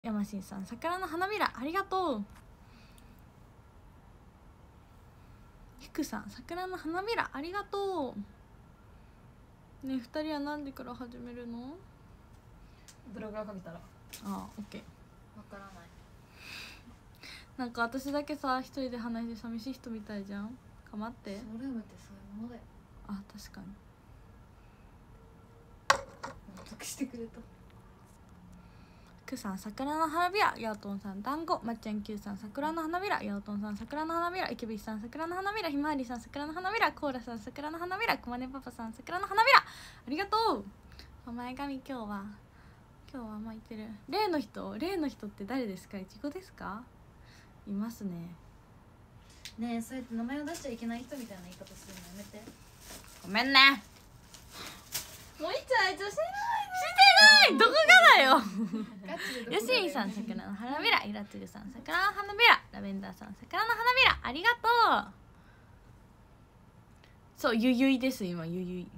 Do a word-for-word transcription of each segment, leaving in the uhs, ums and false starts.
山新さん、桜の花びらありがとう。ひくさん、桜の花びらありがとう。ねえ、二人は何時から始めるの？ ブログがかけたら。 ああ、オッケー。 わからない。 なんか私だけさ、一人で話して寂しい人みたいじゃん。かまって。 ソウルームってそういうものだよ。 あ、確かに。 納得してくれた。 くさん、桜の花びら、やおとんさん、団子、まっちゃんきゅうさん、桜の花びら、やおとんさん、桜の花びら、いけびしさん、桜の花びら、ひまわりさん、桜の花びら、コーラさん、桜の花びら、くまねパパさん、桜の花びら、ありがとう。前髪今日は今日は巻いてる。例の人、例の人って誰ですか？いちごですか？いますね。 ねえ、そうやって名前を出しちゃいけない人みたいな言い方するのやめて。 ごめんね。 もういちゃいちゃしてない。どこがだよ。 ない。ガチでよしいさん、桜の花びら、いらつるさん、桜の花びら、ラベンダーさん、桜の花びら、ありがとう。そう、ゆゆいです、今、ゆゆい。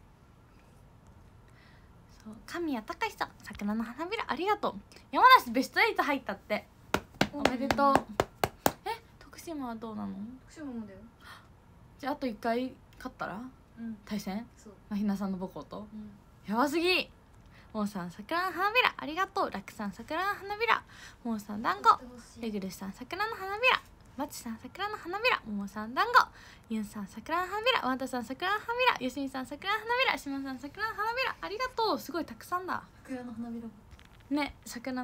そう、神谷隆さん、桜の花びら、ありがとう。山梨ベストエイト入ったって。おめでとう。え、徳島はどうなの？ 徳島もだよ。 じゃあ、あといっかい勝ったらうん。 対戦？ そう。 まひなさんの母校と、 うん。 やばすぎ。もうさん、桜の花びらありがとう。ラクさん、桜の花びら。もうさん、団子。レグルさん、桜の花びら。マチさん、桜の花びら。ももさん、団子。ユンさん、桜の花びら。ワンタさん、桜の花びら。ヨシミさん、桜の花びら。シマさん、桜の花びら。ありがとう。すごいたくさんだ桜の花びら。 ね。桜の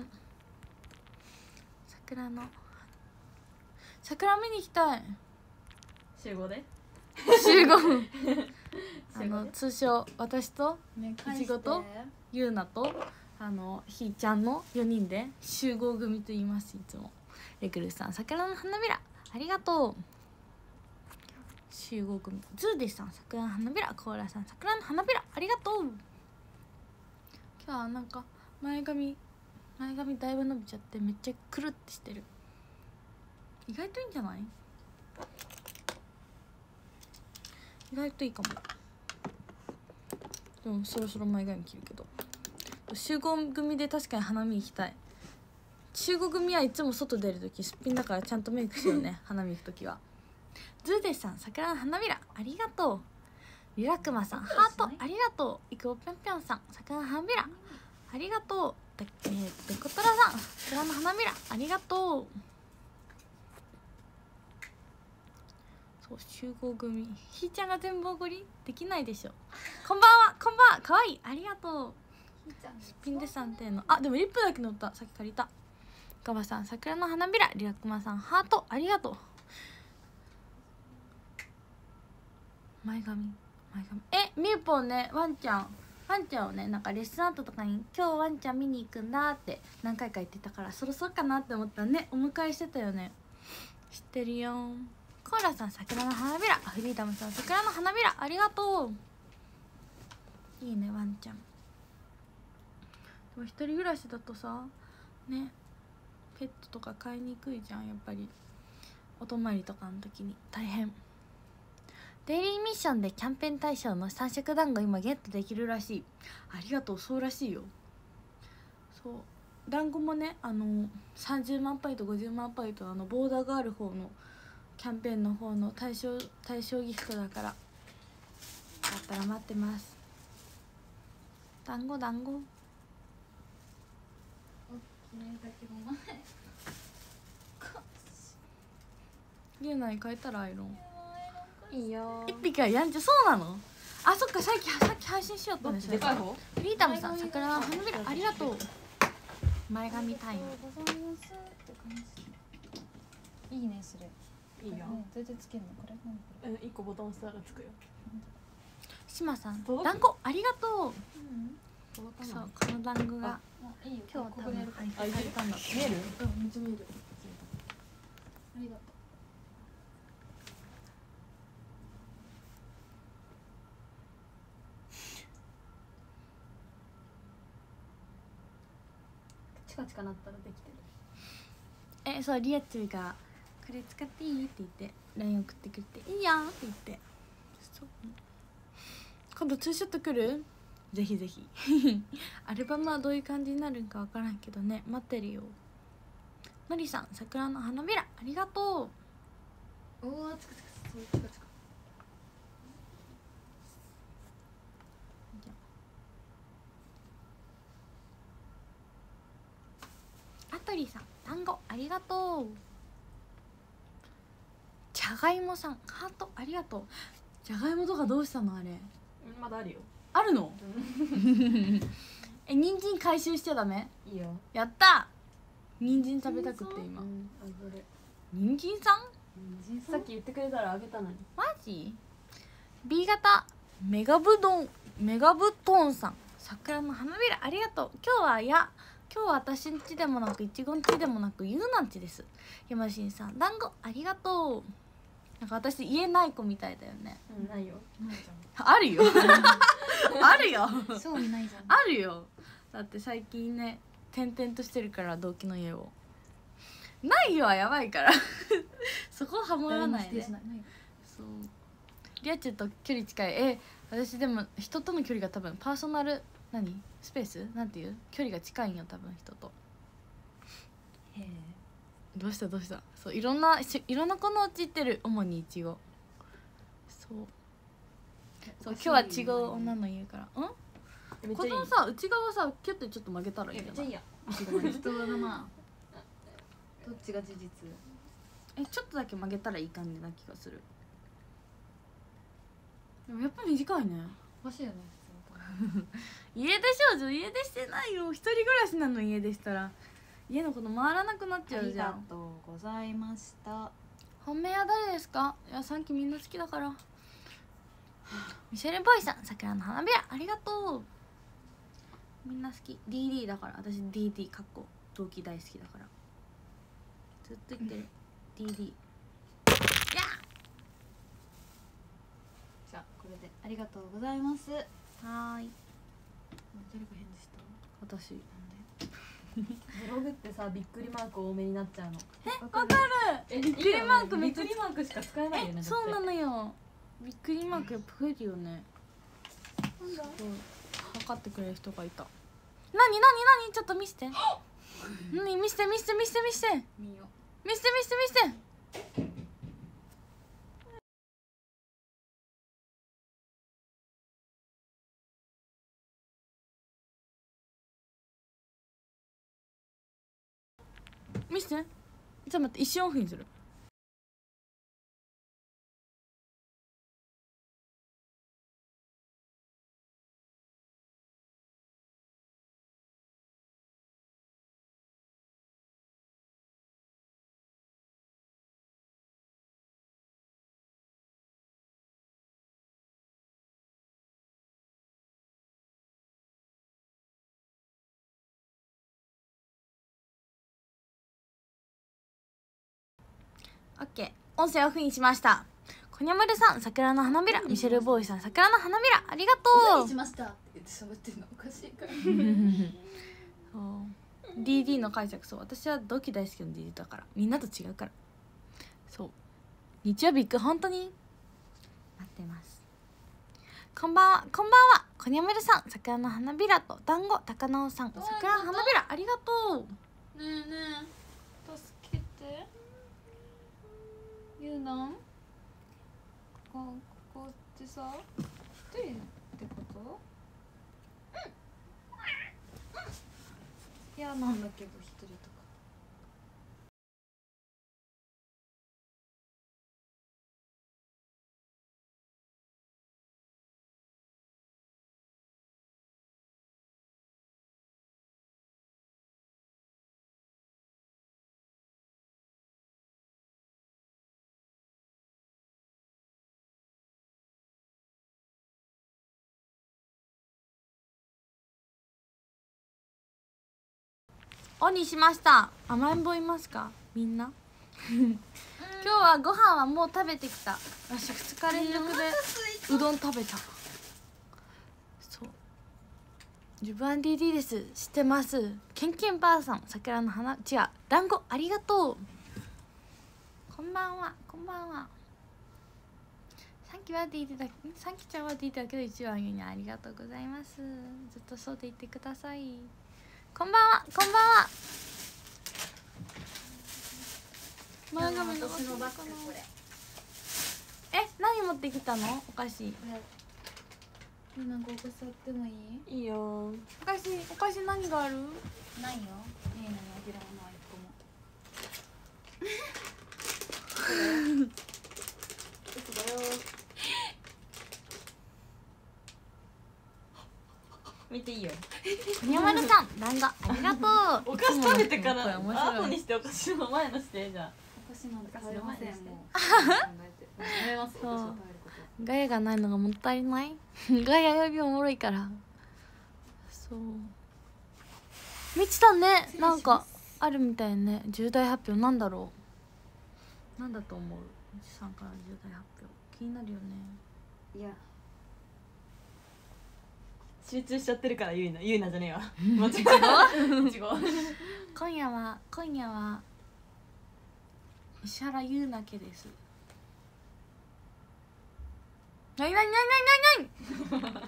桜の桜見に行きたい。 集合で集合あの通称私とね、 いちごとゆうなとあのひーちゃんのよにんで集合組と言います。いつもレクルさん、桜の花びらありがとう。集合組。ズーディさん、桜の花びら。コーラさん、桜の花びらありがとう。今日はなんか前髪前髪だいぶ伸びちゃってめっちゃくるってしてる。意外といいんじゃない？意外といいかも。でもそろそろ前髪切るけど、集合組で確かに花見行きたい。集合組はいつも外出るときすっぴんだからちゃんとメイクしようね。花見行くときは。ズーデさん、桜の花びらありがとう。リラクマさん、ハートありがとう。いくおぴょんぴょんさん、桜の花びらありがとう。でえー、デコトラさん、桜の花びらありがとう。そう、集合組。ひーちゃんが全部おごりできないでしょ。こんばんは、こんばんは、かわいい、ありがとう。すっぴんでさんてんの、あ、でもリップだけ乗った、さっき借りた。ガバさん、桜の花びら。リラクマさん、ハートありがとう。前髪前髪え、みゆぽんね、ワンちゃんワンちゃんをね、なんかレッスンアートとかに今日ワンちゃん見に行くんだって何回か言ってたから、そろそろかなって思ったらね、お迎えしてたよね。知ってるよ。コーラさん、桜の花びら。フリーダムさん、桜の花びらありがとう。いいね、ワンちゃん。でも一人暮らしだとさね、ペットとか飼いにくいじゃん。やっぱりお泊まりとかの時に大変。デイリーミッションでキャンペーン対象の三色団子今ゲットできるらしい。ありがとう。そうらしいよ。そう、団子もね、あのさんじゅうまんポイントごじゅうまんポイント、あのボーダーがある方のキャンペーンの方の対象対象ギフトだから、だったら待ってます。団子団子。 オッケーだけど前ゆうなに変えたらアイロンいいよ。 一匹はやんちゃ。そうなの？あ、そっか、さっきさっき配信しようとね。 でかい方？ フリーダムさん、桜の花びらありがとう。前髪タイム。 いいね、それ。 いいよ。 ね、どうやってつけるの？これ？何これ？ うん、一個ボタン押したらつくよ。 しまさん、 届く団子ありがとう。 うん。 そう、この団子があ、いいよ。 今日多分入あ、いける。 ったんだと見える？ うん、めっちゃ見える。ありがとう。 チカチカなったらできてる。 え、そう、リアチュウがこれ使っていいって言って ライン 送ってくれて、いいやんって言って。そう、今度ツーショット来る？ ぜひぜひアルバムはどういう感じになるんか分からんけどね、待ってるよ。のりさん、桜の花びらありがとう。 おお、つくつくそうつくつく。 あとりさん、単語ありがとう。じゃがいもさん、ハートありがとう。じゃがいもとかどうしたのあれ。 まだあるよ。 あるのえ、人参回収しちゃダメ？ いいよ。 やった。人参食べたくて今。 うんあそれ人参さん？ 人参さっき言ってくれたらあげたのに。 マジ？ B 型メガブドンメガブトンさん、桜の花びらありがとう。今日はいや今日は私んちでもなくいちごんちでもなくゆうなんちです。山新さん、団子ありがとう。なんか私家ない子みたいだよね。 うんないよ。 ないじあるよあるよゃん。そうにないじゃん。 あるよ。だって最近ね転々としてるから同期の家を。ないよはやばいからそこはハモらないで。 否定しない。ないよ。 そうリアチュと距離近い。え私でも人との距離が多分パーソナル何スペースなんていう距離が近いんよ多分人と。 へえ。 どうしたどうした。そういろんないろんな子のうち行ってる、主にいちご。そうそう今日は違う女の言うから。うんこめっちゃいい。 のさ内側さキュッてちょっと曲げたらいいんじゃない？ めっちゃいいや。 いちごまで人がまあどっちが事実。 えちょっとだけ曲げたらいい感じな気がする。でもやっぱ短いね。 欲しいよね家出少女家出してないよ。一人暮らしなの家出したら家のこと回らなくなっちゃうじゃん。 ありがとうございました。 本命は誰ですか？いやさんきみんな好きだからミシェル・ボイさん、桜の花びらありがとう。みんな好き。 ディーディー だから私 ディーディー かっこ同期大好きだからずっと言ってる、うん、ディーディー やじゃあこれでありがとうございます。 ーはーい。 誰か返事した？ 私ブログってさびっくりマーク多めになっちゃうの。 えわかる。 えびっくりマークめっちゃびっくりマークしか使えないよね。 えそうなのよ。びっくりマークやっぱ増えるよね。 なんだ。 測ってくれる人がいた。なになになにちょっと見せて。なに見せて見せて見せて見せて見よ。 見せて見せて見せて。見せて。ちょっと待って一瞬オフにする。オッケー、音声オフにしました。こにゃまるさん、桜の花びら。ミシェルボーイさん、桜の花びらありがとう。 オフにしましたって言って喋ってるのおかしいからそう ディーディー の解釈。そう私は同期大好きの ディーディー だからみんなと違うから。そう日曜日行く本当に待ってます。こんばんはこんばんは。こにゃまるさん、桜の花びらと団子高直さん、桜の花びらありがとう。 ねえねえ助けて。ゆうなんここってさ一人ってこと？嫌なんだけど一人とか。 オンにしました。甘えん坊いますかみんな今日はご飯はもう食べてきた。私ふつか連続でうどん食べた。そう自分は ディーディー です。知ってます。ケンケンばあさん、桜の花違う団子ありがとう。こんばんはこんばんは。 サンキューはって言ってた、サンキューちゃんはって言ってたけど一番言うにありがとうございます。ずっとそうで言ってください。こんばんは、こんばんは。前髪の私のバッグこれ。 え、何持ってきたの？お菓子。 みんなここ座ってもいい？ いいよ。お菓子、お菓子何がある？ ないよ。いいのにあげるものは一個も。嘘だよ。 見ていいよ。 宮丸さん、団子ありがとう。 お菓子食べてからこれ面白い。 後にしてお菓子の前のしてじゃあ。 お菓子なんて食べませんもう。考えて。 やめますよ。 そう私は食べること。 ガヤがないのがもったいない。ガヤよりおもろいから。そう。みちさんね、なんかあるみたいね。重大発表なんだろう。なんだと思う。みちさんから重大発表。気になるよね。 いや。 集中しちゃってるからゆいな、ゆいなじゃねえわ。間違えた。違う。 今夜は今夜は石原優奈家です。なになになになになに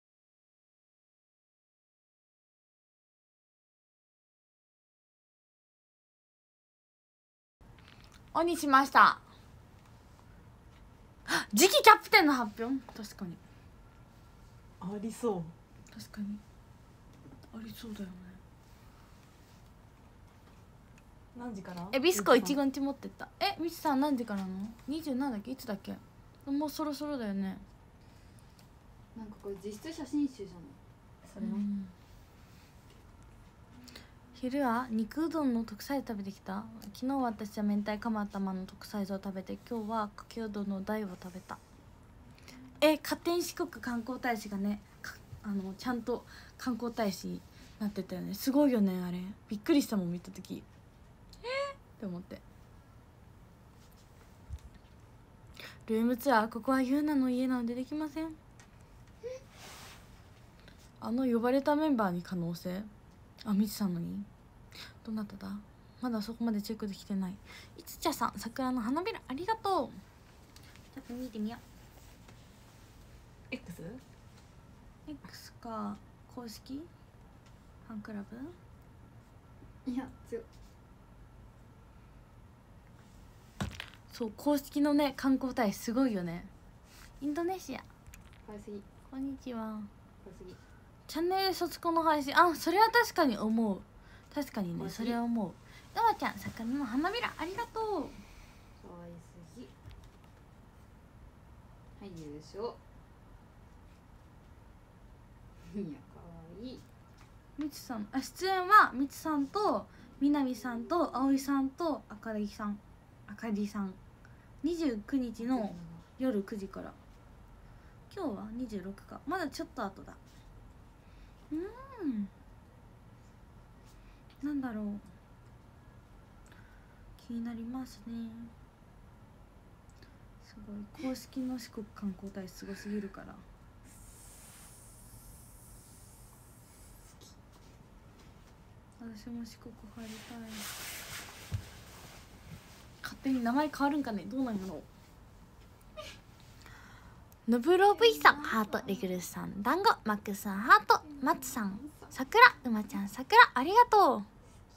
オンにしました。次期キャプテンの発表。確かにありそう。 確かにありそうだよね。 何時から？ え、ビスコ一軍地持ってった。え、みちさん何時からなの？にじゅうななだっけ？いつだっけ？もうそろそろだよね。 なんかこれ実質写真集じゃない？ それの。 うん昼は肉うどんの特菜食べてきた。昨日私は明太釜玉の特菜を食べて、今日はかけうどんの大を食べた。え、勝手に四国観光大使がね、あのちゃんと観光大使になってたよね。すごいよねあれ。びっくりしたもん見た時。えー、って思って。ルームツアー、ここはユーナの家なのでできません。あの呼ばれたメンバーに可能性。あ、みちさんのにどなただ。まだそこまでチェックできてない。いつちゃさん、桜の花びらありがとう。ちょっと見てみよう。 X？ X か公式ファンクラブ。 いや強。 そう公式のね観光大使すごいよね。インドネシア。 買いすぎ。 こんにちは。 買いすぎ。 チャンネル卒コの配信、あ、それは確かに思う。確かにね、 マジそれは思う。やまちゃん、魚の花びらありがとう。 買いすぎ。はい優勝。いや可愛い。 みちさん、あ、出演はみちさんとみなみさんとあおいさんとあかりさん、あかりさん。にじゅうくにちの夜くじから。今日はにじゅうろくか、まだちょっと後だ。うーん、なんだろう、気になりますね。すごい公式の四国観光大使すごすぎるから。私も四国入りたい。勝手に名前変わるんかね、どうなんやろう。ノブロブイさんハート、レグルスさん団子、マックスさんハート、マッツさん桜、うまちゃん桜ありがとう。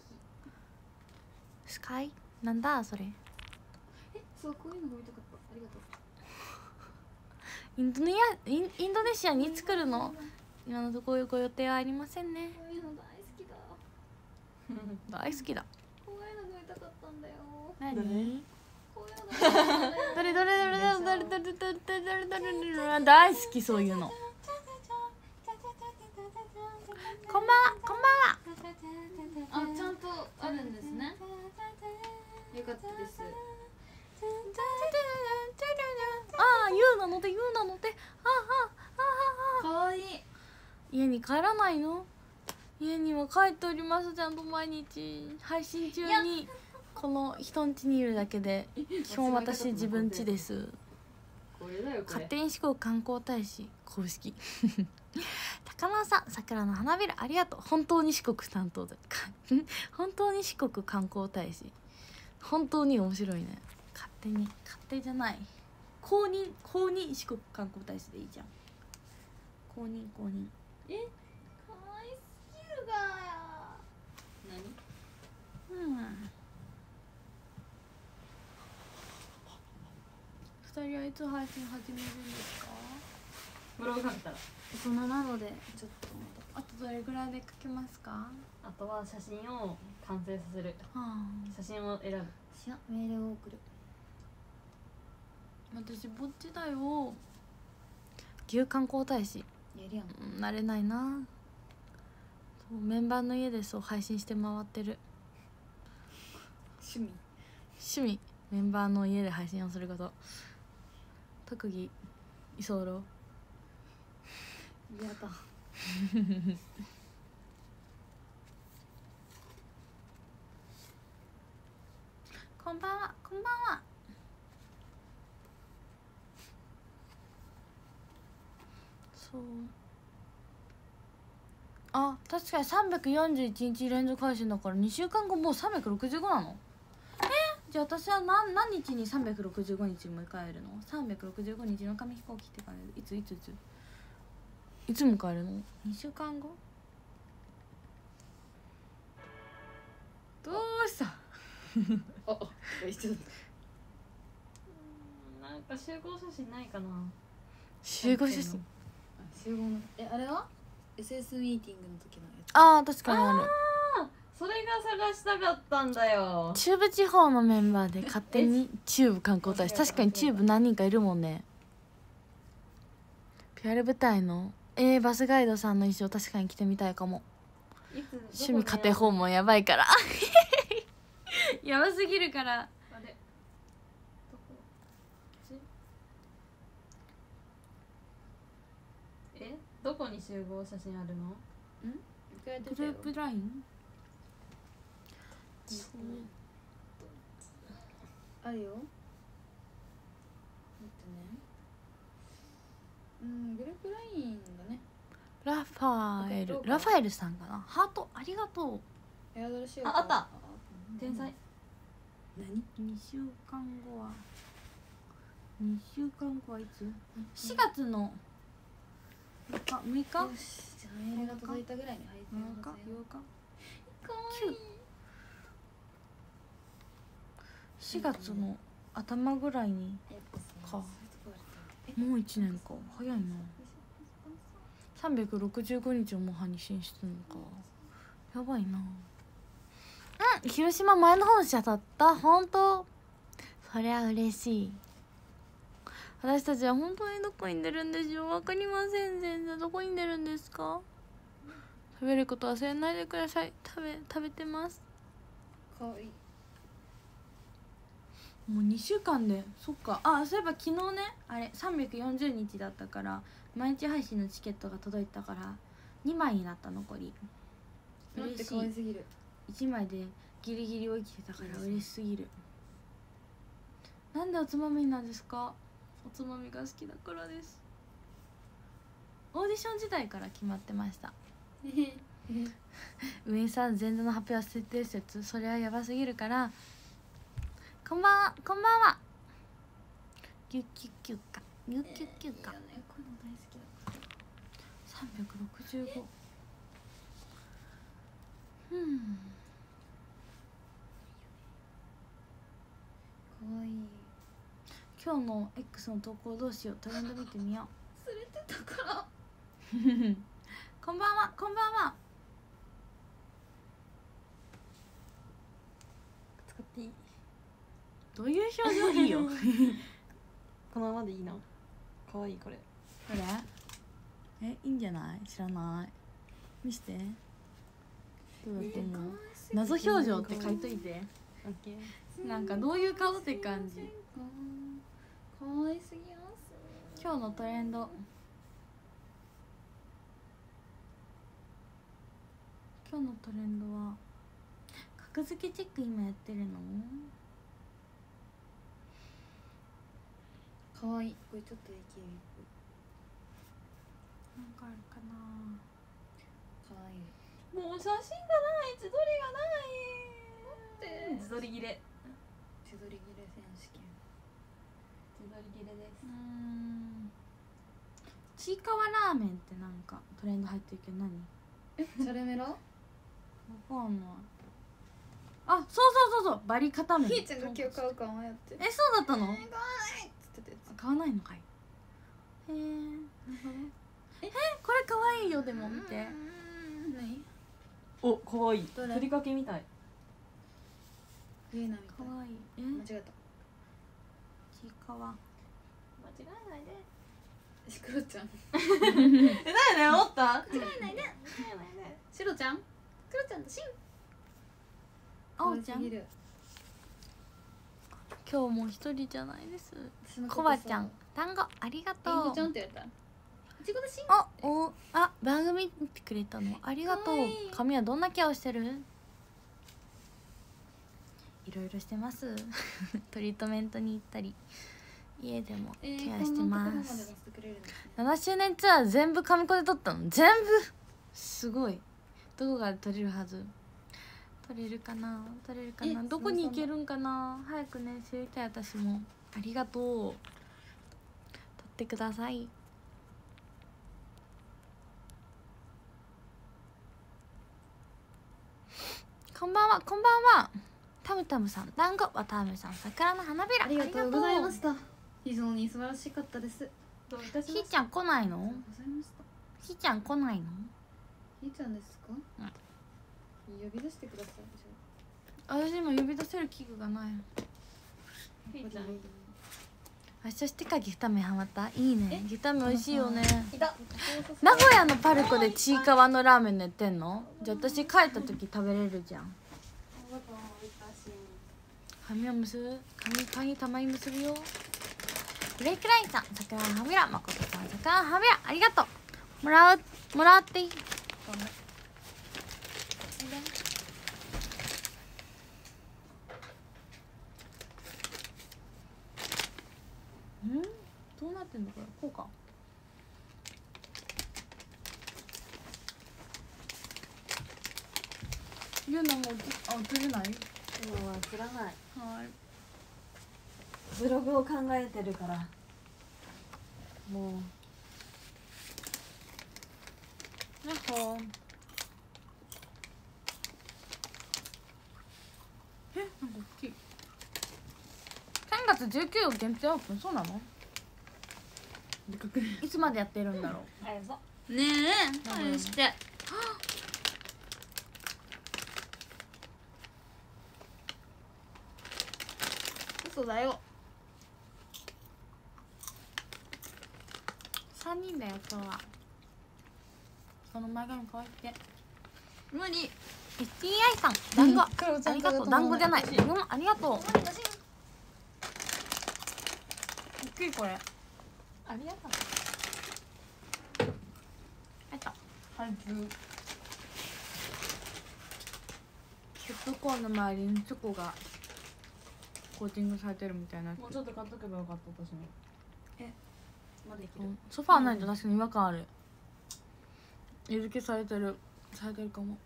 スカイなんだそれ。 え、そうこういうのが見たかった。ありがとう。 インドネアインインドネシアに作るの今のところご予定はありませんね。 こういうの大好きだ。 大好きだ。 こういうのが見たかったんだよ。 何？ こういうのが見たかったんだよ。 どれどれどれどれどれどれどれどれどれどれどれ大好きそういうの。こんばんはこんばんは。 あ、ちゃんとあるんですね。よかったです。 ああ、ユーなのでユーなので、ああああああ。 可愛い。 家に帰らないの？家には帰っております。ちゃんと毎日配信中にこの人ん家にいるだけで、基本私自分家です。 これだよこれ。 勝手に四国観光大使公式。高野さん、桜の花びらありがとう。本当に四国担当だ。本当に四国観光大使。本当に面白いね。勝手に勝手じゃない。 公認公認四国観光大使でいいじゃん。公認公認。 えかわいすぎるが何？ うん二人はいつ配信始めるんですか？ ブログ書いたら。 大人なのでちょっとあとどれぐらいで書けますか？ あとは写真を完成させる。 はあ写真を選ぶ。 しやメールを送る。私ぼっちだよ。牛観光大使やるやん。 うんなれないな。そうメンバーの家でそう配信して回ってる。 趣味。 趣味メンバーの家で配信をすること。特技居候。 やだ。 こんばんはこんばんは。そうあ確かにさんびゃくよんじゅういちにち連続配信だからにしゅうかんごもうさんびゃくろくじゅうごなの？えじゃあ私は何何日にさんびゃくろくじゅうごにち迎えるの？さんびゃくろくじゅうごにちの紙飛行機って感じでいついついついつ迎えるの？にしゅうかんご？どうした？ あ、一緒だった。なんか集合写真ないかな。 集合写真。 集合のえあれは エスエス ミーティングの時のやつ。 ああ確かにある。 あそれが探したかったんだよ。 中部地方のメンバーで勝手に中部観光大使。確かに中部何人かいるもんね。ピュアレ舞台のえー、バスガイドさんの衣装確かに着てみたいかも。趣味家庭訪問やばいからやばすぎるから。 あれどこえどこに集合写真あるの？んグループラインあるよ。待ってね。うんグループラインがね。 ラファエルラファエルさんかな。ハートありがとう。 エアドルしようか。ああった天才。何にしゅうかんごはにしゅうかんごはいつ？しがつのむいかむいかよしじゃあメールが届いたぐらいに配信むいかをさせよう。 かかわいい。 しがつの頭ぐらいにやっぱさかそういうとこあるともういちねんか早いな。さんびゃくろくじゅうごにちをもう配信してんのかやばいな。うん広島前の本社だった。本当そりゃ嬉しい。私たちは本当にどこに出るんでしょう。わかりません。全然どこに出るんですか？食べること忘れないでください。食べ食べてます。 かわいい。 もうにしゅうかんでそっか。あそういえば昨日ねあれさんびゃくよんじゅうにちだったから毎日配信のチケットが届いたからにまいになった残り。 待って嬉しい。 可愛すぎる。 いちまいでギリギリを生きてたから嬉しすぎる。なんでおつまみなんですか？おつまみが好きだからです。オーディション時代から決まってました。ウエンさん前座の発表は設定説それはやばすぎるから。こんばんはこんばんは。ギュッキュッキュッかギュッキュッキュッか。 いいよねこういうの大好きだから。 さんびゃくろくじゅうご。うんかわいい。 今日の X の投稿どうしよう。トレンド見てみよ忘れてたから。 うこんばんはこんばんは。 使っていい？ どういう表情いいよこのままでいいな。かわいいこれ。 これえいいんじゃない？知らない。見してどうだと思う？謎表情って書いといて。 オッケー。 なんかどういう顔って感じ。 かわいすぎます。 今日のトレンド今日のトレンドは格付けチェック今やってるの？ かわいい。これちょっといける。 なんかあるかな。 かわいい。 もう写真がない自撮りがない。 自撮り切れ。自撮り切れ選手権。 取り切れです。 うーんちいかわラーメンってなんかトレンド入ってるけど何？ えチャレメラ？ わかんない。あ、そうそうそうそう、バリ固め。 ひーちゃんが今日買うかもやってえ、そうだったの？ 買わないっつってたやつ。 買わないのかい。へえ、なるほど。え、これ可愛いよ。でも見て。 何？ お、可愛い。 どれふりかけみたい。 ゆいなみたい。 可愛い。え、 間違えた。 ちいかわ。 間違えないで。 しくろちゃん。 え、なにね、思った？ 間違えないで。しろちゃん？くろちゃんとしん。 あおちゃん。 可愛すぎる。 今日も一人じゃないです。 私のことこばちゃん、団子ありがインとうフち。ゃんって言われた。いちごだしん。 あ、お、あ、番組見てくれたのありがとうかわいい。 髪はどんなケアをしてる？いろいろしてますトリートメントに行ったり家でもえーケアしてま、 こんなところますで載せてくれるんですね。 ななしゅうねんツアー全部紙コで撮ったの？全部すごい。どこが撮れるはず？撮れるかな撮れるかなえどこに行けるんかな。早くね知りたい。私もありがとう。撮ってください。こんばんは、こんばんは。タムタムさん、団子、わたあめさん、桜の花びら。 ありがとうございました。非常に素晴らしかったです。どういたしました。 ひーちゃん来ないの？ ありがとうございました。 ひーちゃん来ないの？ ひーちゃんですか？ うん呼び出してください。 私今呼び出せる器具がない。 ひーちゃん。 明日してかギフタメハマった？いいね。ギフタメ美味しいよね。 いた。 名古屋のパルコでちいかわのラーメンのやってんの？じゃあ私帰った時食べれるじゃん。髪を結ぶ？髪髪たまに結ぶよ。ブレイクラインさん、桜の花びら、まことさん、桜の花びら、ありがとう。もらう、もらっていい？ごめん。ん？どうなってんのこれ？こうか。ゆうなもうあ映れない？ 今は映らない。 はい。 ブログを考えてるから。もう。 やっほー。え、なんか大きい。さんがつじゅうくにち限定オープン、そうなの？ でかくね。 いつまでやってるんだろう。 あやそ。 ねえ、返して。嘘だよ。 さんにんだよ今日は。その前髪可愛くて。 無理。 エスティーアイ さん、団子、 クロちゃんありがとう。団子じゃない。うん、ありがとう。びっくりこれ。ありがとう。あった。 はい、ず。 ポップコーンの周りにチョコがコーティングされてるみたいなやつ。 もうちょっと買っとけばよかった私も。 まだいける。 うんソファーないと確かに違和感ある。色付けされてるされてるかも。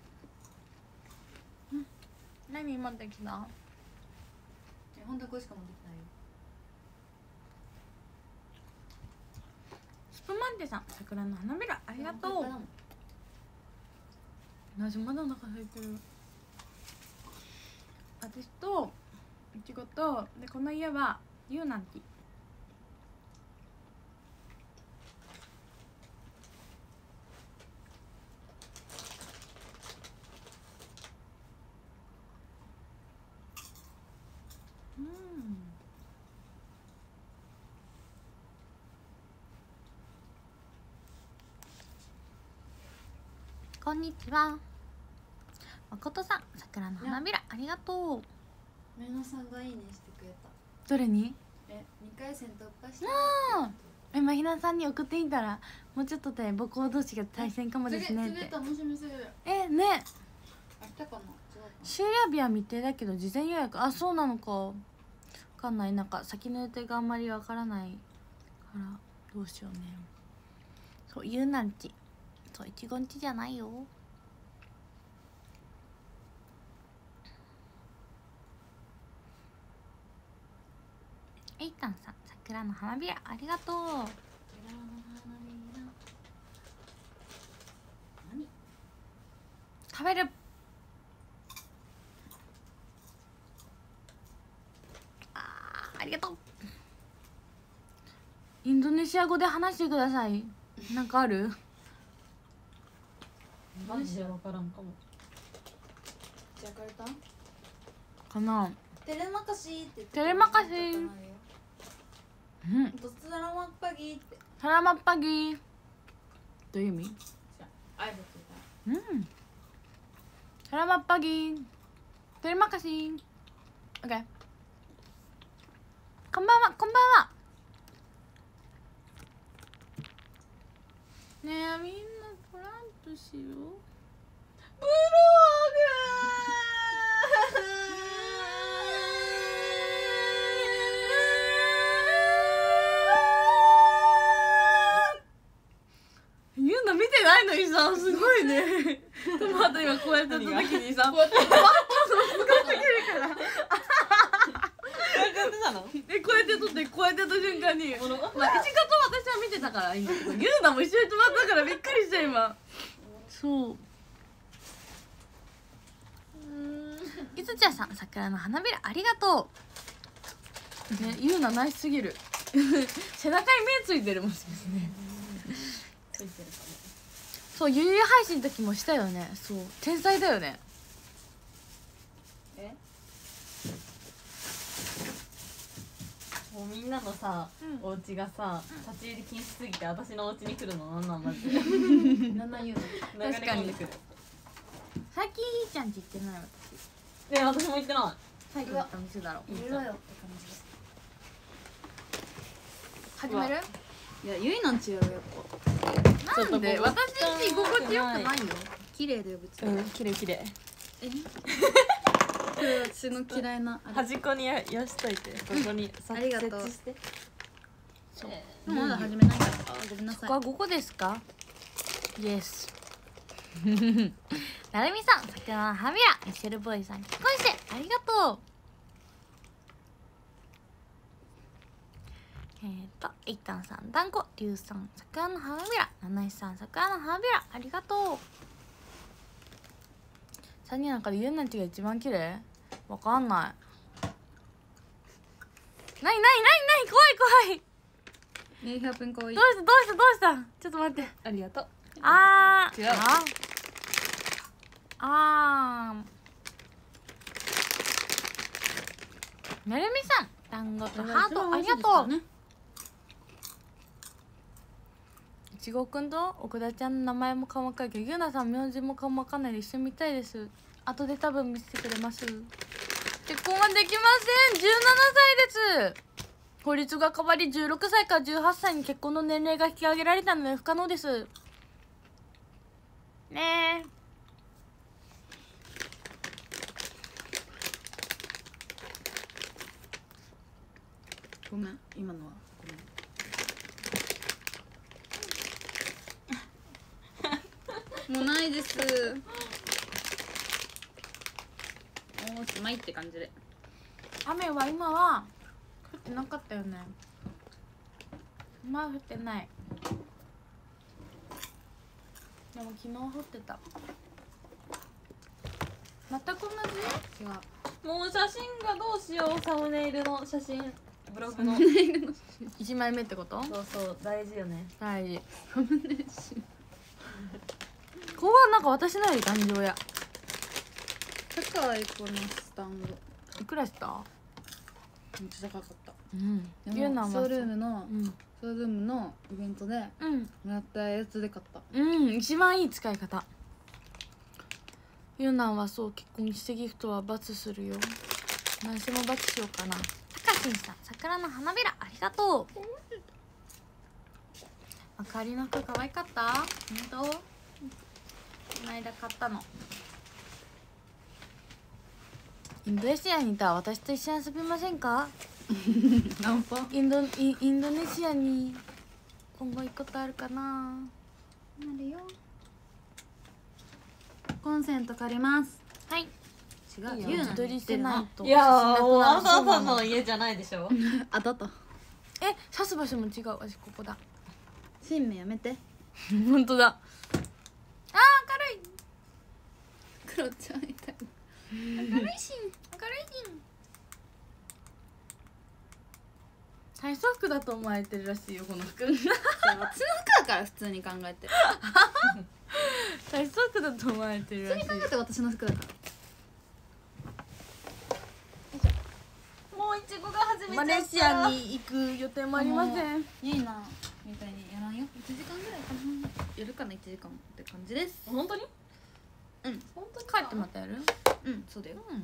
うん何持ってきた？ 本当はこれしか持ってきないよ。 スプマンテさん、桜の花びら、ありがとう。私まだお腹空いてる。私といちごとで、この家はユーナンティ。うんこんにちは。誠さん、桜の花びら、ありがとう。 めのさんがいいねしてくれた。 どれに？ え、にかい戦突破した。 え、まひなさんに送ってみたら、もうちょっとで母校同士が対戦かもですねって。 楽しみすぎる。 え、ね。 明日かな。違うかな。 終了日は未定だけど事前予約。あ、そうなのか。わかんない。なんか先の予定があんまりわからないからどうしようね。そう、ゆうなんち。そう、いちごんちじゃないよ。 えいたんさん、桜の花びらありがとう。食べる。あー、ありがとう。インドネシア語で話してください。なんかある？ マジで分からんかも。 ジャカルタかな。 テレマカシーって言ってテレマカシー。うん。 ドツラマッパギーってサラマッパギー。どういう意味？ アイドルうん。サラマッパギー。テレマカシー。オッケー。こんばんは、こんばんは。ねえ、みんなトランプしよう。 ブロユンナ見てないのにさ、すごいね。トマト今こうやってた時にさ、トマトのすごすぎるから。え、こうやって撮ってこうやってやった瞬間に、まあ、一カと私は見てたからいいんだけど、ユーナも一緒に止まったからびっくりした今。そう。いつちゃさん、桜の花びらありがとう。ね、ユーナナイスすぎる。背中に目ついてるもんですね。 ついてるかも。 そう、ゆうゆう配信の時もしたよね。そう、天才だよね。 え？もうみんなのさ、 うんお家がさ、立ち入り禁止すぎて私のお家に来るのなんなんマジで。 なんなん言うの流れ込んでくる。 最近いいちゃんって言ってない私。 ね、私も言ってない。 最近行った店だろ。 入れろよって感じです。 始める？ いや、ゆいなんちやろやっぱなんで？ ちょっと私んち居心地よくないよ。 綺麗だよ別に、 うん、綺麗綺麗。 えこれ私の嫌いなあれ端っこにややしといて、ここにさありがとう設置して。 そう。 まだ始めないからごめんなさい。 ここはごこですか？イエス。なるみさん、桜の花びら、ミシェルボーイさん、結婚してありがとう。えーと、いったんさん、団子、りゅうさん、桜の花びら、なないさん、桜の花びら、ありがとう。さんにんの中でゆうなんちが一番綺麗？わかんない。ないないないない、怖い怖い。 えー、ひゃくえんかわいいどうしたどうしたどうしたちょっと待って。 ありがとう。 あー違うああーなるみさん、団子とハートありがとう。いちごくんと奥田ちゃんの名前も顔わかるけど、ゆうなさん名字も顔わかんないで一緒に見たいです。後で多分見せてくれます。結婚はできません。じゅうななさいです。法律が変わりじゅうろくさいからじゅうはっさいに結婚の年齢が引き上げられたので不可能ですねえ。 ごめん今のはごめんもうないです。おしまいって感じで。 雨は今は降ってなかったよね。今は降ってない。でも昨日降ってた。全く同じ？違う。 もう写真がどうしよう、サムネイルの写真、ブログの。 一枚目ってこと？ そうそう、大事よね。 大事。 サムネイルしここはなんか私のより頑丈や。 高いこのスタンドいくらした？ めっちゃ高かった。 うん。 でゆうなはもソウルームのうん。 ソウルームのイベントでもうん。 らったやつで買った。 うん、一番いい使い方。ゆうなんはそう結婚してギフトは罰するよ。何しても罰しようかな。たかしんさん、桜の花びらありがとう。あかりの服可愛かった？本当？この間買ったの。インドネシアにいたら私と一緒に遊びませんか？ ナンパインドイインドネシアに今後行くことあるかな？ なるよ。コンセント借ります。 はい。 違いいよゆうな自撮りしてないといやーもうあ写真なくなるなたの家じゃないでしょ。 あだったえ刺す場所も違う私ここだ新名やめて本当だあー明るいクロちゃんみたい明るいし明るいし体操服だと思われてるらしいよこの服私の服だから普通に考えて体操服だと思われてるらしい考えて私の服だからもういちごが始めちゃった。 マレーシアに行く予定もありませんいいなみたいにやらんよいちじかんぐらいかなやるかないちじかんって感じです。 本当に？ うん本当に帰ってまたやるうんそうだようん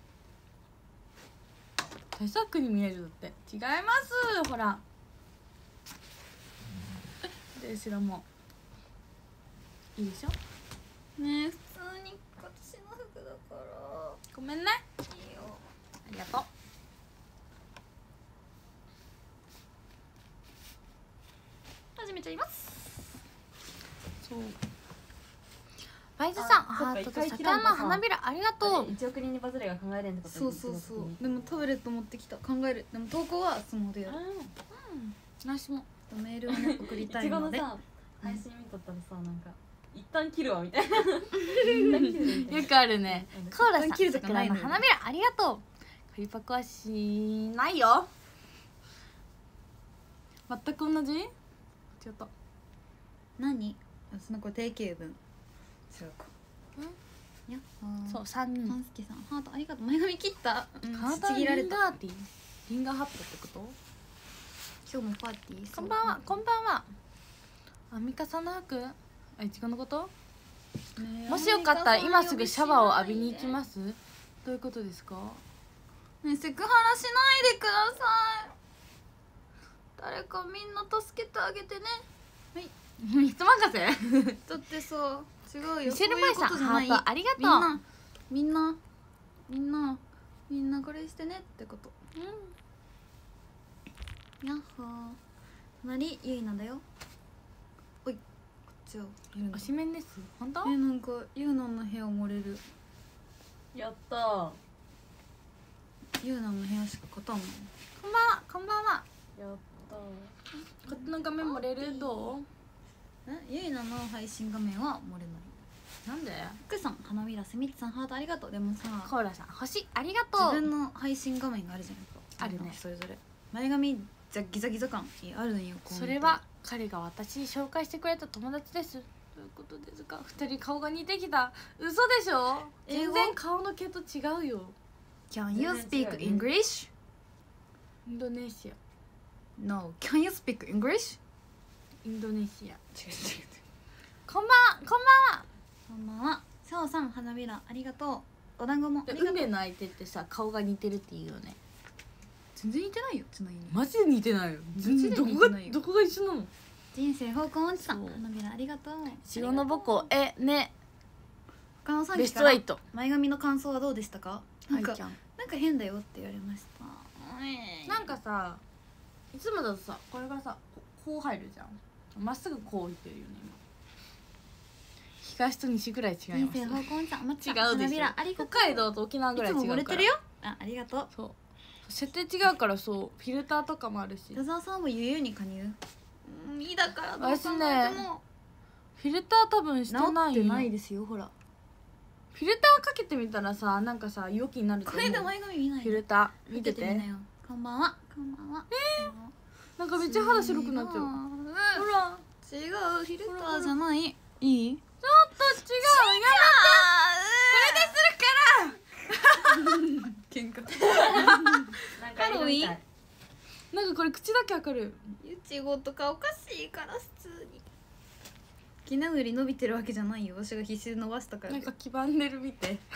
体操服に見えるだって違いますほらで後ろもいいでしょねえ普通に私の服だからごめんねいいよありがとう始めちゃいますそうバイズさんあそっハかートと一回切らんとさ魚の花びらありがとういちおく人にバズれが考えれんってこと？ そうそうそうでもタブレット持ってきた考えるでも投稿はスマホでやるナイスもメールをね送りたいいちごのでのさ配信見とったらさなんか一旦切るわみたいな一旦切るみたいなよくあるねうんコーラさん切るとかないのよ桜の花びらありがとう仮パクはしないよ全く同じ違った何その子定型文違うかいやそうさんにんパンスケさんハートありがとう前髪切ったうんハートちぎられたリンガーティーリンガーハットってこと今日もパーティーこんばんはこんばんはアミカさんの服あいちごのこと、 ねえもしよかったら今すぐシャワーを浴びに行きますどういうことですかねえセクハラしないでください誰かみんな助けてあげてね人任せだってさ違うよミシェルマイさんそういうことじゃないハートありがとうみんなみんなみんなみんなこれしてねってことやっほー隣ゆいなだよおいこっちをいるんだ推しメンです本当えなんかゆうなの部屋漏れるやったーゆうなの部屋しか勝たんもんこんばんはこんばんはやったーこっちの画面漏れるどうえゆいなの配信画面は漏れないなんで福さん花びらせみつさんハートありがとうでもさコーラさん星ありがとう自分の配信画面があるじゃんかあるねそれぞれ前髪じゃギザギザ感あるのよこうそれは彼が私に紹介してくれた友達ですどういうことですか二人顔が似てきた嘘でしょ英語全然顔の毛と違うよ Can you 全然違う speak English? インドネシア No Can you speak English? インドネシア違う違うこんばんはこんばんはこんばんはシャオさん花びらありがとうお団子もありがとう運命の相手ってさ顔が似てるっていうよね全然似てないよちなみにマジで似てないよ全然どこが似てないよどこが一緒なの人生方向音痴さんそう花びらありがとう塩の母校えね他のさんベ期からストエイト前髪の感想はどうでしたかなんかはいちゃんなんか変だよって言われましたなんかさいつもだとさこれがさここう入るじゃんまっすぐこう置いてるよね今東と西ぐらい違い人ます生方向音痴さんお待ち違うでしょ花びらありがとう北海道と沖縄ぐらい違うからいつも漏れてるよあありがとうそう設定違うからそうフィルターとかもあるし田沢さんもゆうゆうに加入うんいいだからどう考えて私ねもフィルター多分してないよ治ってないですよほらフィルターかけてみたらさなんかさ良きになると思うこれで前髪見ないフィルター見ててかけみなよこんばんはこんばんはえなんかめっちゃ肌白くなっちゃうほら違うフィルターじゃないいいちょっと違うや喧嘩なんかハロウィン色みたいめなんかこれ口だけわかるゆちごとかおかしいから普通に木なぐり伸びてるわけじゃないよ私が必死で伸ばしたからなんか黄ばんでるみて違ういや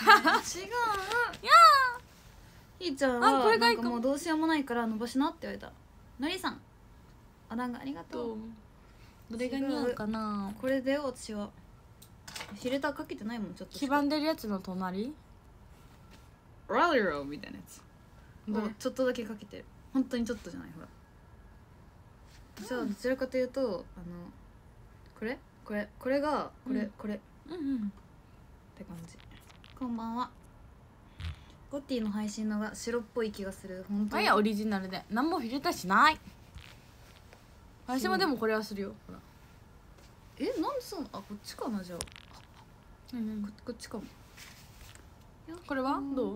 ーひーちゃんあこはれがいいかもなんかもうどうしようもないから伸ばしなって言われたのりさんお団子ありがととうどれが似合うかなこれで私はフィルターかけてないもんちょっと黄ばんでるやつの隣ラリロみたいなやつどれをちょっとだけかけてる本当にちょっとじゃないほらじゃあどちらかというとあのこれこれこれがこれ、 うんこれっうんうんて感じこんばんはゴッティの配信のが白っぽい気がする。本当にあいやオリジナルで何もフィルターしない。私もでもこれはするよ。ほらえなんでそうなあこっちかなじゃあうんここっちかも。 これはどう？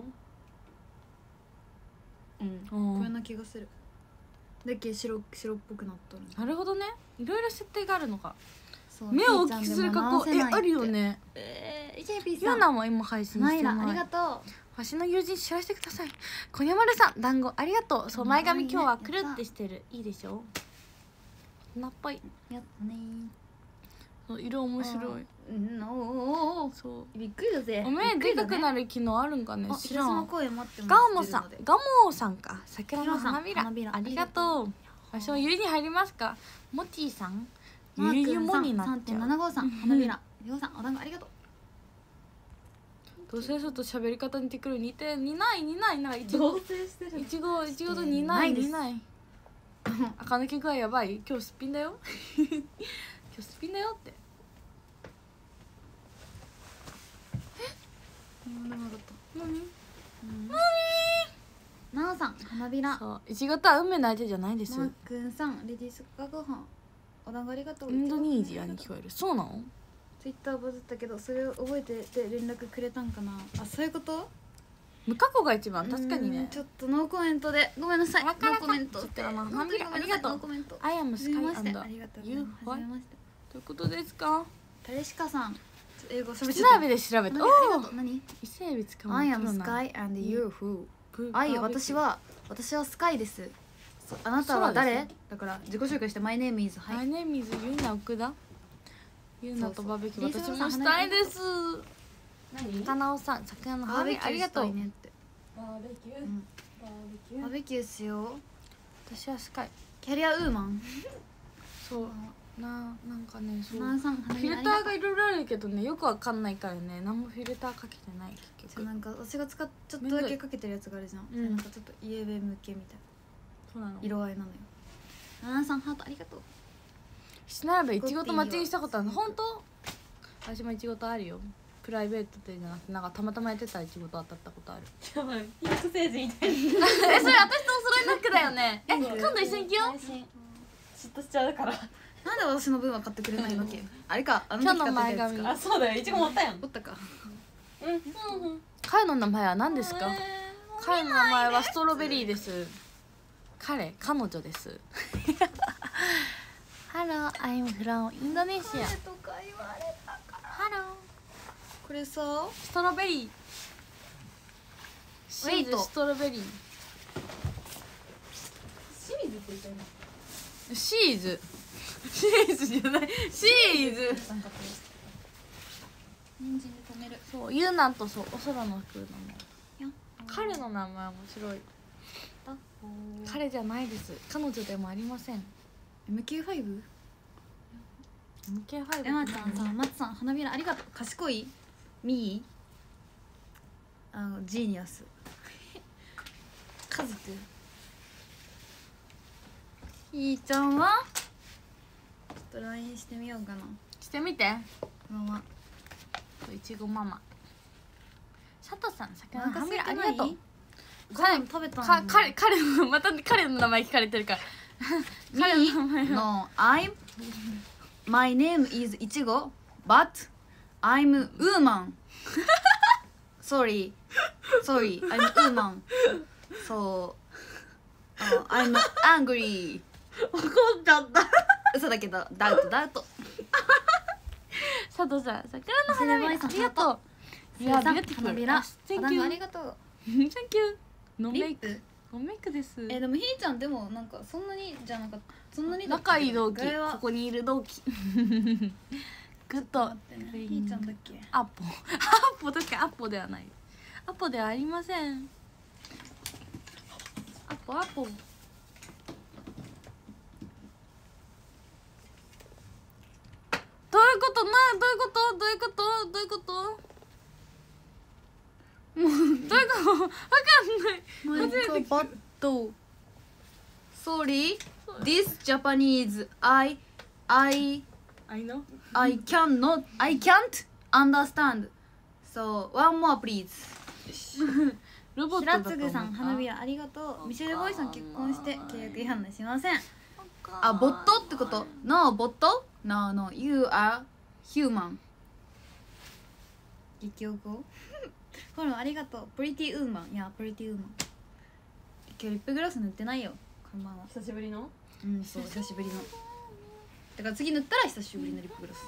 うんこれな気がする。だっけ白白っぽくなったの。 なるほどね。いろいろ設定があるのか。 そう目を大きくする加工えあるよ。ね。 えー、ジェイピーユさんーナも今配信してマイラありない。 がとわしの友人知らせてください。小山丸さん団子ありがとう。そう前髪今日はくるってしてる。いいでしょ。大人っぽい。 う。やったねそう色面白い。 うんおーそう。 びっくりだぜ。 お目でかくなる。 る機能あるんかね。 あ知らん。 私の声待ってます。 ガオモさん、ガモさんか。桜の花びら。 花びらありがとう。わしもゆりに入りますか。モティさん。ゆりゆもになっちゃう。 さんてんななごさん花びら。りょうさんお団子ありがとう。 同性者と喋り方似てくる。似て似ない似ないなんかいちご同棲してるいちごいちごと似ない似ない。垢抜け具合やばい。今日すっぴんだよ。今日すっぴんだよって。 うんでもなかった何？ なおさん花びら。 そういちごとは運命の相手じゃないです。 マーくんさんレディースかご飯お団子ありがとう。 インドニージアに聞こえる。そうなの？ ツイッターバズったけどそれを覚えてて連絡くれたんかなあそういうこと無過去が一番確かにね。 うんちょっとノーコメントでごめんなさいノわからんーコメントちょっとあの本当にごめんなさいありがとうノーコメント I am はじめまして Sky ありがとうござい You ますはじめましてということですか。 タレシカさんちょっと英語喋っち調ゃったべで調べた。 何ありがおお。 とう何伊勢海老使う I の am プロな Sky and you who グあい私は私はスカイですそうあなたはそう誰ですだから自己紹介して My name is は My い name is ゆうな奥田。ゆうなとバーベキューそうそう私もしたいです。 何かなおさん桜のバー花ベキューしびありがとうたい。ねってバーベキューうんバーベキューバーベキューしよう私はスカイ。 キャリアウーマンそうななんかねそう。 なあさんフィルターがいろいろあるけどねよくわかんないからね何もフィルターかけてない結局。 そうなんか私が使っちょっとだけかけてるやつがあるじゃん、 うんなんかちょっとイエベ向けみたいそうなのな色合いなのよななさんハートありがとうしならばいちごとマッチングしたことあるの本当？私もいちごとあるよ。プライベートでじゃなくてなんかたまたまやってたらいちごと当たったことある。 やばいピンク星人みたいなえそれ私とお揃いの服だよね。え今度一緒に行くよ。 配信嫉妬しちゃうからなんで私の分は買ってくれないわけあれかあの時今日の買ってたやつ前かあそうだよいちご持ったやんおったかうんうんうん彼の名前は何ですか？彼の名前はストロベリーです。彼彼女です。Hello, I'm from インドネシア。 とか言われたから Hello, これさストロベリー。シーズストロベリー。 清水って言った今シーズ。シーズじゃない。シーズ。 なんかこ人参で止めるそう、ユーナとそう、お空の空のね。 や彼の名前面白い。彼じゃないです。彼女でもありません。 エムキューファイブ? エムケーファイブエマちゃんさん松さん花びらありがとう賢いミーあのジーニアスカズくひーちゃんはちょっと ライン してみようかなしてみて。 このままいちごママ。佐藤さん、 お桜の腹花びらあ空いてないりがとう。 ご飯食べたかんだ彼彼のまた彼の名前聞かれてるから。彼の名前は。 No, I'm My name is いちご But I'm woman Sorry Sorry I'm woman So、uh, I'm angry 怒っちゃった。 嘘だけどダウトダウト佐藤さん、桜の花びらありがとう。いや、ビューティフル。 花びら Thank あ you ありがとう Thank you ノーメイクリップノーメイクです。 えでもひーちゃんでもなんかそんなにじゃなかったそんなにだった仲いい同期、 柄はここにいる同期。グッド待ってねひーちゃんだっけアポアポ確かにアポではない。アポではありません。アポアポ。どういうことなどういうことどういうことどういうこともうどういうことわかんない。初めて聞くバット Sorry This Japanese I I I know I cannot I can't understand So one more please ロボットだ白と思った嗣さん花びらありがとう。ミシェル・ボーイさん結婚して契約違反はしません。あ、ボットってこと ?No ボット ?No no you are human 激おこフォローありがとう。プリティウーマン。いやプリティウーマン。今日リップグラス塗ってないよ。こんばんは。 久しぶりのうんそう久しぶりのだから次塗ったら久しぶりのリップグラス。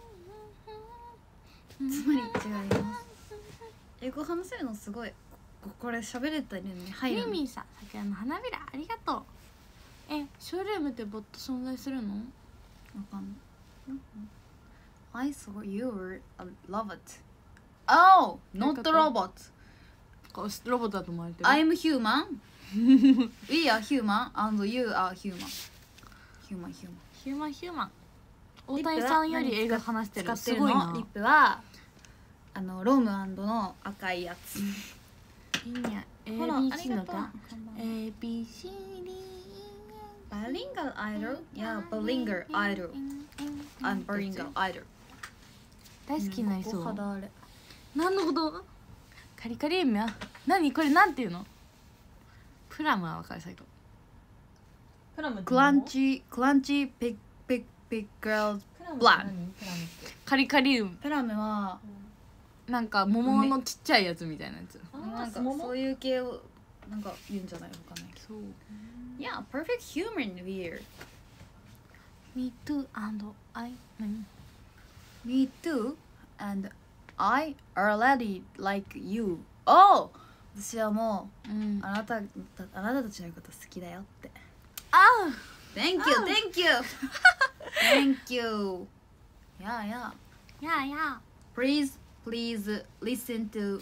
つまり違います。英語話せるのすごい。ここれ喋れたりね入るの。 ミミさん桜の花びらありがとう。えショールームってボット存在するの？ わかんない。I saw you were a robot. Oh, not robot. ロボットだと思われてる。 I'm human. We are human and you are human. Human, human. ヒューマンヒューマン。大谷さんより英語話してる。 使ってるすごいな。 のリップはあのローム&の赤いやつ。 いいね。 ほらあエービーシー のりがとう。 歌 エービーシー Bilingual idol? Yeah, bilingual idol. I'm bilingual idol. 大好きになりそう。 ここ肌荒れ。 なるほど。カリカリ梅は何これなんていうの？プラムはわかる最後。 プラムってクランチクランチピッピッピッグルズ。 プラムって何？ ブランプラムってカリカリ梅プラムはなんか桃のちっちゃいやつみたいなやつ。 あなんかー桃そういう系をなんか言うんじゃないわかんないけそう。 ど。Yeah, perfect human weird. Me too and I 何？ Me too and I already like you. Oh! 私はもううん。 あなたあなたたちのこと好きだよって。 あ Thank you, thank you, thank you. Yeah, yeah. あ。やあやあ。 Please, please listen to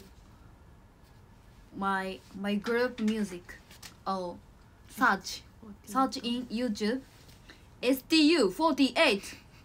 my my group music. Oh, search, search in YouTube. S T U forty-eight.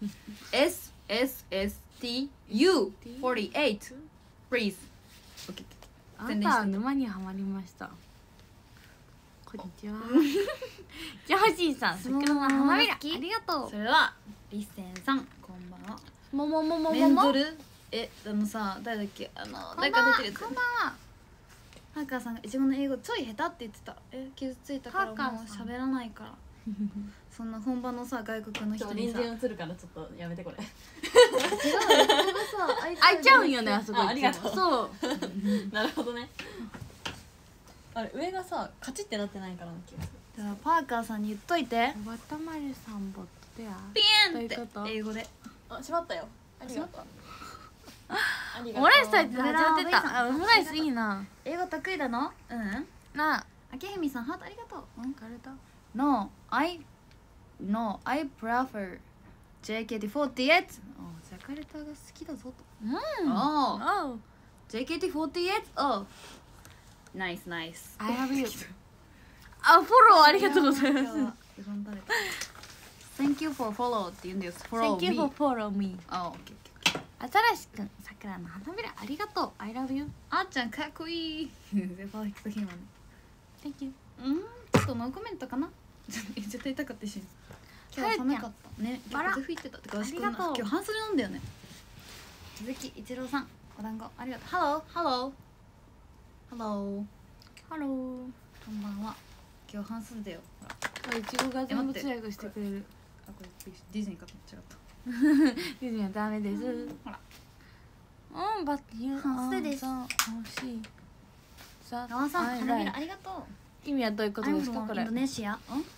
S S S T U forty-eight. Please. Okay. あなたは沼にはまりました。こんにちは。ジャージーさん、桜の花びら、ありがとそれではリッセンさん、こんばんは。 う。ももももメンもも。 ゾルえあのさ誰だっけあの誰こんばんはか出てるやつ。 こんばんは。 パーカーさんがいちごの英語ちょい下手って言ってた。え傷ついたからもうパーカーさん喋らないから。そんな本場のさ外国のちょっと人にさ。 隣人映るからちょっとやめてこれ。 違うよここがさ開いちゃうんよね、あそこ。 あありがとうそう。 なるほどね。あれ上がさカチってなってないからな気がする。 だからパーカーさんに言っといて。 渡丸さんボットでや。 ピエンってどういうこと英語で。あしまったよ。ありがとう。ありオムライス食べて始まってた。あ、オムライスいいな。 英語得意だの？うん。 なあ。 あけへみさんハートありがとう。うん。 カルタ。 No, I No, I prefer ジェイケーティーフォーティーエイト。あ、ジャカルタが好きだぞと。 うん。 ああ。 おう。 ジェイケーティーフォーティーエイト。お。ナイスナイス。 I love you。あ、フォローありがとうございます。 うどん食べた。Thank you for follow って言うんです。Follow Thank you for me。 follow me。 あ、オッケーオッケー。 あたらしくん、桜の花びらありがとう。I love you。 あっちゃんかっこいい。パーフェクトヒーマン。 Thank you。 うん。ちょっとノーコメントかな。絶対痛かったし。今日は寒かったね。 あら風吹いてたってか、私ありがとう今日半袖なんだよね。鈴木一郎さん、お団子ありがとう。ハロー、ハロー、ハロー、 ハロー。 こんばんは。今日半袖だよ。ほら、 いちごが全部通訳してくれる。 あ、これディズニーかと思っちゃった。 ディズニーはダメです。 ほら、 うん、バッユー。 半袖です欲しい。さラワさん、 あ、 花びらありがとう。 意味はどういうことですか I'm こ from れ。 Indonesia. ん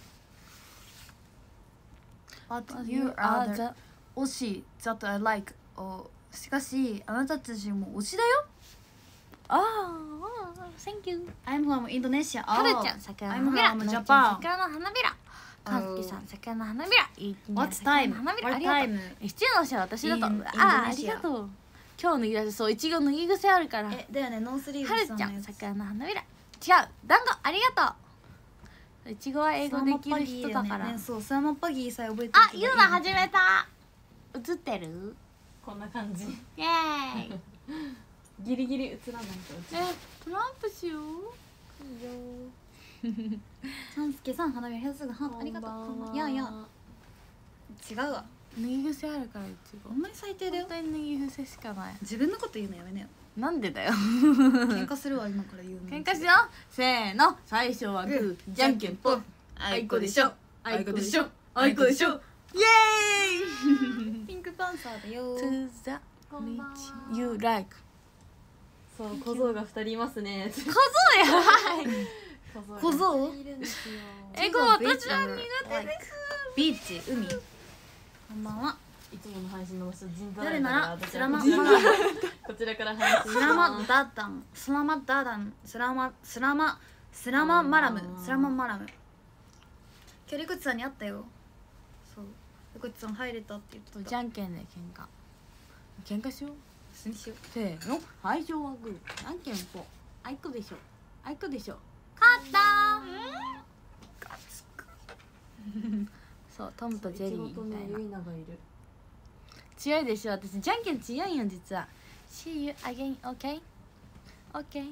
But You you are are the the 推し that I like. おしかし、あなたたちも推しだよ。 ああ、Thank you。 I'm from Indonesia. はるちゃん、桜の I'm 花びら。 from なおちゃん Japan. 桜の花びら。かんすけさん、桜の花びら。いいきね What 桜 time? の花びら。あ What りがとう。 time? えシチューの人は私だと。 In ああ、あ Indonesia りがとう。今日脱ぎ出せそう、いちご脱ぎ癖あるから。 え、だよね、ノースリーブはるちゃん、 さんのやつ。 桜の花びら。違う、団子ありがとう。いちごは英語できる人だから。 ね、そう、スワマッパギーさえ覚えてあ、ゆうな始めた。映ってる？ こんな感じ。 イエーイ。 ギリギリ映らないと。 え、トランプしよう。いいよ。 サンスケさん、花びら、へすぐハートありがとう。こんばんは。いやいや、違うわ。 脱ぎ癖あるからいちご。 ほんまに最低だよ本。当に脱ぎ癖しかない。 自分のこと言うのやめなよ。 なんでだよ喧嘩するわ今から言う喧嘩しようせーの最初はグーじゃんけんぽんあいこでしょあいこでしょあいこでしょイエーイピンクパンサーだよ To the こんばんは beach you like そう小僧が二人いますね小僧やばい小僧いるんですよえこ私は苦手ですビーチ海こんばんはいつもの配信の場所陣誰ならスラマこちらからこちらから配信しスラマますダダンスラマダダンスラマスラマスラママラムスラママラム今日リコチさんに会ったよそうリコチさん入れたって言ってたじゃんけんで喧嘩喧嘩しよう一緒にしようせーの最初はグーじゃんけんぽんあいこでしょあいこでしょ勝ったーガツクそうトムとジェリーみたいなユイナがいる強いでしょ私じゃんけん強いよ実は See you again OK OK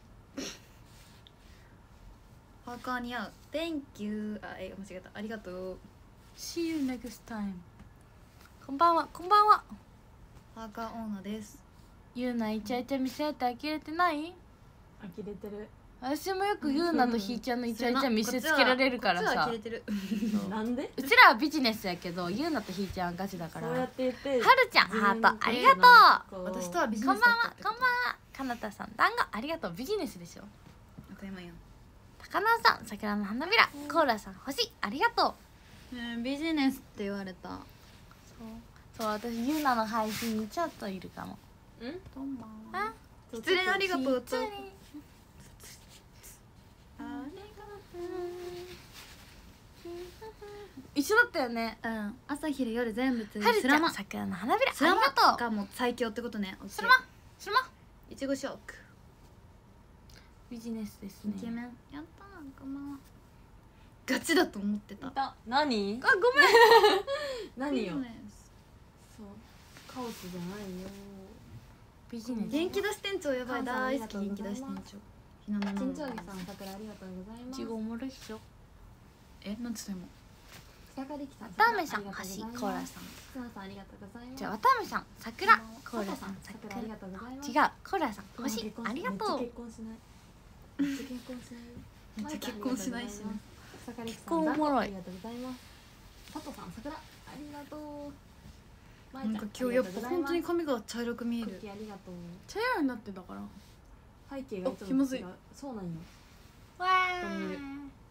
パーカーに合う Thank you あえ間違えたありがとう See you next time こんばんはこんばんはパーカーオーナーですゆうなイチャイチャ見せ合って呆れてない呆れてる私もよくゆうなとひーちゃんのイチャイチャ見せつけられるからこっちはさ切れてるなんでうちらはビジネスやけどゆうなとひーちゃんはガチだからそうやって言ってはるちゃんハートありがとうと私とはビジこんばんネスだったってはこんばんはかなたさん団子ありがとうビジネスでしょ当たり前やん高菜さん桜の花びらコーラさん星ありがとううんビジネスって言われたそうそう私ゆうなの配信にちょっといるかもうんこんばんは失恋ありがとうと失恋一緒だったよねうん朝昼夜全部つはるちゃスラマん桜の花びらありスラマがとうがもう最強ってことねスラマスラマいちごショックビジネスですイケメンねやったーこんばんはガチだと思ってたいた何あごめん何よビジネそうカオスじゃないよビジネスス元気出し店長やばいカンさんあり大好きがとうござい元気出し店ます長ひなののちんちょうぎさん桜ありがとうございますいちごおもろいっしょえなんつった今草刈りきさんわたあめさんありがとう橋ございますコーラさんつなさんありがとうございますじゃあわたあめさん桜ココーラさんーラさん桜ありがとうございます違うコーラさん星結婚しありがとうめっちゃ結婚しないめっちゃ結婚しないめっちゃ結婚しないしね草刈りきさ結婚おもろいありがとうございます佐藤さん桜ありがとうまなんか今日やっぱ本当に髪が茶色く見えるクッキーありがとう茶色になってたから背景がいつあ気まずいも違うそうなんよわここにいる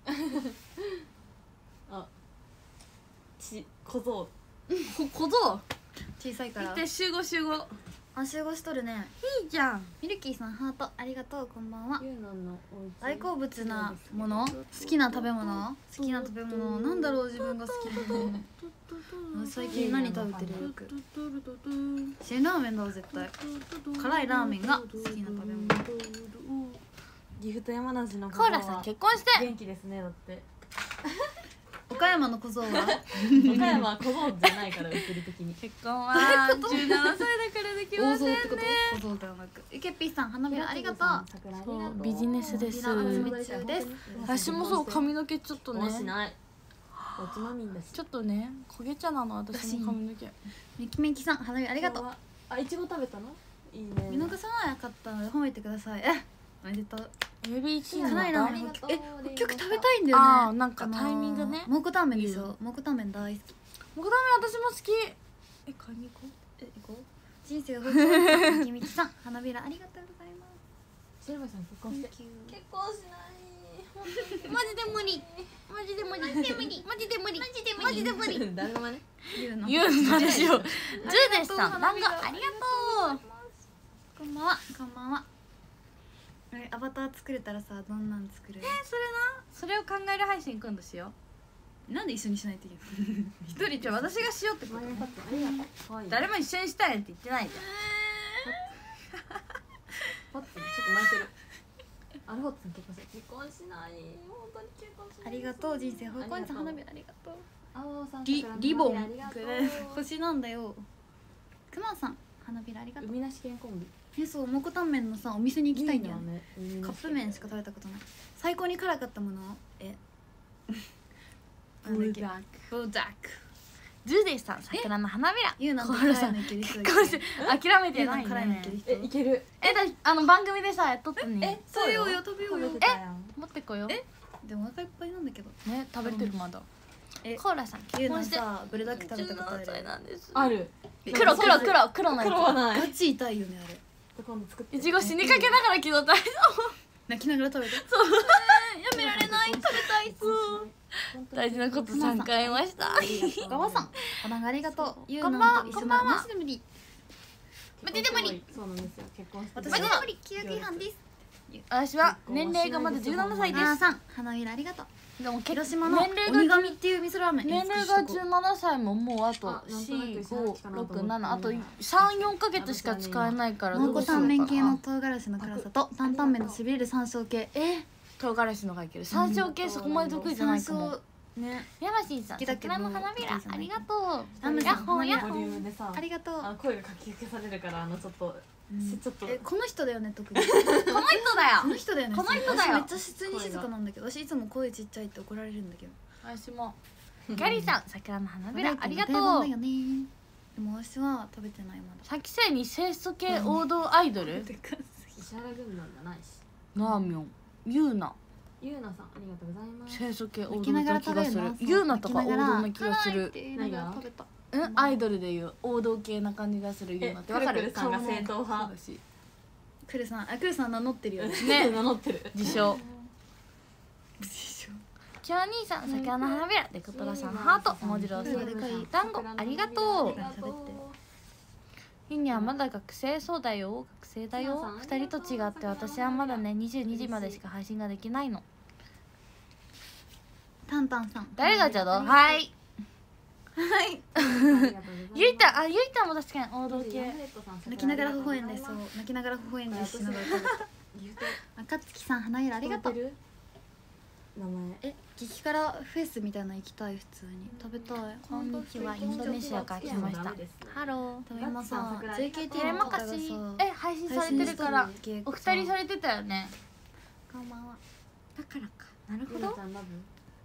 あち小僧ー小僧小さいから見て集合集合あ集合しとるねいいじゃんミルキーさんハートありがとうこんばんはゆうののお家大好物なもの好きな食べ物好きな食べ物なんだろう自分が好きなの最近何食べてるよく辛ラーメンだわ絶対辛いラーメンが好きな食べ物岐阜と山梨のコーラさん結婚して元気ですねだって岡山の小僧は岡山は小僧じゃないから物理的に結婚はじゅうななさいだからできませんね大僧ってこと小僧ではなくゆけっぴーさん花びらありがとう桜ありがとそうビジネスですビジネス中です私もそう髪の毛ちょっとねもうしないおつまみんだしちょっとね焦げ茶なの私も髪の毛みきみきさん花びらありがとう今日はあいちご食べたのいいね見逃さなかったので褒めてくださいえおめでとうエビ一位に辛いなったラーメンありがとうえ北極食べたいんだよねあーなんかタイミングね蒙古タンメンでしょ蒙古タンメン大好きもうダメ私も好きえ買いに行こえ行こう人生を振ってみきみきさん花びらありがとうございますシルバさん結婚して Thank you 結婚しないマジで無理マジで無理マジで無理マジで無理マジで無理マジで無理誰の真似言うの言うんだでしょジューデスさん花団子びらありがとうこんばんはこんばんはえアバター作れたらさどんなん作るえそれなそれを考える配信今度しよなんで一緒にしないといけないう一人じゃあ私がしようってことマリオカットありがとう可愛い誰も一緒にしたいって言ってないじホッツちょっと巻いてるあれホッツさん結婚して結婚しない本当に結婚しないありがとう人生方向にさん花びらありがとう青さんリ桜のリボン花びらありがとう星なんだよくまさん花びらありがとう海なし健コンビえそう蒙古タンメンのさお店に行きたいんだよねいいなカップ麺しか食べたことない最高に辛かったものえなんだっけゃんブルダックジュディさん桜の花びらゆうなんてコーラさん辛いのいける人結婚して諦めてゆうなんない辛いのいけるね人えいけるえだあの番組でさやっとったね食べようよ食べようよ食べてたやん持ってこようえでもお腹いっぱいなんだけどね食べてるまだえコーラさん結ゆうな婚してんさブルダック食べたことあるなんですある黒黒黒黒のや黒はないガチ痛いよねあれ今度作ってついちご死にかけながら昨日食べた泣きながら食べてそうやめられない食べたい大事なことさんかいました小川さんお団子ありがとうゆうこんばんはなんと一緒こんばんはマジで無理マジで無理そうなんですよ結婚して私マジでは無理きゅうぎはんです私は年齢がまだじゅうななさいですあーさん花びらありがとうでも広島の年齢が鬼神っていう味噌ラーメン年齢がじゅうななさいももうあとあなんとなくよん、 一緒の時かなと思ったご、ろく、ななあとさん、よんかげつしか使えないから蒙古タンメン系のどうしよ唐辛子の辛さと担々麺のしびれる山椒系えうかな唐辛子のがいける山椒系そこまで得意じゃないかもねヤマシンさん好きだけど桜の花びらありがとうラムさんヤッホーヤッボホーリュームでさありがとうあの声がかき消されるからあのちょっとしちょっとえこの人だよね特にこの人だこのよ人だよねこの人だよ私めっちゃ普通に静かなんだけど私いつも声ちっちゃいって怒られるんだけど私もギャリーさん桜の花びらありがと定番うだよねでも私は食べてないまださきせいに清楚系王道アイドルでか石原軍団じゃないしナーミョンユーナゆうなさんありがとうございます清楚系王泣きながら道な気がす食べるのるユーナとか王道な気がする何が食べたうんアイドルでいう王道系な感じがするユーナってわかるくるくるさんが正統派そうだしクルさんあクルさん名乗ってるよねね名乗ってる自称キョア兄さん桜の花びらデコトラさんハートもじろうさん団子ありがとうひにはまだ学生そうだよ学生だよ二人と違って私はまだねにじゅうにじまでしか配信ができないのタンタンさん誰がちょうどはいはいゆいたあゆいたも確かに王道系泣きながら微笑んでそう泣きながら微笑んでしながら食べた赤月さん花びらありがとう名前え激辛フェスみたいなの行きたい普通に食べたいこんにちはインドネシアから来ましたハローでも今さ ジェイケーティーテレの方がさマカシえ配信されてるからお二人されれてたよねこんばんはだからかなるほゆうなどちゃんラブ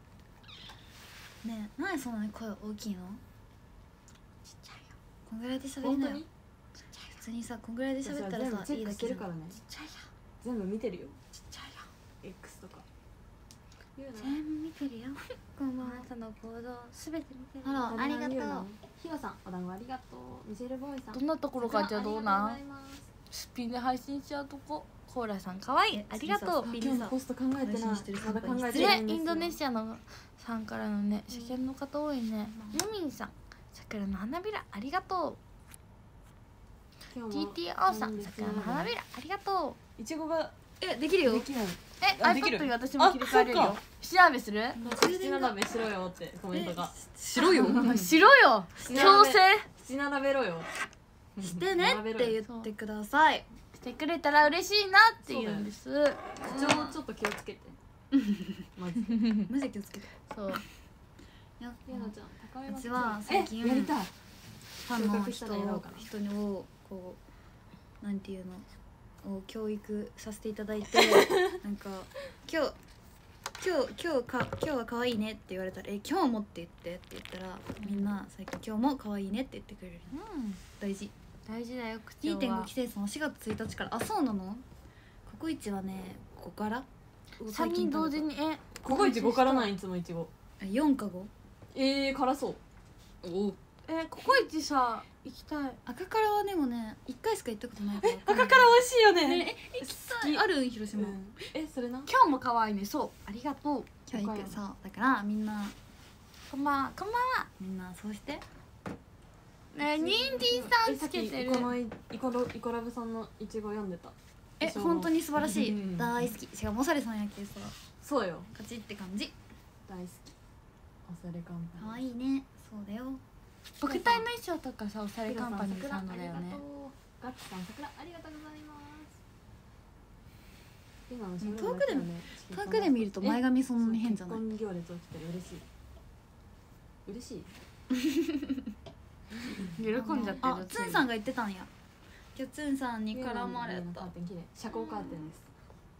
ねえ何そんなに声大きいのちっちゃいよこんぐらいで喋りなよ本当に普通にさこんぐらいで喋ったらさチェックいいだけじゃんしてるからねちっちゃいよ全部見てるよちっちゃいよ X とかゆうな全部見てるよこんばんはあなたの行動すべて見てるあらありがとうひよさんお団子ありがとうミシェルボーイさんどんなところがじゃあどうなんありがとうございますすっぴんで配信しちゃうとこコーラさんかわいいありがとうえ今日のポスト考えてない配信してるまだ考えてねないんですよインドネシアのさんからのね初見の方多いねユミンさん桜の花びらありがと今う日もティーティーオー さん桜の花びらありがとういちごがえできるよできないえあできる iPad に私も切り替えれるあよ調べする七並べしろよってコメントがしろよしろよ強制七並べろよしてねって言ってくださいしてくれたら嬉しいなって言うんですそう口調ちょっと気をつけてマジでマジで気をつけてそういやゆうなちゃん高めのうちは最近えやりたいファンの人収穫したらやろうかな人にをこうなんていうのを教育させていただいてなんか今日今日今日か今日は可愛いねって言われたらえ今日もって言ってって言ったらみんな最近今日も可愛いねって言ってくれるうん大事大事だよ口調にてんごは期生さんはしがつついたちからあそうなのココイチはねここからさんにん同時にえココイチごからないいつもいちごよんかごえー辛そうおおえココイチさ行きたい赤からはでもねいっかいしか行ったことないから赤から美味しいよねねえ行きたいある広島、 うんえそれな今日も可愛いねそうありがとう今日行くそうだからみんなこんばんはこんばんはみんなそうしてねニンディさんつけてるえさっきこのいイコロイコラブさんのいちご読んでたえ一緒の本当に素晴らしいうん大好きしかもおしゃれさんやけさそうよカチって感じ大好きおしゃれカンパニー可愛いねそうだよ僕隊の衣装とかさおしゃれカンパニーさんのだよねガッツさん桜ありがとうございます今の遠くで遠くで見ると前髪そんなに変じゃない結婚行列起きて嬉しい嬉しい喜んじゃってるあツンさんが言ってたんや今日ツンさんに絡まれたっカーテン綺麗遮光カーテンです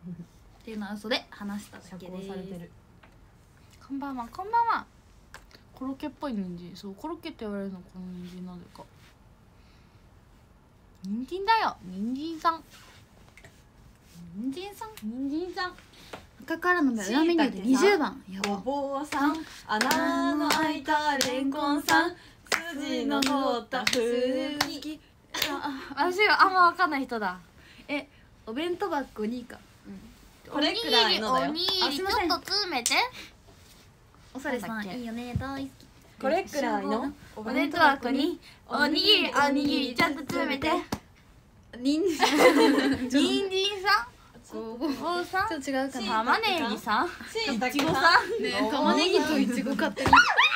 ていうのは嘘で話しただ遮けです光されてるこんばんはこんばんはコロッケっぽい人参。そうコロッケって言われるのこの人参なぜか。人参だよ人参さん人参さん人参さん。 赤からの裏メニューでにじゅうばん。やごば。 ぼうさん、穴の開いたレンコンさん、筋の通った風紀。 私はあんま分かんない人だ。 え、お弁当箱にか。 これくらいのだよおにぎりおにぎりちょっと詰めて。 おされさなんだっけんいいよね大好き。 これくらいのお弁当箱におにぎりおにぎりちょっと詰めて。 人参人参さごんごぼうさんちょっと違うかな。 玉ねぎさんしいたけいちごささんね玉ねぎといちご買ってる。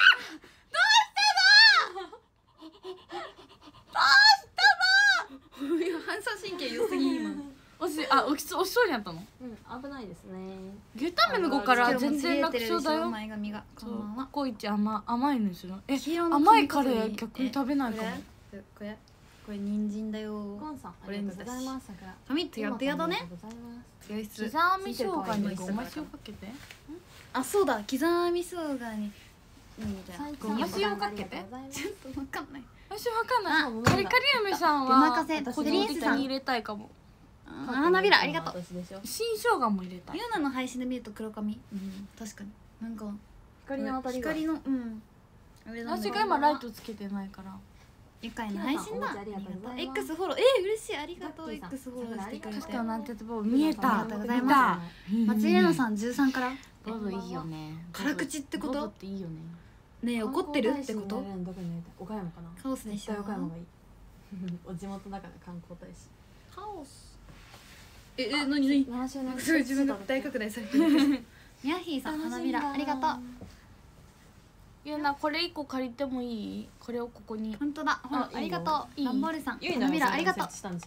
反射神経良すぎ今。 おしあおきそおしそうになったの。 うん、危ないですね。 牛タンメンの子から全然楽勝だよ。 前髪がこそうんばんは。 ココイチ甘甘いのにするの。え黄色の甘いカレー髪飾り逆に食べないかも。 これこれこれ人参だよ。 ゴンさん、あオレンジだしりがとうございます。桜。 髪ってやってやだね。 ありがとうございます。 教室。 刻み生姜にごま塩かけて。 あ、そうだ、刻み生姜にみたいな。 ごま塩かけて。 ちょっとわかんない。 私わかんない。 あカリカリ梅さんおは任せ個プリンスさん人的に入れたいかも。 あ、花びらありがとう。 私でしょ。 新生姜も入れたい。 ユーナの配信で見ると黒髪。うん、確かに。なんか光の当たりが。 光のうん。あれなんだ私が今ライトつけてないから。 愉快な配信だ。ありがとう。X フォロー。えー、嬉しい。ありがとう。X フォローしてくれて。 確かなんて言っても見えた。 ありがとうございま松井玲奈さんじゅうさんから。 ボブいいよね。 辛口ってことボブっていいよね。 ねえ、怒ってるってこと？ どこになりたい？岡山かな。 カオスでしょ。 絶対岡山がいい。お地元だから観光大使。 カオス。え、え、なになに？ なな周年。 すごい自分が大拡大されてる。ミヤヒーさん、花びらありがとう。 ゆうなこれ一個借りてもいい？これをここに。 本当だ。ほら、ありがとう。 いいランボールさん、 ゆいな花びらありがとう。 したんでしょ。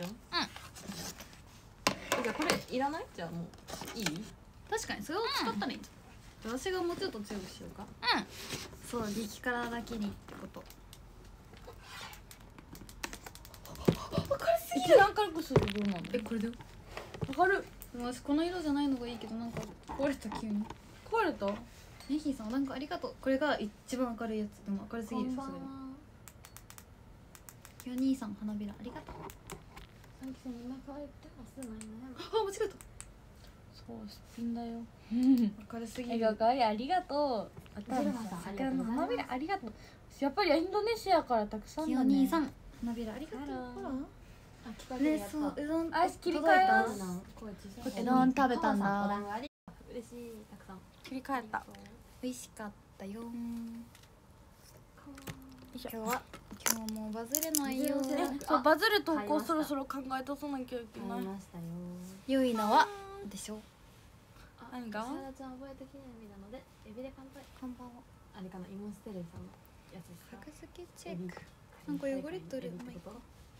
うん。じゃあこれいらない？じゃあもういい？ 確かにそれを使ったらいいんじゃん。私がもうちょっと強くしようか。 うん。 そう、激辛だけにってこと。 一段軽くするどうなの？ え、これだよ。 わかる。 私この色じゃないのがいいけど、なんか壊れた急に。 壊れた？ ミヤヒーさん、なんかありがとう。これが一番明るいやつ。でも明るすぎる。さすがに。キヨ兄さん、花びらありがとう。 さんきさんにまかえてますないね。 あ、間違えた。 そうすっぴんだよ。 明るすぎえる。 がかわいいありがとう。あたジルマさん桜の花びらありがとう。やっぱりインドネシアからたくさんキだね。 ヨ兄さん、花びらありがとう。 あらほら。 あ、来たけどね、 やった。 そう、うどんあ切り替え届いた。 ますうどん食べたんだお団子あり嬉しい、たくさん。 切り替えた。 美味しかったよ。 よいしょ今日は今日もバズれないよ。 バズれないそうバズる投稿買いましたそろそろ考え出さなきゃいけない。 買いましたよ。 良いのはでしょ。 何が？ さらちゃん覚えた記念日なのでエビで乾杯。 こんばんは。 あれかな、イモンステレビさんのやつですか。 格付けチェック。なんか汚れとる。まあいいか。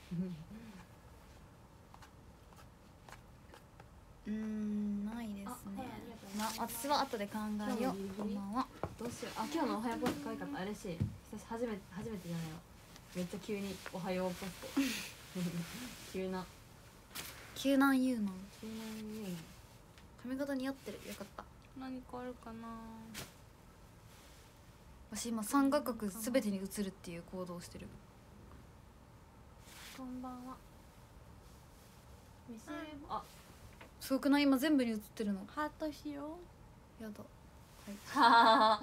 うーん、ないですね。まあ私は後で考えよう。こんばんは。 どうしよう。あ、今日のおはようポスト可愛かった。嬉しい。私初めて初めてじゃないわ。めっちゃ急におはようポスト。急な急なん言うの。 急な匂い。 髪型似合ってる。よかった。 何かあるかな。 私今三角角すべてに映るっていう行動をしてる。 こんばんは。ミシェルあ、 すごくない？今全部に映ってるの。 ハートしよう。 やだ。 は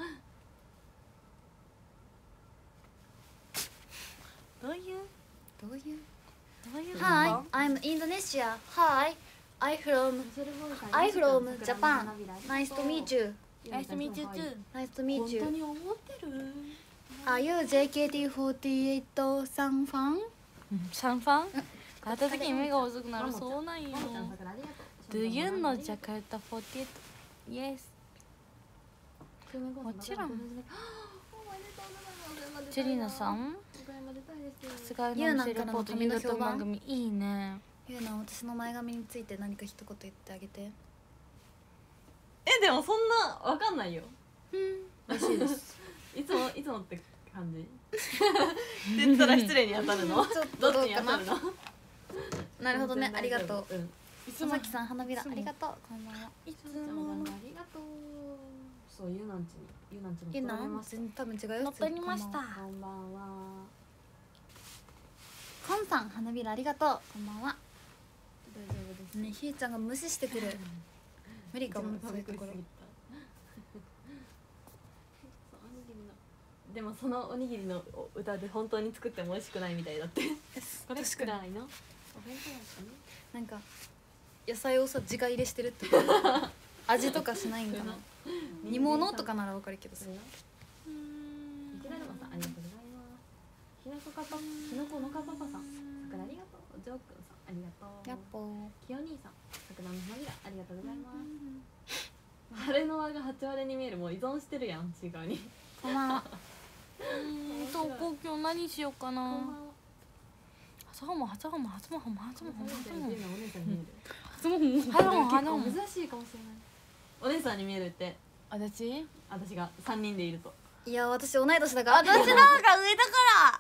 どういうどういうどういう Hi, I'm Indonesia. Hi, I from ミシェルボールさん I from 桜の Japan. 花びら Nice to meet you. Nice to meet you too. Nice to meet 本当 you. に思ってる。 Are you ジェイケーティーフォーティーエイト さんファン？ シャンファン？会った時に目が遅くなるそうなんよ。 マモちゃん桜ありがとう。 Do you know Jakarta フォーティーエイト? Yes. もちろん。ジェリーナさん、すがいの店レポート夕方番組いいね。 ゆうな、私の前髪について何か一言言ってあげて。 え、でもそんなわかんないよ。 嬉しいです。 いつもいつもって感じ。って言ったら失礼に当たるの。 ちょっどっちとどうかなに当たるの。 なるほどね、ありがとう。 うん。 いつも佐々木さん、花びらありがとう。こんばんは。 いつあもりがとう。そそうゆうなんちにゆうなんちにゆうな乗っ取られました。 ん全多分違うよ。 乗っ取りました。 こんばんは。 コンさん花びらありがとう。こんばんは。 大丈夫ですねひーちゃんが無視してくる。無理かもそういうところ。 そうおにぎりのでもそのおにぎりの歌で本当に作っても美味しくないみたいだって。これく確からいのお弁当だったね。 なんか野菜をさ自家入れしてるってこと味とかしないんかな。煮物とかならわかるけどさ。 池田沼さんありがとうございます。きのこかぱきのこのかパパさん桜ありがとう。ジョーくんさんありがとう。 やっぽー。 きよ兄さん桜の花びらありがとうございます。晴れの輪が八割に見える。もう依存してるやん違うに。 こんばんは。うん投稿今日何しようかな。 こんばんは。 朝ごはん朝ごはん朝ごはん朝ごはん朝ごはんお姉さんに見える。 朝ごはん朝ごはん朝ごはん珍しいかもしれない。お姉さんに見えるって私私が三人でいると。 いや私同い年だから。 私の方が上だから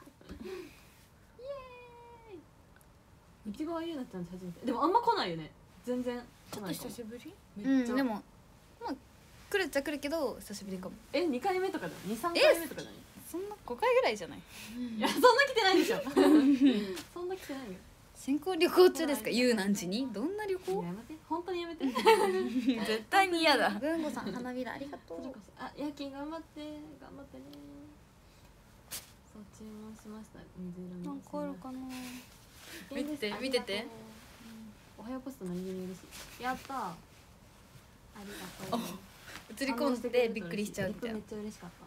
いちごはゆうなちゃんって初めて。でもあんま来ないよね。全然ちょっと久しぶりめっちゃ。 うんでもまあ来るっちゃ来るけど久しぶりかも。 え二回目とかだ。二三回目とかだね。 そんなごかいぐらいじゃない。 いやそんな来てないでしょ。そんな来てないよ。 先行旅行中ですか。ゆうなんちにどんな旅いや行。 やめて本当にやめて。 絶対に嫌だ。 文吾さん花びらありがとう。 あ夜勤頑張って頑張ってね。そう注文しました水色の。 なんかあるかな。 見てて見てて。 おはようポスト何気に嬉しい。やったー。ありがとう。 映り込んでびっくりしちゃうみたいなめっ。ちゃ嬉しかった。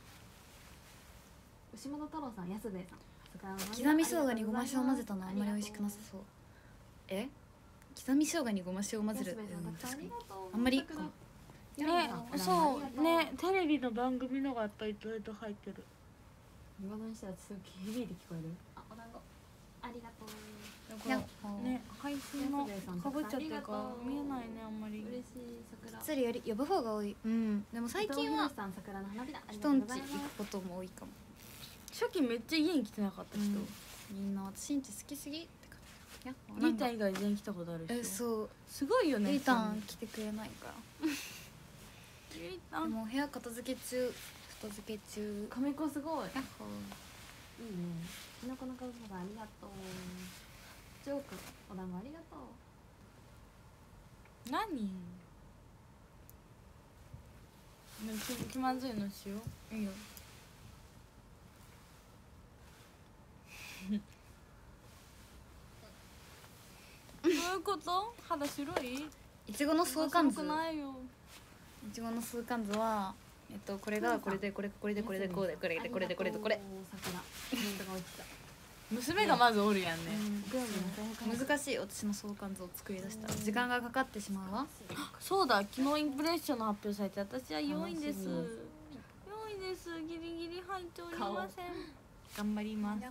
牛本太郎さん、安兵衛さん。 刻み生姜にごま塩を混ぜたのあんまり美味しくなさそう。え刻み生姜にごま塩を混ぜる、うん、確かにあんまりね、そうね、テレビの番組のがやっぱりどれと入ってる。 今のにしたらすごい響いて聞こえる。あ、お団子ありがとう。 やっね、配信のかぶっちゃってるから見えないね、あんまり。 嬉しい桜。 それより呼ぶ方が多い。うんでも最近はさん桜の花びらありが人とうんございます。 ち行くことも多いかも。 初期めっちゃ家に来てなかった人。 みんな私んち好きすぎって感じ。やっぱリータン以外全員来たことあるえ人。 そうすごいよね。 リータン来てくれないからリータン。 でも部屋片付け中片付け中。 亀子すごい。 やっほいいね。きのこのかぶさんありがとう。ジョー君、お団子ありがとう。 何？ね、気気まずいのしよう。いいよ。どういうこと？肌白い？ いちごの相関図。 白くないよ。 いちごの相関図はえっとこれがこれでこれこれでこれでこうでこれでこれでこれでこれ。 桜。コメントが落ちた。 娘がまずおるやんね。 難しい私の相関図を作り出したら時間がかかってしまうわ。 そうだ、昨日インプレッションの発表されて私はよんいです。よんいです。ギリギリ入っておりません。頑張ります。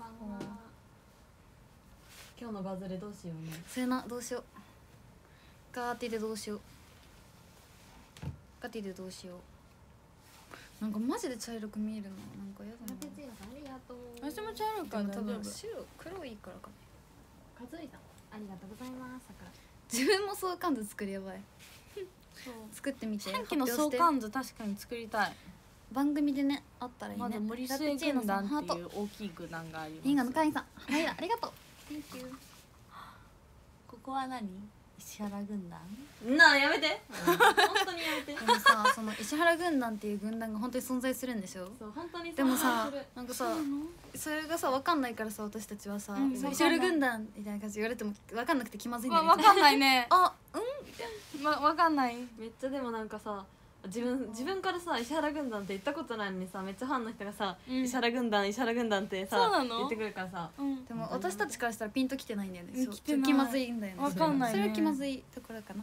今日のバズレどうしようね。 それなどうしよう。ガーティでどうしよう。ガーティでどうしよう。なんかマジで茶色く見えるのなんかやだな。 ペチーノさんありがとう。 私も茶色いから大丈多分夫。 白黒いからかね。 かずいさんありがとうございます。桜。 自分も相関図作るやばい。 そう。 作ってみて。 さっきの相発表して関図確かに作りたい。 番組でねあったらいいね。 まず森末ラペチーノ軍団さんハートっていう大きい軍団があります。 リンガの会員さん花びらありがとう。Thank you。 ここは何？石原軍団？ なあやめて。本当にやめて。 でもさその石原軍団っていう軍団が本当に存在するんでしょ。 そう本当に。 でもさするなんかさそれがさ分かんないからさ私たちはさ、 うん石原軍団みたいな感じで言われても分かんなくて気まずいんだわ、 よね。 わかんないね。 あうんわ、わかんない。 めっちゃでもなんかさ自分自分からさ石原軍団って言ったことないのにさめっちゃファンの人がさ、 うん石原軍団石原軍団ってさそうなの言ってくるからさうん。 でも私たちからしたらピンときてないんだよね。そううん来てない気まずいんだよね。 わかんないねそれは気まずいところかな。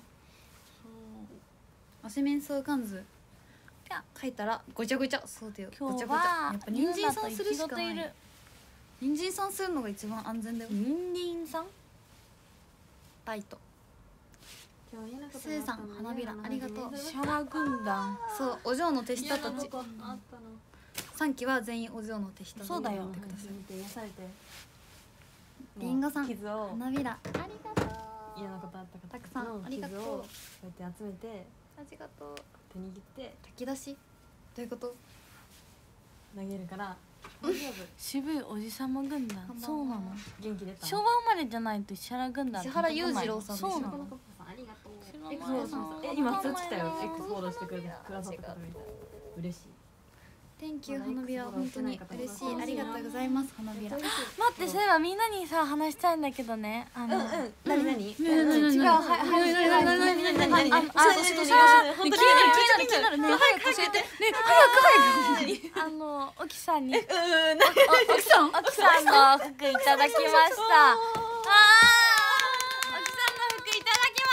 推しメン相関図書いたらごちゃごちゃ。そうだよ今日ごちゃごちゃ。 はやっぱ人参さんするしかないゆうなといちごといる。 人参さんするのが一番安全だよ。 人参さん？ ライト今日嫌なことスーさん花びらありがとう。 石原軍団。 そうお嬢の手下たち嫌なことあったの。 さんきは全員お嬢の手下。 そうだよってください。 見て癒されて。 リンゴさん傷を花びらありがとう。 嫌なことあった方たくさんありがとう傷をこうやって集めてありがとう。 手握って炊き出しどういうこと？ 投げるから大丈夫。 渋いおじさま軍団。そうなの。 元気出た。 昭和生まれじゃないと石原軍団って石原裕次郎さんでしょ。 そうなの。 このパパさんありがとう。 知らない X フォローします。え今通知来たよ。X フォローしてくれたくださった方がいた。嬉しい。 Thank you 花びら本当に嬉しいありがとうございます花びら。 待ってそういえばみんなにさ話したいんだけどね。あの何何？ 違うははい何何何何何何？ ああどうしどうしどうし気になる気になる気になるね早く教えてね早く早く。 あの沖さんにうん奥さん沖さんの服いただきました。あー沖さんの服いた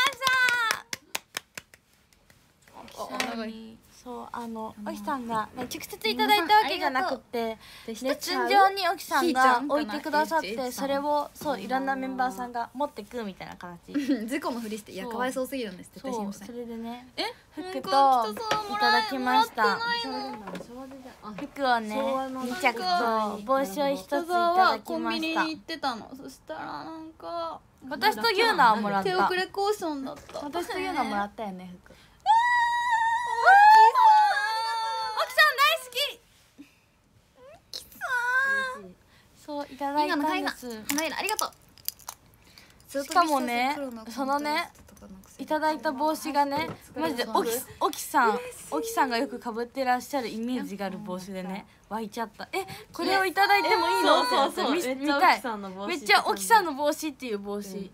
だきました。沖さんにそうあの沖さんがね直接いただいたわけじゃなくてレッスン上に沖さんが置いてくださってそれをそういろんなメンバーさんが持ってくみたいな形。 事故のふりしていやかわいそうすぎるんです絶対そうすいません。 それでねえ服といただきました。服をねに着と帽子を一ついただきました。 行ってたのそしたらなんか私とユーナはもらった。 手遅れコーションだった私とユーナもらったよね服。そういただいたんです。 花びらありがとう。 しかもねそのねいただいた帽子がねマジで沖沖さん沖さんがよくかぶってらっしゃるイメージがある帽子でね湧いちゃった。えこれをいただいてもいいのってそうそう見めっちゃ見たい。 沖さんの帽子めっちゃ沖さんの帽子っていう帽子。 うん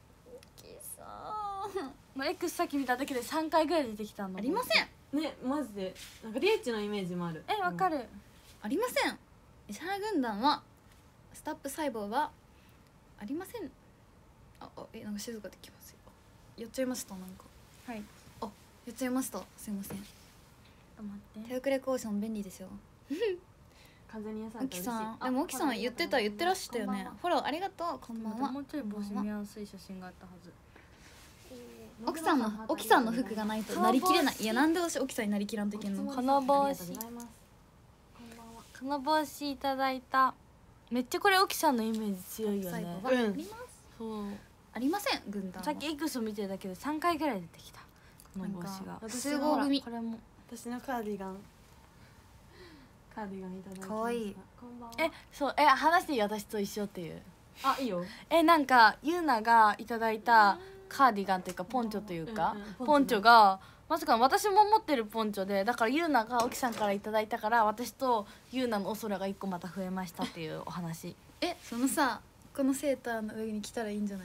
もう X さっき見ただけでさんかいぐらい出てきたの。 ありませんねマジでなんかリエッチのイメージもある。 えわかる。 ありません。石原軍団はスタップ細胞はありません。ああえなんか静かできますよ。やっちゃいましたなんか。 はい。 あやっちゃいましたすいません。 待って。 手遅れコーション便利ですよ。 風に優しい。 沖さんでも沖さん言ってた言ってらしたよね。フォローありがとうこんばんは。 もうちょい帽子見やすい写真があったはず。 沖さんの沖さんの服がないとなりきれない。いやなんで私沖さんになりきらんといけんの。 この帽子この帽子いただいた。めっちゃこれ沖さんのイメージ強いよね。 細胞はあります。 そうありません軍団は。 さっき X を見てるだけでさんかいぐらい出てきたこの帽子が。 集合組これも私のカーディガンカーディガンいただきました。 かわいい。 こんばんは。 えそうえ話していい私と一緒っていう。 あいいよ。 えなんかユーナがいただいたカーディガンというかポンチョというか、 うんうんポンチョがまさか私も持ってるポンチョでだからユーナが沖さんからいただいたから私とユーナのお空がいっこまた増えましたっていうお話。 えそのさこのセーターの上に着たらいいんじゃない？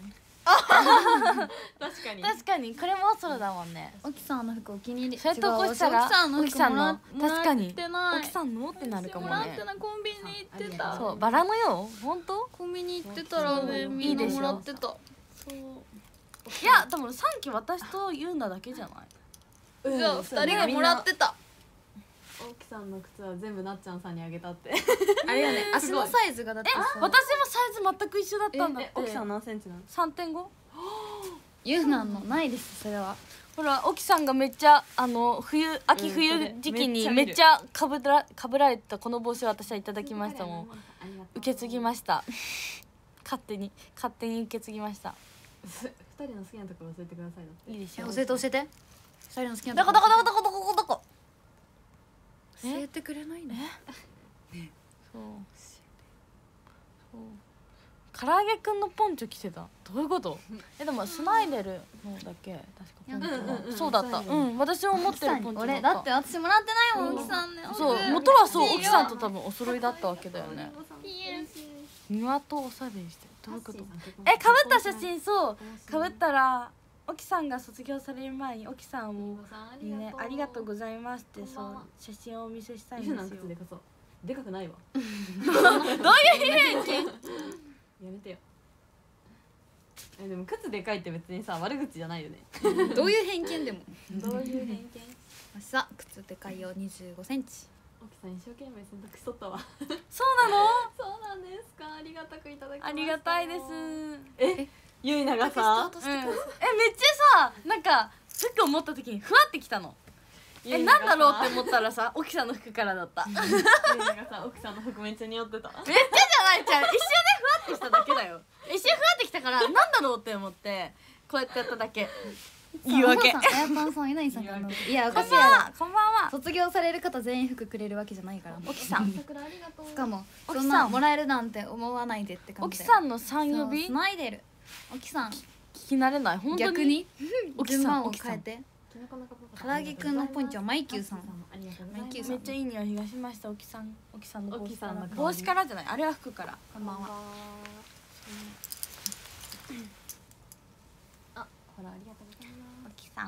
確かに。 確かにこれもお空だもんね。 沖さんの服お気に入り。 それ投稿したら沖さんの服沖さんのもら確かにもらってない。 沖さんのってなるかもねもらって。ないコンビニ行ってた。 そうバラのよ本当コンビニ行ってたらねみんなもらってた。 そういやでもさんき私とユーナだけじゃないうんじゃあふたりがもらってた。 沖さんの靴は全部なっちゃんさんにあげたって。 あれよね足のサイズがだってさ私もサイズ全く一緒だったんだって。 沖さん何センチなの？ さんてんごユーナのないですそれは。 ほら沖さんがめっちゃあの冬秋うん冬時期にそれめっちめっちゃかぶらかぶられたこの帽子を私はいただきましたもん。受け継ぎました勝手に勝手に受け継ぎました。 ふ二人の好きなところ教えてくださいだって。 いいでしょ教えて教えて。二人の好きなどこどこどこどこどこどこ教えてくれないね。 そうそう唐揚げくんのポンチョ着てたどういうことえでもスナイデルのだけ確かポンチョうんうんうんはそうだったスナイデルうん私も持ってるポンチョ俺だって私もらってないもんうん沖さんね。 そう元はそう沖さんと多分お揃いだったわけだよね。庭とおしゃべりしてどういうことえかぶった写真そうかぶったら沖さんが卒業される前に沖さんをにねありがとうございますってそう写真をお見せしたいんユですよ。 ーナの靴でかそう。でかくないわ。 どういう偏見やめてよ。えでも靴でかいって別にさ悪口じゃないよね。 どういう偏見でも。 どういう偏見？ 私さ靴でかいよにじゅうごセンチ。 沖さん一生懸命選択しとったわ。 そうなのそうなんですか。ありがたくいただきました。 ありがたいです。 え、ゆいながさ、 うん、えめっちゃさなんか服を持った時にふわってきたの。えなんだろうって思ったらさ沖さんの服からだった。めっちゃじゆいながさ、奥さんの服めっちゃ似合ってた。 ゃないじゃん一瞬でふわってきただけだよ。一瞬ふわってきたからなんだろうって思ってこうやってやっただけ。 言い訳さん、あやぱんさん、えなりさんがいや、おこんかしいやばんはこんばんはろ。卒業される方全員服くれるわけじゃないから。 沖さん桜ありがとう。 しかも沖さんそんなもらえるなんて思わないでって感沖じで。 さんの三呼びそうスマイデル。沖さん、 聞き慣れない本当に逆に沖さん順番を沖さん変えて。 きのこのかパパ唐揚げくんのポンチはマイキューさん。 ありがとうございます。 マイキューさんめっちゃいい匂いがしました沖さん沖さんの帽子から沖さんの香り帽子からじゃないあれは服からこんばんは。 あ、ほらありがとうございます。 沖さん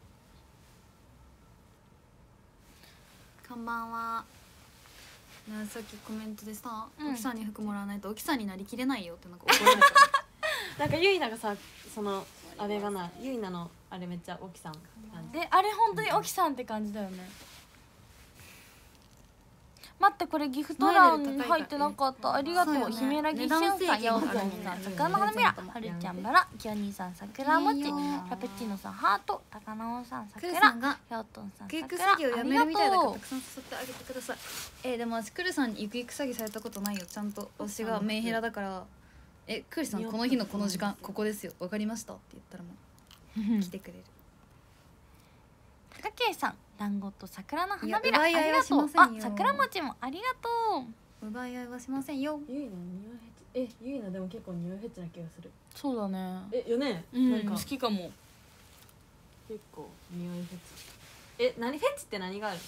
こんばんは。ねさっきコメントでさ、 うん沖さんに服もらわないと沖さんになりきれないよってなんか怒られた。 なんかゆいながさ、そのあれがな、ゆいなのあれめっちゃ沖さんって感じ。 であれ本当に沖さんって感じだよね待ってこれギフト欄に入ってなかったありがとう、 そうよねひめらぎしゅんさん値段制限やおこんがあるねさん桜の花びらはるちゃんバラきよにさん桜もちラペチーノさんハート高直さんク桜ルさんがやおとんさんゆくゆく桜詐欺をやめるみたいだからありがとうたくさん誘ってあげてください。えーでも私クルさんにゆくゆく詐欺されたことないよ。ちゃんと私がメンヘラだから「えクルさんこの日のこの時間ここですよわかりました」って言ったらもう来てくれる。 高圭さん団子と桜の花びらいや奪い合いはありがとうしませんよあ桜餅もありがとう奪い合いはしませんよ。 ゆいな匂いフェチ。え、ゆいなでも結構匂いフェチな気がする。 そうだねえ、よね。 うんなんか好きかも結構匂いフェチ。え、何フェチって何がある？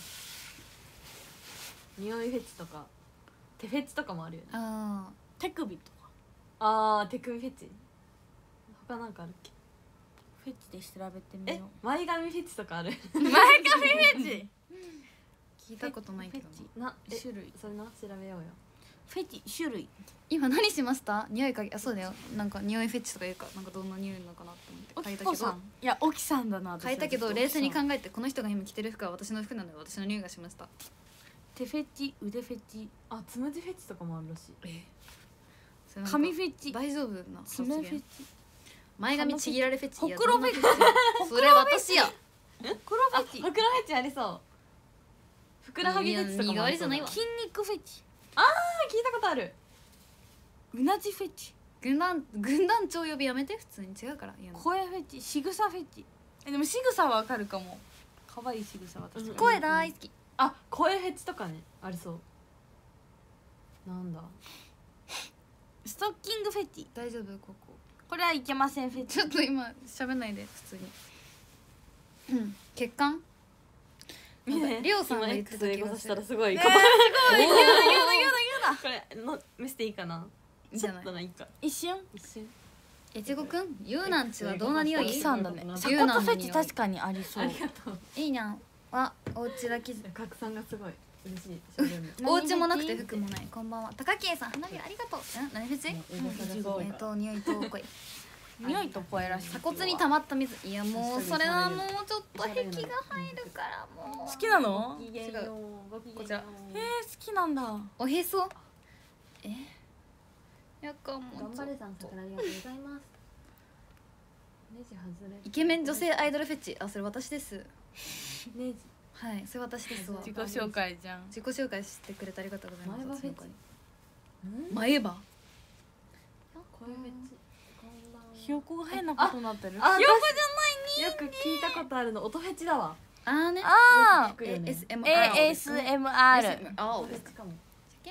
匂いフェチとか手フェチとかもあるよね。 あ手首とかあー、手首フェチ。他なんかあるっけ？ フェチで調べてみえよ、 前髪フェチとかある？ う前髪フェチー聞いたことないけどな。 フェチな、え、 種類それな調べようよ。 フェチ種類今何しました？匂い嗅ぎあそうだよ。なんか匂いフェチとか言うかなんかどんな匂いなのかなって思って嗅いたけど沖子さんいや沖さんだな私は嗅いたけど冷静に考沖さんえてこの人が今着てる服は私の服なので私の匂いがしました。 手フェチ腕フェチあ、つむじフェチとかもあるらしい。 えそれなんか髪フェチ大丈夫な発爪フェ言チ前髪ちぎられフェチ。 ほくろフェチいやどんなフェチそれ私や。 ほくろあ、 フェチふくらフェチありそう。ふくらはぎフェチとかもありそうだ。 いや苦割りじゃないわ筋肉フェチあ、聞いたことある。 うなじフェチ軍団軍団長呼びやめて普通に違うから言うの。 声フェチ仕草フェチえでも仕草はわかるかも可愛い仕草私うん声大好き。 あ、声フェチとかね、ありそう。なんだ。 ストッキングフェチ大丈夫ここ。 これはいけませんフェチちょっと今喋んないで普通に。うん血管。なんかリオさんが言ってた今 X 英語気がする。 させたらすごい。 ねこえ言うな言うな言うな言うなこれの見せていいかな。 いいじゃないちょっとないいか。 一瞬一瞬。 えちごくんゆうなんちはどんな匂い？ 沖さんだね鎖言う骨フェチ確かにありそうありがとう。 いいにゃんはお家だけ。 拡散がすごい嬉しい。ショールームお家もなくて服もない。こんばんは。高木さん花火ありがとう。え何フェチ？ ね英語さすごいえっと匂いと声。 匂いと声らしい鎖骨に溜まった水。いやもうそれはもうちょっと壁が入るからもう。 好きなのごきげんよう。ごきげんようこちらへえ好きなんだおへそ。えやかも頑張れさん桜ありがとうございます。ネジ外れ。 イケメン女性アイドルフェチ。あそれ私です。 ネジ。 はいそれ私ですわ。 自己紹介じゃん自己紹介してくれてありがとうございます。 前歯フェチ私のうん。 子に前歯。 声フェチ。こんばんは。 ひよこが変なことになってるひよあ、 こじゃないに。よく聞いたことあるの音フェチだわ。 あーね。 あ聞くよね。 エスエムー エーエスエムアールあ音フェチかも。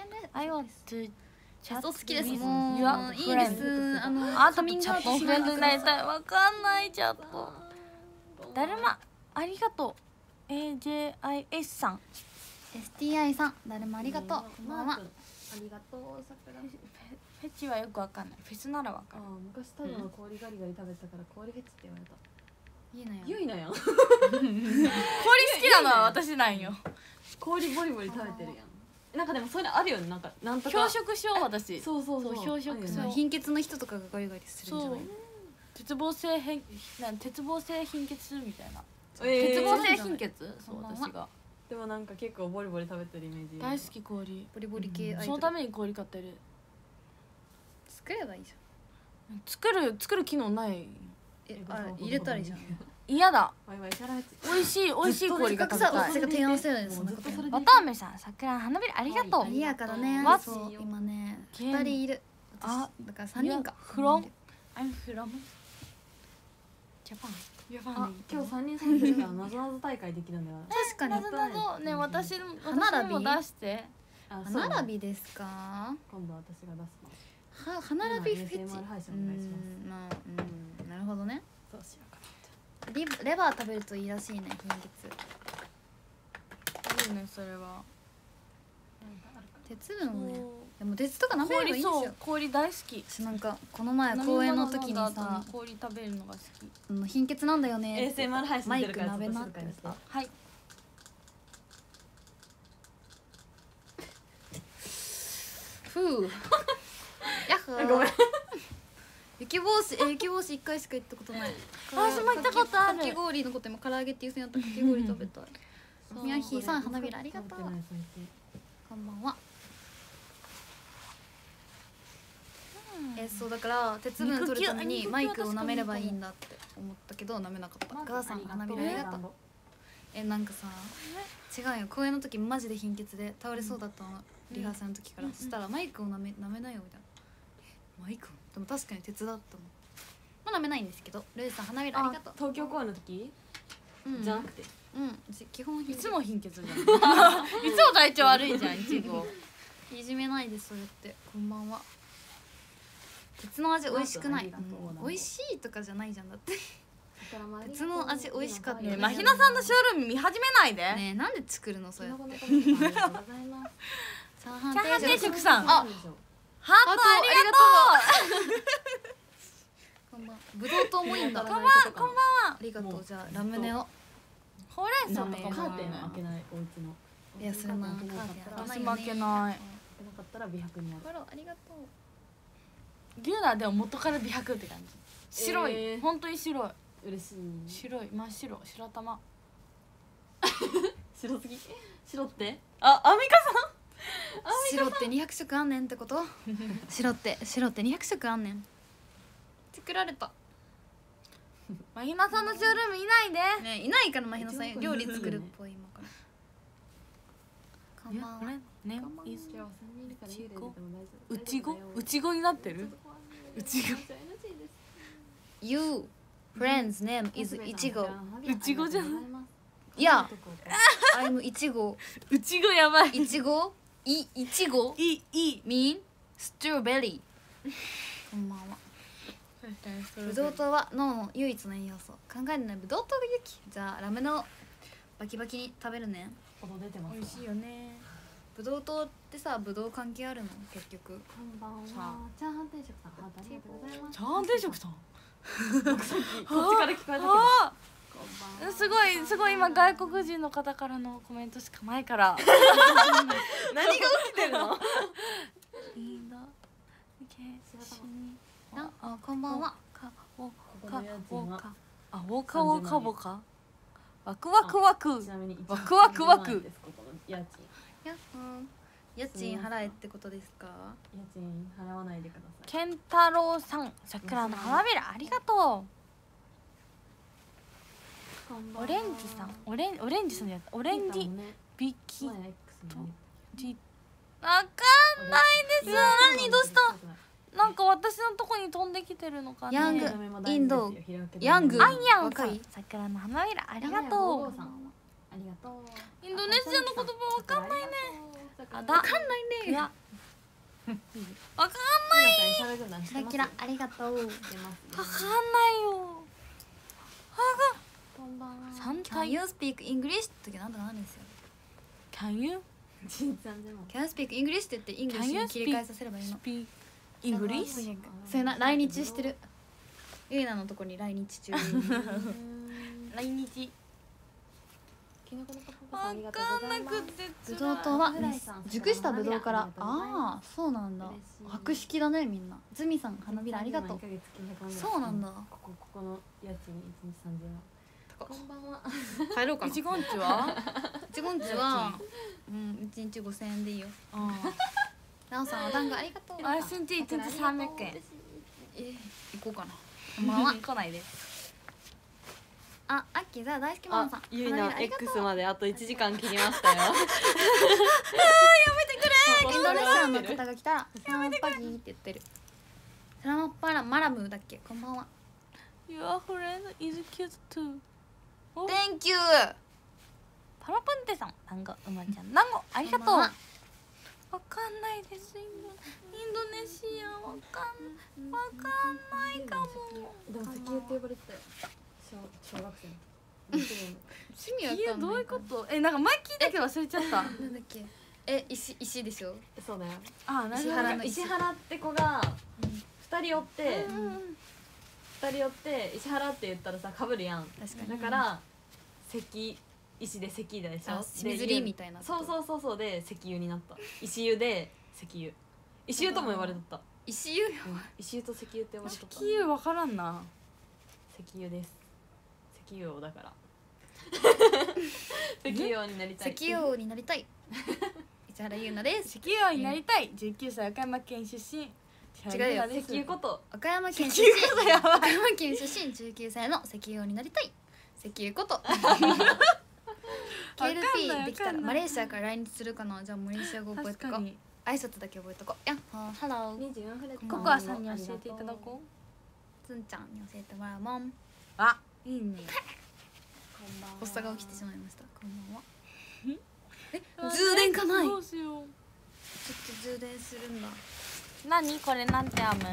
I want to チャット好きです。 with もう your いいで friend す。あのあとカミングチャッアウトしトフレンドになりい。 たいわかんないチャットだるまありがとう エージェーアイエス さんエスティーアイ さん誰もありがとう。こんばんは。 ありがとう桜。 フェチはよくわかんないフェスならわかある昔ただの氷ガリガリ食べてたから氷フェチって言われた。 いいのよ。 ゆいなやん。 氷好きなのは私なんよ氷ボリボリ食べてるやん。なんかでもそれあるよね。なんかなんとか。 氷食症私そうそうそう。 そう氷食症あるよね貧血の人とかがガリガリするんじゃない？ 鉄棒性変なん鉄棒性貧血するみたいなえー鉄棒性貧血そうこんばんは私がでもなんか結構ボリボリ食べてるイメージ。 大好き氷ボリボリ系アイドル。 そのために氷買ってる作ればいいじ作る作る機能ないゃん。えあれ入れたらいいじゃん。 嫌だワイワイシャラフェチ。 美味しい美味しい氷が食べせっかくさたい私が提案してるのにそんなことやる。 もうずっとそれわたあめさん桜の花びらありがとうはいいやからね。 わそう今ねゲーム二人いる。 あ私だから三人か。 フロン I'm from Japan あ今日三人揃ってるからなぞなぞ大会できるんだよ。 確かになぞなぞね私私歯並びにも出してあそう歯並びですか？ 今度私が出すの。 は歯並びフェチ。 今 エーエスエムアール 配信うお願いしますんまあうんなるほどね。 そうしようかリレバー食べるといいらしいね貧血。 いいねそれは。 な。なんかあるか鉄分をね。でも鉄とか舐めればいいんです氷そうよ。 氷大好き。 私なんかこの前公演の時に飲み物飲んだ後さに氷食べるのが好き。 あの貧血なんだよねエーエスエムアール 配信マイク出るから舐めなってちょっと静かにしてさはい。 ふうやっほーごめん雪帽子え雪帽子一回しか行ったことない。 私も行ったことあるかき氷のこと今唐揚げっていうふうになったかき氷食べたい。みやひさん花びらありがとう。 食べてない最近こんばんは。えそうだから鉄分取るためにマイクを舐めればいいんだって思ったけど舐めなかった。母さん花びらありがとう。えなんかさ違うよ公演の時マジで貧血で倒れそうだったの、リハーサルの時から、そしたらマイクを舐め舐めないよみたいな。えマイクでも確かに鉄だったもん。まあ舐めないんですけどルイさん花びらありがとう。 東京公演の時うんじゃなくてうん基本貧血いつも貧血じゃん。いつも体調悪いじゃんいちご。 いじめないですそれって。こんばんは。鉄の味美味しくない、 ありがとううん美味しいとかじゃないじゃんだって鉄鉄の味美味しかったねえまひなさんのショールーム見始めないで。 ねえなんで作るのそれって。 ありがとうございますチャーハンチャーハン定定食食さん。 あハートありがとこんばんは。ぶどう糖もいいんだ。 こんばんあはこんばんはりがとう。じゃあラムネを。 う。ほうれん草とかもカーテン開けないお家のいやそれなカーテン開けなかったら私負けない。 開けなかったら美白になるフォローありがとう。 牛だでも元から美白って感じ。白い、 えー本当に白い嬉しい白い真っ白白玉。 白すぎ白ってあアンミカ白ってにひゃく色あんねんってこと白って白ってにひゃく色あんねん。作られた。 まひなさんのショールームいないで。 ねいないからまひなさん料理作るっぽい今から。こんばんは。 ねこんばんは、 いいっす今日は三人いるから幽霊出ても大丈夫うちご大丈夫だようちごになってる。 うちご You friend's name is いちご。 いちごじゃん。 いや I'm いちご。 うちごやばい。 いちごいいちごいいいい。 mean strawberry。こんばんは。ブドウ糖は脳の唯一の栄養素。考えるのはブドウ糖が勇気。じゃあラムネをバキバキに食べるね。 音出てます美味しいよね。 ブドウ糖ってさブドウ関係あるの結局。 こんばんはチャーハン定食さんハートありがとうございますチャーハン定食さん。 こっちから聞こえたけどあこんばんあはすごいすごい今外国人の方からのコメントしかないから。 何が起きてるのいいな。けしに。 ああこんばんは。 かおここかの家お賃はかあおかおかぼか。ワクワクワクち。なみにワクワクワクですここの家賃やっほー。家賃払えってことですか？ 家賃払わないでくださいケンタロウさん桜の花びらありがとう。オレンジさんオレンオレンジさんじゃなくてオレンジビキ前 X にねジわかんないです。何どうしたなんか私のとこに飛んできてるのかね。 ヤングインドヤングアイアンさん若い桜の花びらありがとう。 ありがとうインドネシアの言葉わかんないね。あだわかんないね。 いやわかんキラキラありがとう。 わかんないよ。 こんばんは三 Can 回 you speak English ってなんとかなんですよ。 Can you ちんちゃんでも Can you speak English って言って English Can you に切り替えさせればいいの。 speak English？ それな来日してる。ゆいなのとこに来日中。 来日きのこのパパわさんありがとうかんございますなくてぶどう糖はうらいさん熟したぶどうから。 ありがとうございまああそうなんだ嬉しい。 博識だねみんな。ズミさん花びらありがとう。そうなんだここここの家賃いちにちさんじゅうまんこんばんは帰ろうかな。 いちごんちは一ゴンチはうん一日五千円でいいよ。なおさんお団子ありがとう。 あ一日一日さんびゃくえん。 え行こうかな。こんばんは。 来ないで。 あアッキーザ大好きマンさん。 ゆいな花びらありがとう X まであといちじかん切りましたよインドネシアの方が来たらサラマッパギーって言ってる。サラマッパラマラムーだっけ。こんばんは。 Your friend is cute too. Thank you. パラプンテさん、団子、うまちゃん、団子、ありがとう。わかんないです。インド、インドネシア、わかん、わかんないかも。 でも石油って呼ばれてたよ。小小学生の。 趣味わかんない。 どういうこと？え、なんか前聞いたけど忘れちゃった。 なんだっけ。え、石石でしょ。 そうだよ。 あ、なるほど。 石原の石原って子が二人おって二人おって石原って言ったらさ被るやん。 確かに。 だから石石で石でしょ。 清水りみたいな。 そうそうそうそうで石油になった。石油で石油。石油とも呼ばれとった。 石油。 石油と石油って呼ばれとった。 石油わからんな。 石油です。石油王だから。石油王になりたい。 石油王になりたい。石原優奈です。 石油王になりたい。じゅうきゅうさい、岡山県出身。 違うよ。 石油こと岡山県出身。岡山県出身じゅうきゅうさいの石油王になりたい。石油こと。ケーエルピー できたらマレーシアから来日するかな。じゃあマレーシア語覚えとこう。挨拶だけ覚えとこう。やっほーハロー。 にじゅうよんフレットココアさんに教えていただこう。 つんちゃんに教えてもらうもん。 あ、いいね。 発作が起きてしまいました。こんばんは。え、充電かない。ちょっと充電するんだ。 何これなんて編む？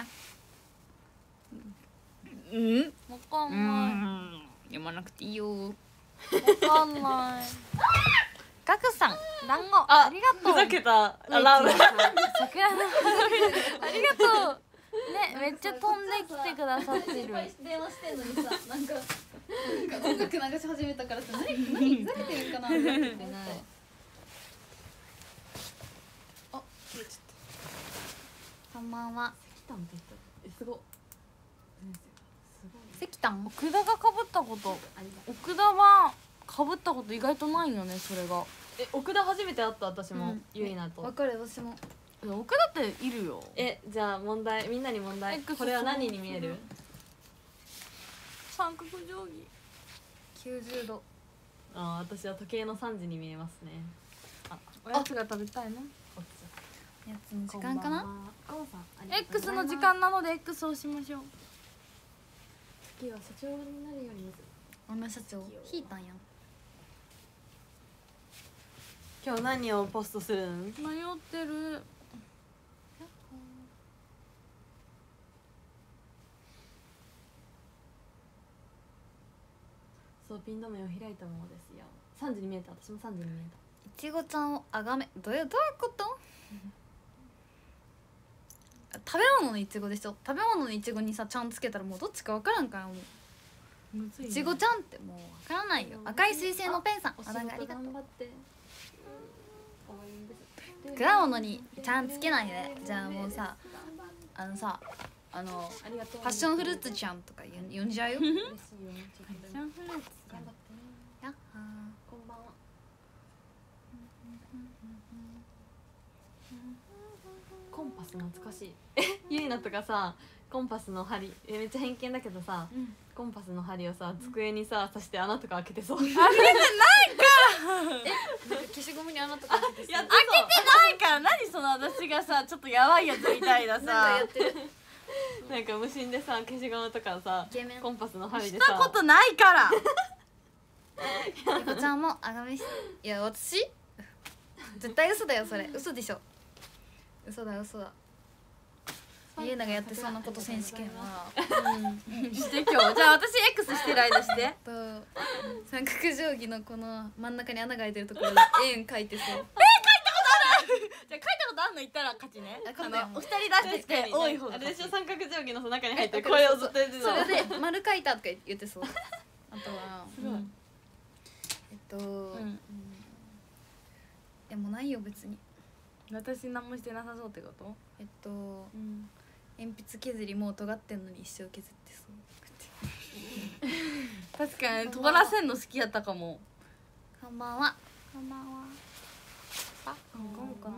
うん？ わかんない。 読まなくていいよ。 わかんない。ガクさん、団子ありがとう。 ふざけたアラーム。 桜のありがとう。ね、めっちゃ飛んできてくださってる。 電話してんのにさ、なんかなんか音楽流し始めたからさ、何何ふざけてるかなって思って。あ、切れちゃった。こんばんは。 石炭って言ったえ、すご石炭？ 奥田がかぶったこと、奥田はかぶったこと意外とないよね、それが。 え、奥田初めて会った私も、ゆいなと。 わかる、私も。 奥田っているよ。 え、じゃあ問題、みんなに問題。これは何に見える？ 三角定規。 きゅうじゅうど。 あ、私は時計のさんじに見えますね。 あ、おやつが食べたいの？ おやつの時間かな？ X の時間なので X をしましょう。 次は社長になるように。 女社長引いたんやん。 今日何をポストするん？ 迷ってる。 そう、ピン止めを開いたものですよ。さんじに見えた。私もさんじに見えいちごちゃんをあがめ、どういうどういうこと？食べ物のいちごでしょ。食べ物のいちごにさちゃんつけたらもうどっちかわからんから、もういちごちゃんってもうわからないよ。赤い彗星のペンさん、 た。 あだがありがとう。 頑張って。 果物にちゃんつけないで。じゃあもうさ、あのさ、あのありがとう。 パッションフルーツちゃんとか呼んじゃうよ。 嬉しいよ。 パッションフルーツ。 頑張ってね。 やっはこんばんは。コンパス懐かしい。え、ゆいなとかさ、コンパスの針、え、めっちゃ偏見だけどさ、コンパスの針をさ、机にさ、刺して穴とか開けてそう。開けてない消しゴムに穴とか開けてやって開けてないから。何その私がさちょっとやばいやつみたいなさ。 なんかやってる。 なんか無心でさ、消しゴムとかさイケメン、 コンパスの針しでさ。 たことないから。 ゆこちゃんもあがめし、いや私絶対嘘だよ、それ嘘でしょ。嘘だ嘘だ。ゆうながやってそうなこと選手権はして今日じゃあ私 X してる間してと三角定規のこの真ん中に穴が開いてるところで円描いてそう。 じゃあ書いたことあんの言ったら勝ちね。 ああ勝ったよのお二人出してきて多い方があれでしょ、 勝ち。 三角定規のさ中に入ってるこれをずっと言ってそた。 れで丸描いたとか言ってそう。あとはすごい。 えっと、 うんでもないよ別に。 私何もしてなさそうってこと？ えっとうん鉛筆削りもう尖ってんのに一生削ってそう。 確かに尖らせんの好きやったかも。 こんばんは。こんばんは。 あ、こうかな。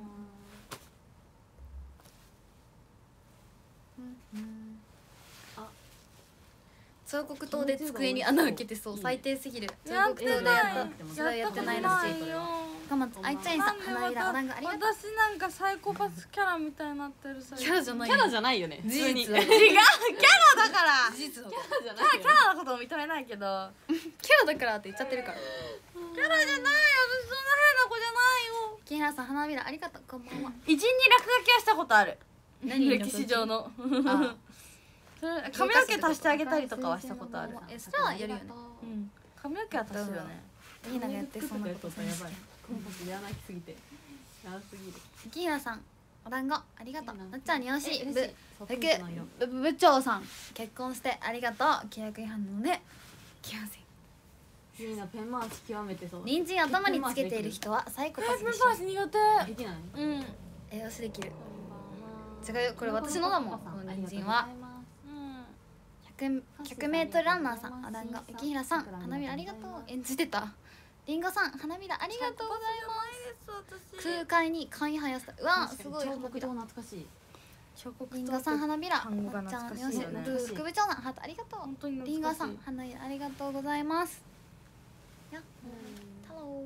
あ、彫刻刀で机に穴開けてそう。最低すぎる。彫刻刀でやった。それはやってないらしい。 よ。 かまんあいちゃんさん花びらお団子ありがとう。 私なんかサイコパスキャラみたいになってるさ。 キャラじゃないキャラじゃないよね普通に事実だキャ違うキャラだから。 事実だラじゃキャラキャラのことを認めないけど。 キャラだからって言っちゃってるから。 キャラじゃないよ。私そんな変な子じゃないよ。 木原さん花びらありがとうこんばんは。 偉人に落書きはしたことある。 何歴史上の。 あそれ髪の毛足してあげたりとかはしたことある。 えそれはやるよね。 うん。髪の毛は足すよね。 みんながやってそうなことやばいコンパスやらなきすぎてやらすぎる木原さんお団子ありがとう。なっちゃんによしえ嬉しいぶそうふくピンクの色ぶ部長さん結婚してありがとう。契約違反なので気ません。 みんなペン回し極めてそう人参頭につけている人はサイコパスでしょ。 私苦手。 できないうん。 えよしできる。違うよこれ私のだもんこの人参は。ひゃく ひゃくメートルランナーさんお団子雪平さん花びらありがとう。演じてたりんごさん花びらありがとうございます。空海に簡易生やしたうわすごい彫花びら。 刻刀懐かしい彫刻りんごさん花びら単語がまっちゃん懐かしいよねよし副部長さんハートありがとう。 本当にりんごさ懐かしい。 ん花びらありがとうございますやっハロ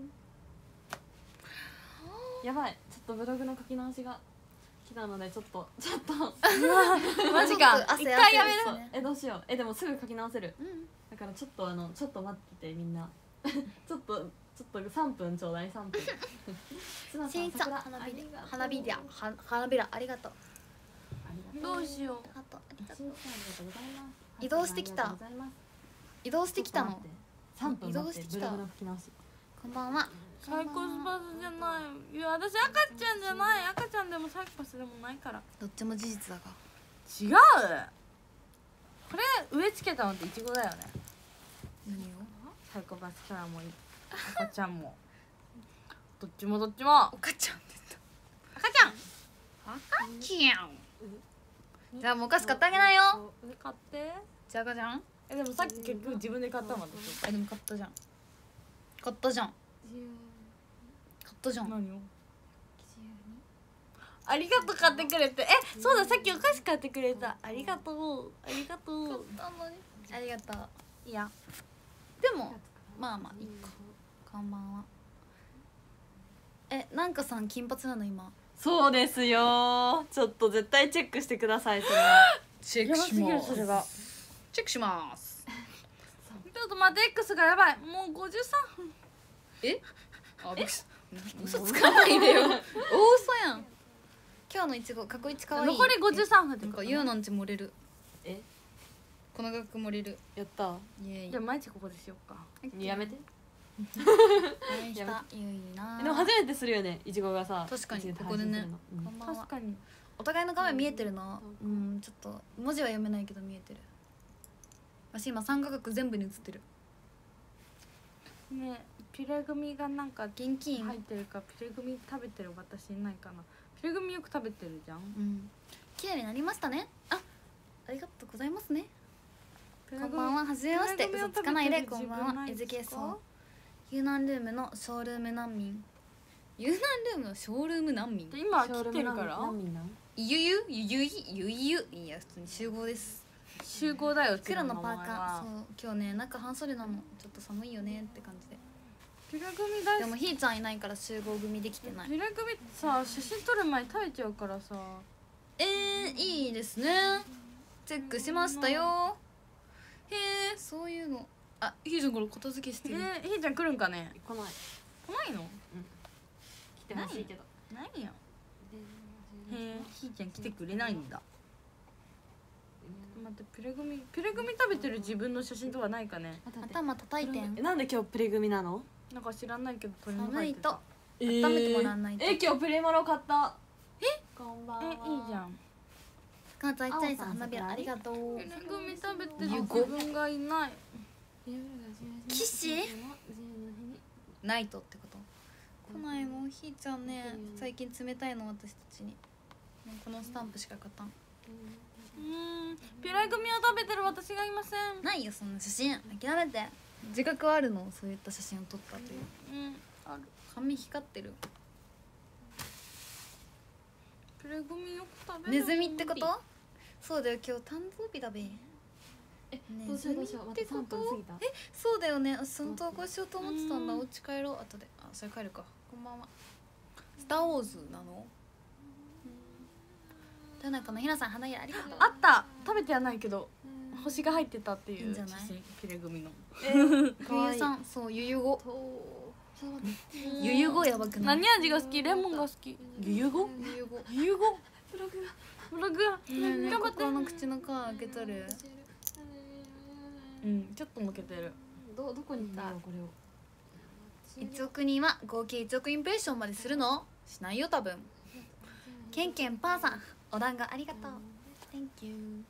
やばいちょっとブログの書き直しが来たのでちょっとちょっとーマジかちょっと汗一回やめる汗ですねえどうしようえでもすぐ書き直せるうんだからちょっとあのちょっと待っててみんなちょっとちょっとさんぷんちょうだいさんぷんつなしんちゃん花びら花びらは花びらありがとう。 どうしよう。 ハートありがとう。 しんちゃんありがとうございます移動してきたありがとうございます移動してきたのさんぷん移動してきたブログの書き直しこんばんは。 サイコパスじゃない。いや私赤ちゃんじゃない。赤ちゃんでもサイコパスでもないから。 どっちも事実だが違う。これ植え付けたのってイチゴだよね。 何をサイコパスキャラも赤ちゃんもどっちもどっちも赤ちゃんって赤ちゃん。 赤ちゃんじゃあもうお菓子買ってあげないよ。 買って。 じゃあ赤ちゃんえでもさっき結局自分で買ったもん私。 えでも買ったじゃん買ったじゃん買ったじゃん何を。ありがとう買ってくれて。えそうださっきお菓子買ってくれた。ありがとうありがとう。 買ったのにありがとう。 いやでもまあまあいいか。こんばんは。えなんかさん金髪なの今。 そうですよちょっと絶対チェックしてくださいそれはチェやばすぎるそれが。 チェックしますちょっと待って X がやばい。もうごじゅうさんぷん。 えあえ嘘つかないでよ大嘘やん。今日のいちご過去一可愛い。 残りごじゅうさんぷんってなんことかゆうのんち漏れる。 えこの学盛れる。 やったイエーイじゃあ毎日ここでしようか。 やめて応援したゆいな。 でも初めてするよねいちごがさ確かに一度ここでね配信するのこんばんは確。かに。 お互いの画面見えてるの。 ううんんちょっと文字は読めないけど見えてる。私今三角全部に映ってる。 ねピュレグミがなんか現金。 入ってるかピュレグミ食べてる私いないかな。ピュレグミよく食べてるじゃん。 うん綺麗になりましたね。あありがとうございますね。 ピュレグミこんばんははじめまして。 ピュレグミを嘘つかないで。 食べてるこんばんはエ自分ないですかズケソユーナンルームのショールーム難民。ユーナンルームのショールーム難民。 で今来てるから何人なんゆゆゆゆいゆいゆいや普通に集合です。 集合だよ。うち黒のパー名前はカー。そう今日ね中半袖なのちょっと寒いよねって感じで。 ピュレグミ大好き。 でもひーちゃんいないから集合組できてない。 ピュレグミってさ写真撮る前に食べちゃうからさ。 えー、いいですね。チェックしましたよ。へえそういうの。あひーちゃんこれ片付けしてる。 えひーちゃん来るんかね。 来ない来ないの。 来てほしいけどないよ。へえひーちゃん来てくれないんだ。待ってピュレグミピュレグミ食べてる自分の写真とかないかね。 頭叩いてんえ。なんで今日プレ組なのなんか知らないけど鳥の寒い入ってたと。温めてもらわないと。 え今日プレモロ買ったえこんばんはえいいじゃん。 かなちゃんいっちゃいさん花びらありがとう。 ピュレグミ食べてるゆご自分がいない。 騎士ナイトってこと。来ないのひーちゃんね最近冷たいの私たちに。このスタンプしか買ったん。 うんピュレグミを食べてる私がいません。 ないよそんな写真諦めて。自覚はあるのそういった写真を撮ったという。 うんある。 髪光ってる。 ピュレグミよく食べる。 ネズミってこと？そうだよ今日誕生日だべ。 えねどうしようどうしよう待ってさんぷん過ぎたそうだよね。その投稿しようと思ってたんだ。お家帰ろう後で。あそれ帰るか。 こんばんは。スターウォーズなの？田中のひなさん花屋ありがとう。 あった食べてはないけど星が入ってたっていういいんじゃない写真ピュレ組の冬さんそうゆゆごちょっと待ってゆゆごやばくない？ 何味が好き？レモンが好き。ゆゆご？ ゆゆごゆゆご？ ブログがブログがねえねえ頑張って。 心の口の皮開けとる。 うんちょっとむけてる。 どどこに行ったこれをいちおく人は合計いちおくインプレッションまでするの？しないよ多分。ケンケンパーさんお団子ありがとう。Thank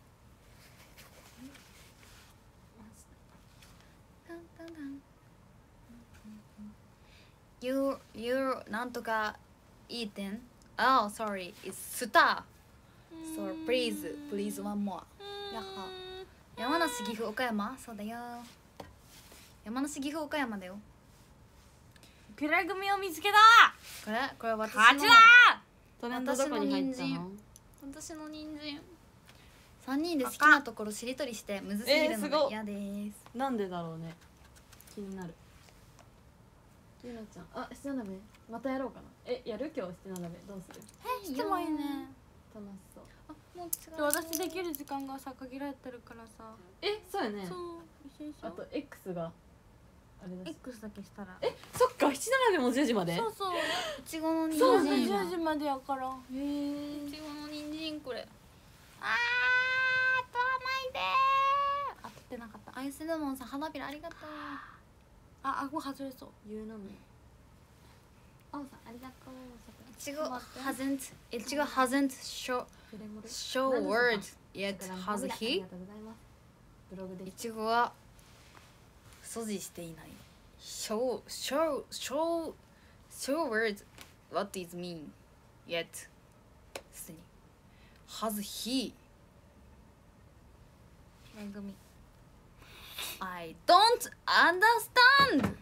you。You you なんとか eaten? Oh sorry, it's star. So please please one more. やっは山梨岐阜岡山そうだよ。山梨岐阜岡山だよ。 ピュレ組を見つけた。 これこれ私の勝ちだ。 トレンドどこに入ったの？ 私の人参さんにんで好きなところしりとりしてむずすぎるのえーすごっが嫌です。 なんでだろうね。気になる。ゆなちゃん、あ、七並べまたやろうかな。え、やる今日七並べどうする？ えしてもいいね。 楽しそう。 あもう違でう。 私できる時間がさ限られてるからさ。 え、そうやね。 そう一緒一緒。 あと X があれだし。 X だけしたら。 え、そっか、七並べもじゅうじまで。 そうそう。 いちごの人そう参。 じゅうじまでやから。 へえい。ちごの人参これ。 あー取らないでー。あ取ってなかった。 アイスレモンさん花びらありがとう。 あ顎外れそう。 ゆうなめ。 あおさんありがとう。 いちご hasn't いちご hasn't show プレモル。 show words yet あ has り he がとうございます。ブログでいちごは所持していない。show show show show words what is mean yet すでに has he めぐみ。 I don't understand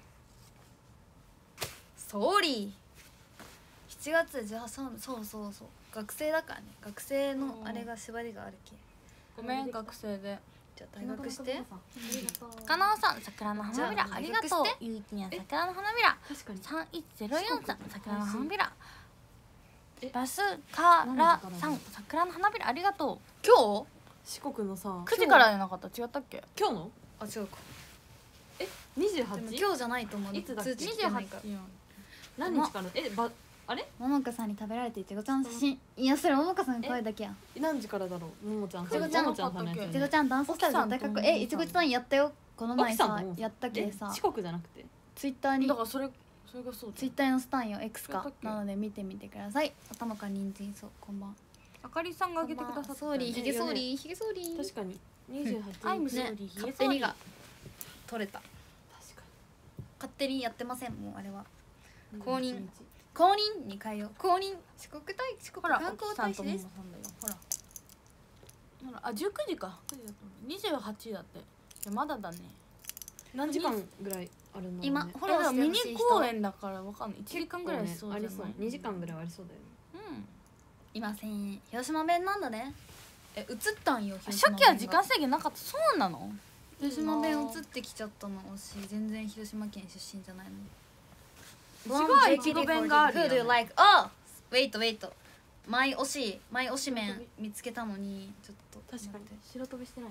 sorry しちがつじゅうはちそうそうそうそう学生だからね学生のあれが縛りがあるけごめん学生で。 じゃあ退学してありがとう。 かなおさん桜の花びらじゃあありがとう入学し。 ゆうきには桜の花びら。 確かに。 三一ゼロ四さん桜の花びら。 えバスカラさん何時からなの桜の花びらありがとう。 今日四国のさ。 九時からじゃなかった違ったっけ？ 今日の？ あ違うかえ、二十でも八？ 今日じゃないと思ういつだっけ通知二十八来てないから。 何日から？え、ば、あれ？ ももかさんに食べられていちごちゃんの写真いやそれももかさんの声だけやん何時からだろう。ももちゃん。 いちごちゃんももちゃんさんのやつよねいちごちゃんダンススタイル絶対かっこいいえいちごちゃんやったよこの前さ奥さんともやったけえさ四国じゃなくて。 ツイッターにだからそれそれがそうツイッターのスタンよ X かやったっけなので見てみてください頭から人参そうこんばんあかりさんがあげてくださったソーリーひげソーリーひげソーリー確かに。二十八。 アイムソねーリーひげ勝手にが取れた確か勝手にやってませんもうあれはに。 公認公認に変えよう公認四国大四国ほら観光奥さんともも大使ですさんだよほらほらあじゅうくじかくじだと思うにじゅうはちだっていやまだだね何時間ぐらいあるの？ 今こフォローしてれミニほしい人公演だからわかんないいちじかんぐらいしそうじゃないありそう。二時間ぐらいはありそうだよね。 うんいません広島弁なんだねえ映ったんよあ広島弁が初期は時間制限なかったそうなの広島弁映ってきちゃったの私全然広島県出身じゃないのうちがいちご弁があるよ Who do you like? Oh! Wait wait マイ推しマイ推し麺見つけたのにちょっと確かに待って白飛びしてない。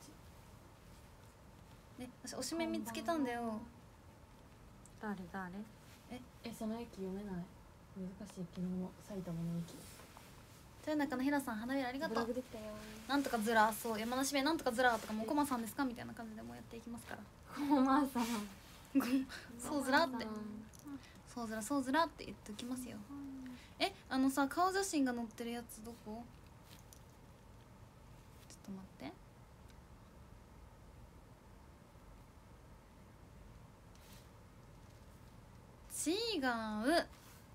ね私推し麺見つけたんだよ誰誰え、その駅読めない。難しい昨日の埼玉の駅。 豊中のひらさん花びらありがブとうログできたよ。 なんとかずらそう山梨弁なんとかずらとかもうコマさんですかみたいな感じでもうやっていきますからコマさん。 そうずらってそうずらそうずらって言っておきますよえあのさ顔写真が載ってるやつどこちょっと待って違う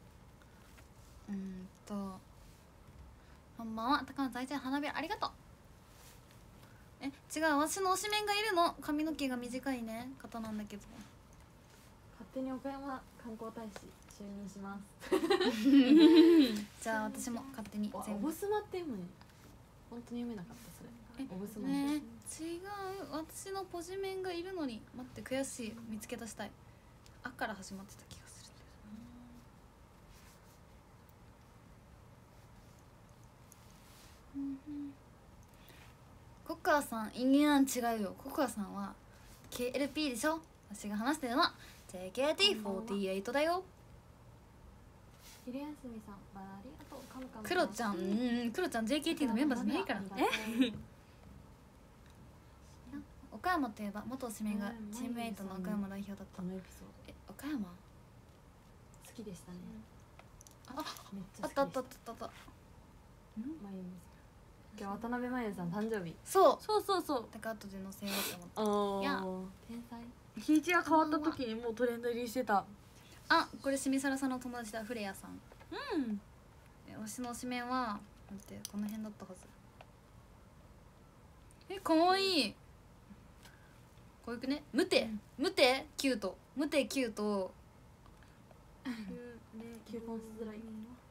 うんとこんばんは高松愛ちゃん花びらありがとうえ違う私の推しメンがいるの髪の毛が短いね方なんだけど勝手に岡山観光大使就任します。 じゃあ私も勝手にわ全部オブスマって読むね。本当に読めなかったそれ。 えオブスマ。 ね違う私のポジメンがいるのに待って悔しい見つけ出したいあから始まってた気がするコアさんいや違うよ。ココアさんは ケーエルピー でしょ。私が話してるのは ジェイケーティーフォーティーエイト だよ。 昼休みさんバラありがとう。カムカムクロちゃん、うんクロちゃん ジェイケーティー のメンバーじゃないからえ岡山といえば元指名がチームメイトの岡山代表だったこ。のエピソーえ岡山ド好きでしたね。 あめっちゃあったあ好きでしったあったあった。 まゆみさん今日渡辺真由さん誕生日。 そうそうそうそうだから後で載せようと思った。 おいや天才。 日にちが変わった時にもうトレンド入りしてた。 あこれしみさらさんの友達だ。フレアさん。 うんえ私の指名は待ってこの辺だったはず。えかわいい。こういくね。ムテ、ムテキュート、ムテキュート。 求婚しづらい。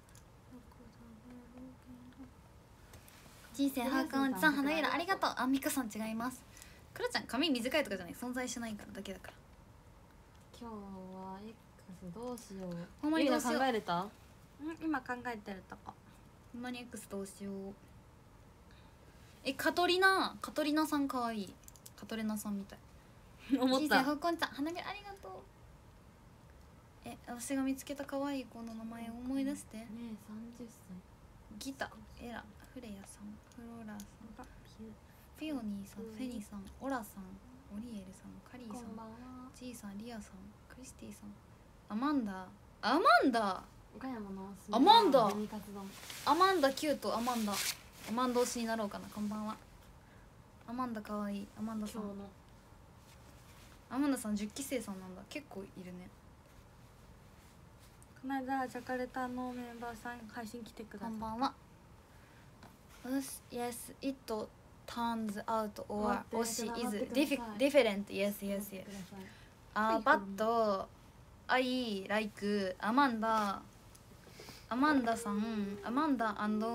人生ハーカンさん花びらありがとう。あミカさん違います。クロちゃん髪短いとかじゃない、存在しないからだけだから。 今日は X どうしよう。 ほんまにゆりなどうしよう。 考えれた？ うん今考えてるとこ。 ほんまに X どうしよう。えカトリナカトリナさんかわいい。カトレナさんみたい。 思った人生ハーカンさん花びらありがとう。え私が見つけた可愛い子の名前を思い出して。 ねえさんじゅっさい。 ギタエラフレアさんフローラさんフィオニーさんフェニさんオラさんオリエルさんカリーさんこんばんは。 ジーさんリアさんクリスティさんアマンダアマンダ岡山のアマンダ紅カツ丼。 アマンダキュートアマンダアマンド推しになろうかな。こんばんは。アマンダかわいい。アマンダさん今日のアマンダさんじゅっきせいさんなんだ。結構いるね。 この間ジャカルタのメンバーさん配信来てください。 こんばんは。Yes, it turns out or 待って Oshi 待 is ってください diffi- different. Yes, yes, く yes. ださい。 あー、バット、アイ、ライク、アマンダ、アマンダさん、アマンダ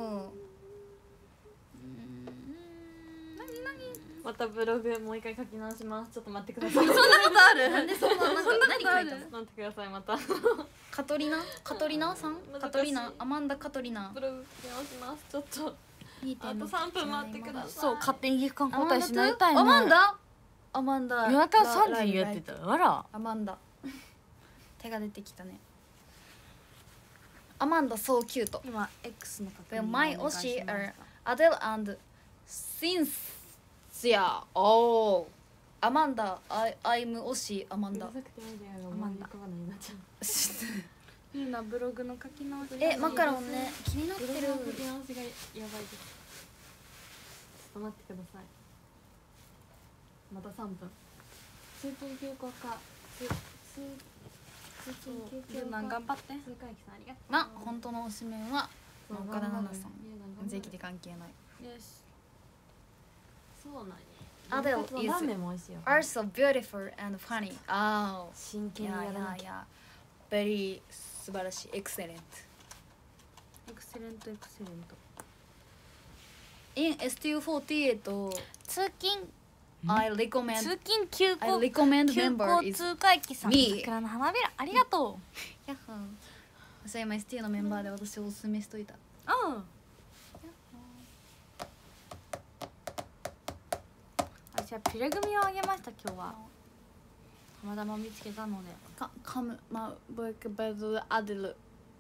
またブログもう一回書き直します。ちょっと待ってください。 そんなことある？ なんでそんななんか何書いたの？ 待ってくださいまた。 カトリナカトリナさん難しいカトリナアマンダカトリナブログ書き直します。ちょっとにてんろくあとさんぷん待ってください。 そう勝手に皮膚感アマンダ交代しないたいね。 アマンダアマンダ夜中さんじにやってた。あら。 アマンダ手が出てきたね。アマンダ so cute. 今 X の確 Well, 認 my お願いし Oshi ま are した Adele and Cynthia. Oh, Amanda. I I'm Oshi アマンダうる。さくてアイデアが思い浮かばないなっちゃう。 いいなブログの書き直し。 えマカロンね気になってる。 ブログの書き直しがやばいです。ちょっと待ってください。またさんぷん。通勤休校か。つつ通勤休ゆうな校か。 頑張って。 通過駅さんありがとう。 まあ本当の推しメンはそう岡田奈々さん。 いやなんか税金で関係ない。 よし。 そうなんや。 Adele とんかつのラーメンも美味しいよ。 Are so beautiful and funny. Oh, 真剣に yeah, やらな yeah, きゃ。 yeah. Very 素晴らしい。Excellent. エクセレントエクセレント。 In エスティーユーフォーティーエイト, 通勤 I recommend 通勤休 I 校 recommend 休 member 校 is 通過駅さん。 me 桜の花びらありがとう。 ヤッホー。私は今 エスティーユー のメンバーで私をおすすめしといた。 うん。私はピレ組をあげました今日は。たまたま見つけたので。 か、カム、ま、ブイクベドアデル。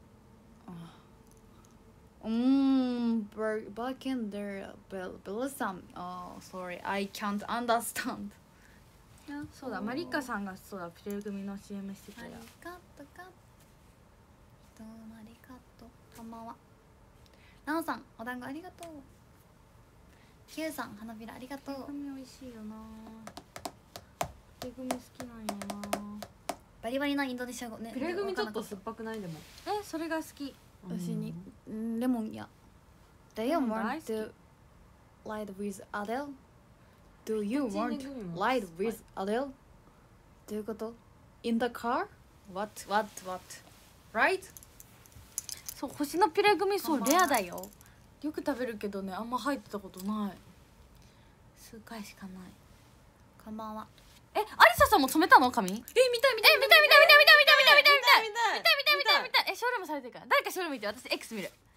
うーん、バーケンダー、ベル、ベルサム。Oh, sorry, I can't understand. そうだマリカさんがそうだピレ組の シーエム してたありよ。 がとか。どうもありがとう。こんばんは。なおさん、お団子ありがとう。キューさん、花びらありがとう。 ピレ組美味しいよな。ピレ組好きなんよな。 バリバリなインドネシア語ね。 ピレ組ちょっとわかんなか酸っぱくないでも。 えそれが好き。 私に、んレモンや。Do you レモン大 want 好き to ride with Adele? Do you こっち want に to グミも ride with Adele? どういうこと ?In the car? What, what, what? Right? そう星のピレ組そうレこんばんはアだよ。よく食べるけどねあんま入ってたことない。数回しかない。 こんばんは。 えアリサさんも染めたの髪？え見たい見たい見たい見たい見たい見たい見たい見たい見たい見たい見たい見たい見たい見たい見たい見たい見たいえショールームされてるから誰かショールーム見て私 X 見る。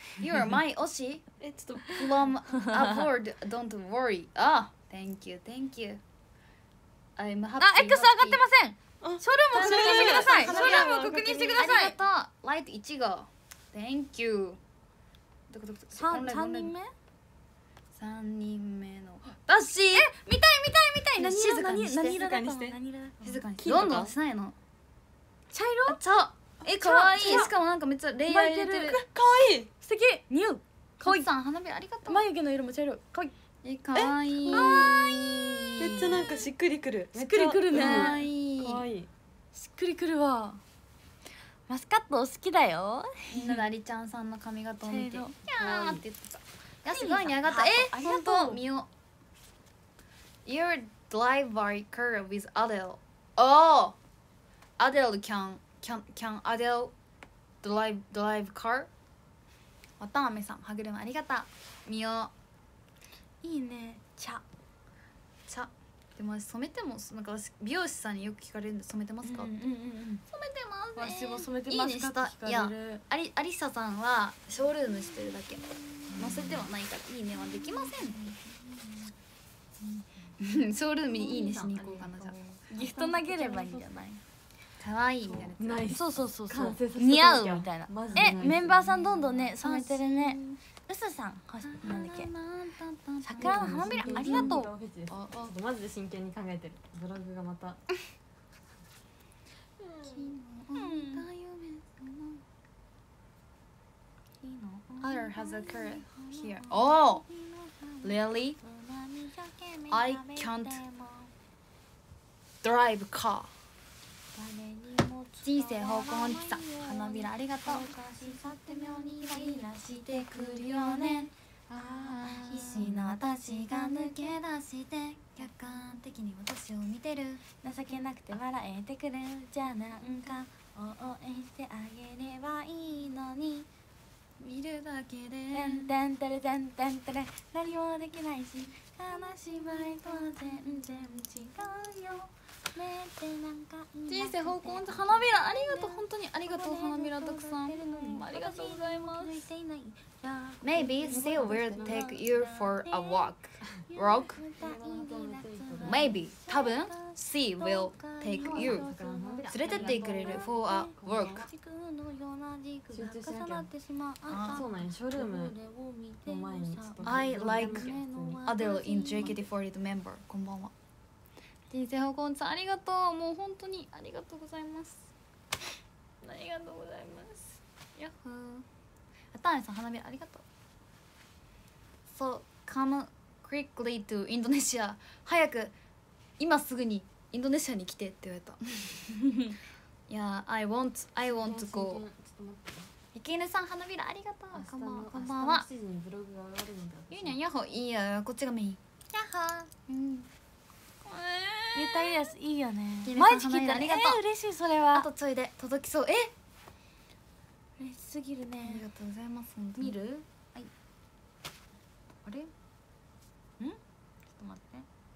You're my 推しえちょっと from abroad don't worry あ thank you thank you I'm happy あ X 上がってません。 あショルームを確認してください。ショ花びらルームを確認してください。 ありがとうライトいち号 thank you どこどこどこ三オンライン三人目？ さんにんめの私え見たい見たい見たい。何色静かにして何色だったの？ 静かにして何色だったの？ 静かに金とかどんどんしないの茶色？ あちゃえかわいいちゃしかもなんかめっちゃレイヤー入れてる巻いてるかわいい素敵。ニュー。 かわいいさん花火ありがとう眉毛の色も茶色い。かわいい。 えかわいいかわいい。 めっちゃなんかしっくりくるしっくりくるねかわいいかわいいしっくりくるわ。マスカット好きだよ。 みんなでありちゃんさんの髪型を見て「 茶色キャー」って言ってたいやすごいね上がったあえありがとう本当見よう Your driver car with Adele Oh Adele can can can Adele drive drive car わたあめさんはぐるまありがとう見よういいね。茶。 茶でも私染めてもなんか私美容師さんによく聞かれるんで染めてますか、 うんうんうんうん。 染めてますね私も染めてますいいねかって聞したいやかれる。 ありアリサさんはショールームしてるだけ載せてはないからいいねはできませんショールームにいいねしに行こうかなじゃギフト投げればいいんじゃない？ あかわいいみたいなやつナイスそうそうそうそう完成させとかなきゃ似合うみたいなマジでナイスえメンバーさんどんどんね染めてるねうすさんほしなんだっけ桜の花びらありがとうああちょっとマジで真剣に考えてるブログがまた Other has a curve here Oh really? I can't drive car 人生方向にさ花びらありがとうしてくるよね必死な私が抜け出して客観的に私を見てる情けなくて笑えてくるじゃあなんか応援してあげればいいのに見るだけでてんてんてれてんてんてれ何もできないし悲しい場合とは全然違うよねってなんか人生方向に花びらありがとう本当にありがとう花びらたくさんありがとうございます Maybe Steve will take you for a walk walk Maybe 多分 Steve will take you 連れてってくれる for a walk 集中しなきゃあそうなんやショールームの前にちょっと I like Adele in ジェイケーティーフォーティー メンバーこんばんは人生方向さんありがとうもう本当にありがとうございますありがとうございますやっほーあたんさん花火ありがとう So come quickly to Indonesia 早く今すぐにインドネシアに来てって言われたいや I want I want to go ちょっと待ってゆきぬさん花びらありがとうこんばんはこんばん明日のはしちじにブログが上がるのでいいねやっほいいやこっちがメインやっほうんゆったりですいいよねキリさん毎日聞いたらありがとうえー嬉しいそれはあとちょいで届きそうえ嬉しすぎるあねりがとうございます本当に見るはいあれんちょっと待って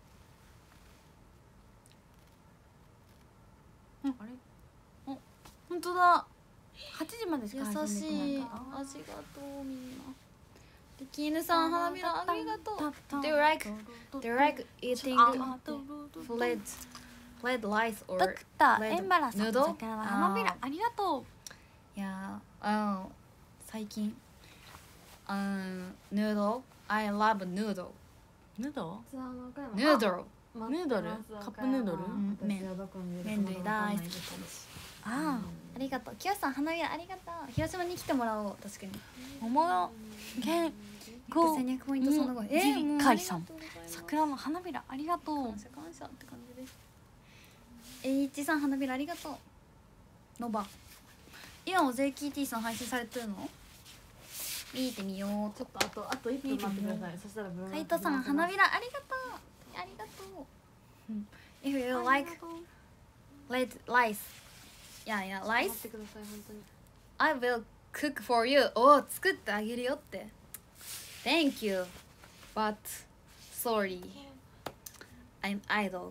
うんあれお本当だはちじまでし優か配信できしいないありがからとうみんなできぬさん花びらありがとうタッ Do you like Do you like eating あ flat flat rice ド or クター red エンバラさん noodle？ 桜の花びらありがといやーうん最近うん noodle I love noodle うヌードツアーの岡山 noodle まヌードルまずはカップヌードルん私はどこにいるか麺類大好きあありがとうきよしさん花びらありがとう広島に来てもらおう確かにあ桃のけごせんにひゃくポイントその後もうえーもうカイさんありがとうございます桜の花びらありがとう感謝感謝って感じですえいちさん花びらありがとうノバ今も ジェイケーティー さん配信されてるの見てみようちょっとあとあといっぷん待ってくださいそしたらブログカイトさん花びらありがとうありがとう、うん、If you like red rice yeah yeah 待っ rice てください本当に I will cook for you おー作ってあげるよって Thank you but sorry I'm idle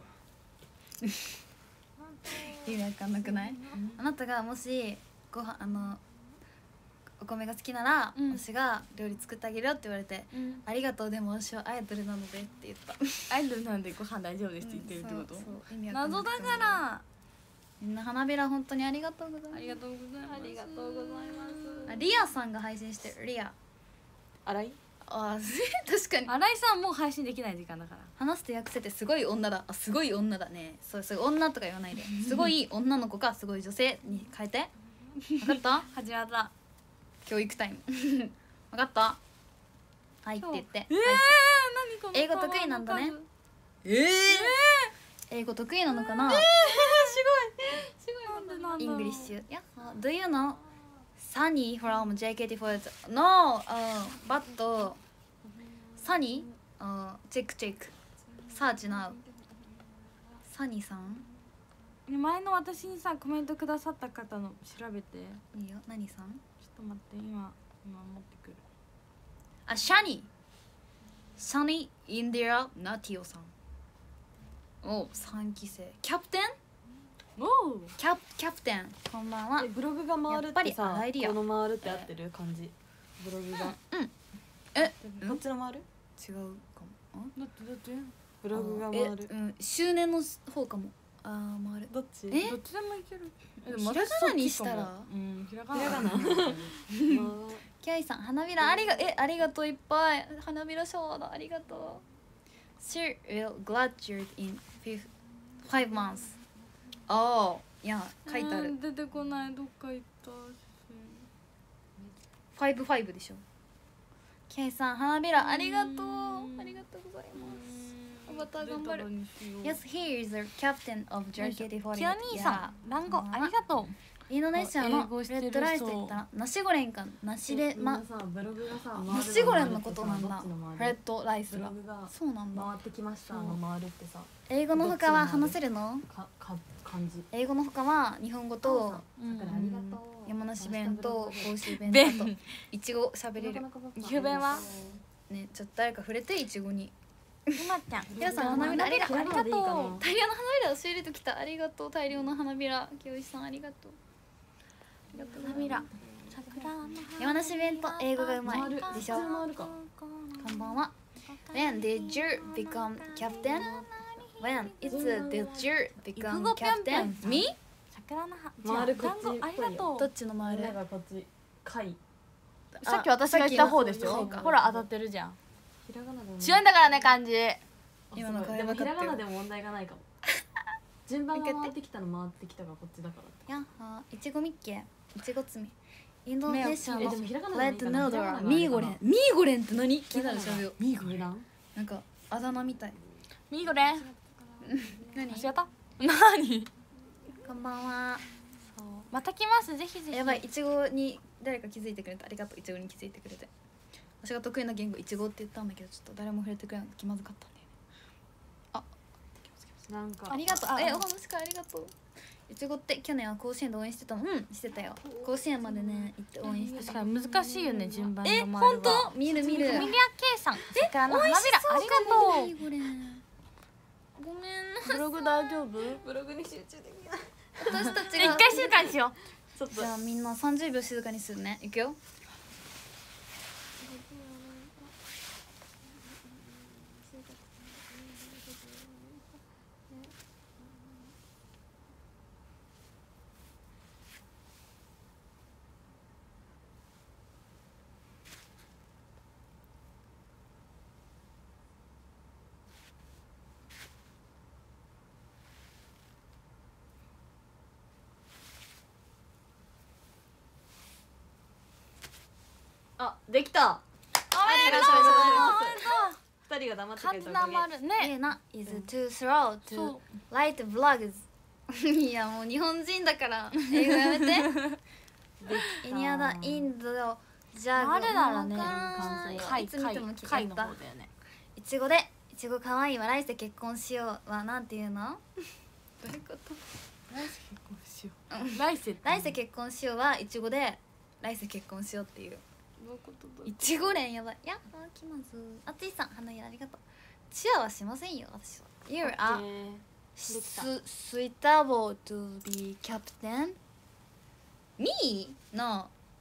意味わかんなくないあなたがもしご飯あのお米が好きなら、 うん私が料理作ってあげるよって言われて、 うんありがとうでも私はアイドルなのでって言ったアイドルなんでご飯大丈夫ですって言ってるってこと、 そうそう意味わかんな謎くてだからみんな花びら本当にありがとうございます。 ありがとうございますありがとうございますあリアさんが配信してるリア洗いあ確かに新井さんもう配信できない時間だから話して訳せてすごい女だあすごい女だねそうそう女とか言わないですごい女の子かすごい女性に変えて分かった始まった教育タイム分かったはいって言ってえー、 はい何この英語得意なんだねええ英語得意なのかなすごいなんでなんだろうイングリッシュ Yeah Do you know Sunny from ジェイケーティーフォーティー No、uh, but Sunny、uh, check check search now サニーさん前の私にさコメントくださった方の調べていいよ何さんちょっと待って今今持ってくるあシャニーシャニーインディアナティオさんおさんき生キャプテンおおキャプキャプテンこんばんはえブログが回るやっぱりってさ洗えるよこの回るって合ってる感じブログがえどっちの回る違うかもだってだってブログがえ回るうん周年の方かもあー回るどっちえどっちでもいけるえひらがなにしたらうんひらがなひらがなキャイさん花びらありがえありがとういっぱい花びらシャワーだありがとう She will graduate in fifth, five months ああいや書いてあるうん出てこないどっか行ったしファイブファイブでしょキャイさん花びらありがとううんありがとうございますアバター頑張る出たのにしよう Yes, he is the captain of ジェイケーティーフォーティーキア兄さん団子ありがとうインドネシアのレ英語してるッドライスと言ったらナシゴレンかナシレマさブログがさナシゴレンのことなんだレッレドライスブロがグがそうなんだ回ってきましたの回るってさ英語の他は話せるのかか感じ英語の他は日本語とうんだからありがとう山梨弁と甲州弁弁といちご喋れる岐阜弁はねちょっと誰か触れていちごにひまちゃん皆さん花びらありがとうありがとう大量の花びら教えるときたありがとう大量の花びら清さんありがとうありがとう花びら桜の山梨弁と英語がうまい回るでしょ普通回るかこんばんは When did you become captain? When it's did you イク become ゴぴょんぴょん captain? Me? 桜の回るこっち団子ありがとどうっちの回るなんかこっち貝さっき私が言った方でしょさっきのそうかほら当たってるじゃんひらがなでも強いんだからね漢字今の会でもひ話分かってるらがなでも問題がないかも順番が回ってきたの回ってきたがこっちだからやっはーいちごミッケいちご摘みインドネシアのえでもひらがなレッドでもいいかなヌードラひらがながミーゴレンミーゴレンって何気になるしゃべよミーゴレンなんかあだ名みたいミーゴレン何間違った何こんばんはまた来ますぜひぜひやばいいちごに誰か気づいてくれてありがとういちごに気づいてくれて私が得意な言語いちごって言ったんだけどちょっと誰も触れてくれなくて気まずかったんだよねなんかありがとうあえお話かありがとういちごって去年は甲子園で応援してたのうんしてたよ甲子園までね行って応援してた確かに難しいよね順番がえ回るわ本当見る見るミリア K さん桜の花びらありがとうミーゴレンごめんなブログ大丈夫ブログに集中できない私たちが一回静かにしようちょっとじゃあみんなさんじゅうびょう静かにするねいくよあできたおめでとう二人が黙ってくれ勝たおかげ田丸ねえな is too slow そ to write vlogs いやもう日本人だから英語やめてイニアダインドジャグあれならねいつ見ても聞貝のいた方だよねいちごでいちごかわいいは来世結婚しようはなんていうのどういうこと来世結婚しよう来世って来世結婚しようはいちごで来世結婚しようっていうどういうことどういいうちご連やばいやあ気まずあついさん花屋ありがとうチアはしませんよ私は You're オッ a ケーできた su- suitable to be captain Me? No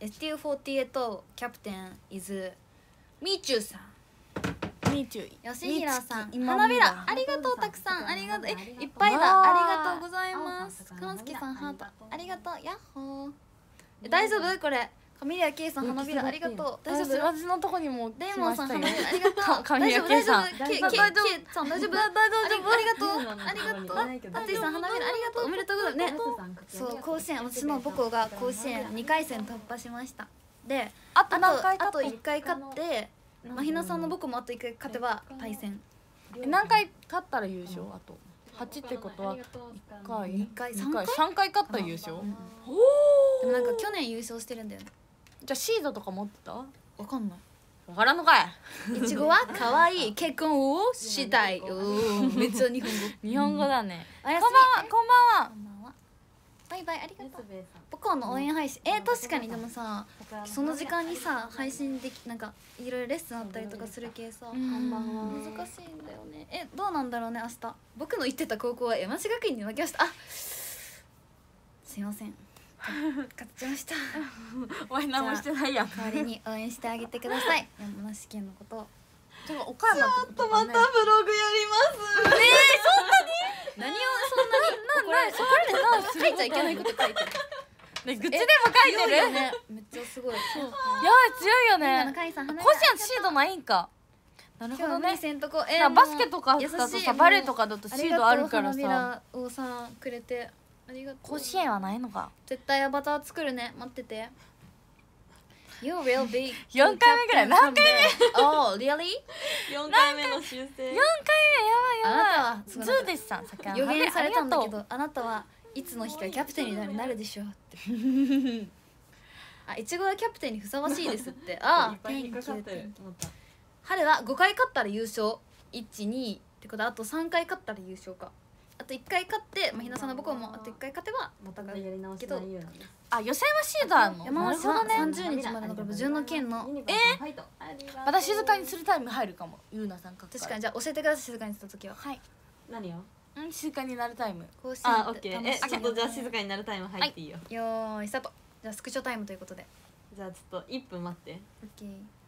エスティーユーフォーティーエイト キャプテン is みちゅうさん、 みーちゅう吉平さん、 みーち花びら今ありがとう、たくさんありがとう、えいっぱいだ、 わーありがとうございます。くんすけさんハートありがとう、やっほー。え大丈夫これ、カミリア K さん花びらありがとう、大丈夫。 私のとこにもデー来モンさん花ましたよびらありがとう、 か神谷大丈夫 K さん大丈夫、K 大丈夫 K さん大丈夫、ありありがとうありがとう、たついさん花びらありがとう、おめでとうございますね。そう甲子園、私の母校が甲子園にかい戦突破しました。であとあ何回とあと勝っいっかい勝ってまひなさんの僕もあといっかい勝てば対戦。 た何回勝ったら優勝？あとはちってことはいっかいにかいにさんかいさんかい勝ったら優勝。 うんおでもなんか去年優勝してるんだよね。 じゃあシードとか持ってた？ わかんない。 わからんのかい。 いちごは可愛い結婚をしたい。おーめっちゃ日本語。 日本語だね。 おやすみ。 こんばんは、こんばんはこ。んばんは。バイバイありがとう。 ベさん母校の応援配信、えー、確かにでもさその時間にさ配信できなんかいろいろレッスンあったりとかする系さうんこんばんは難しいんだよね。えどうなんだろうね明日。僕の行ってた高校は山梨学院に負けました。あすいません買っちゃいました。 お前何もしてないやん。 代わりに応援してあげてください山梨県のことを。 ちょっと岡山ってことかね。 ブログやります何をそんなに怒られてそれでな書いちゃいけないこと書いてる。 ね、愚痴でも書いてる。 強いよね。めっちゃすごい。 やばい強いよね。 ね。 甲子園甲子園シードないんか。なるほどね。 せんとこ。えだからバスケとかだと優しいさ、バレーとかだとシードあるからありがさ。 とう花びらをさくれてありがとう。 甲子園はないのか。 絶対アバター作るね。待ってて。You will be 四回目ぐらい。何回目？ Oh really？ よんかいめの修正四回目やばいやばい。 あなたはズーデスさんさっき予言されたんだけありがとう。 どあなたはいつの日かキャプテンになるなるでしょうってあいちごはキャプテンにふさわしいですってああいっぱい引っかかって Thank る you 思った春はごかい勝ったら優勝いちにってことはあとさんかい勝ったら優勝かあといっかい勝ってまひなさんの僕もあといっかい勝てばまたまたやり直しないようなんですあ、予選はシードあるの？ 山梨はなるほどね。 さんじゅうにちまでの矛盾の剣のえまた静かにするタイム入るかも。ゆうなさんか確かにじゃあ教えてください静かにした時ははい。 何をうん、静かになるタイム。 甲子園あ、オッってケー。 楽しいよねえ、ちょっとじゃあ静かになるタイム入っていいよ。 よーいスタートじゃあスクショタイムということでじゃあちょっといっぷん待って。 オッケー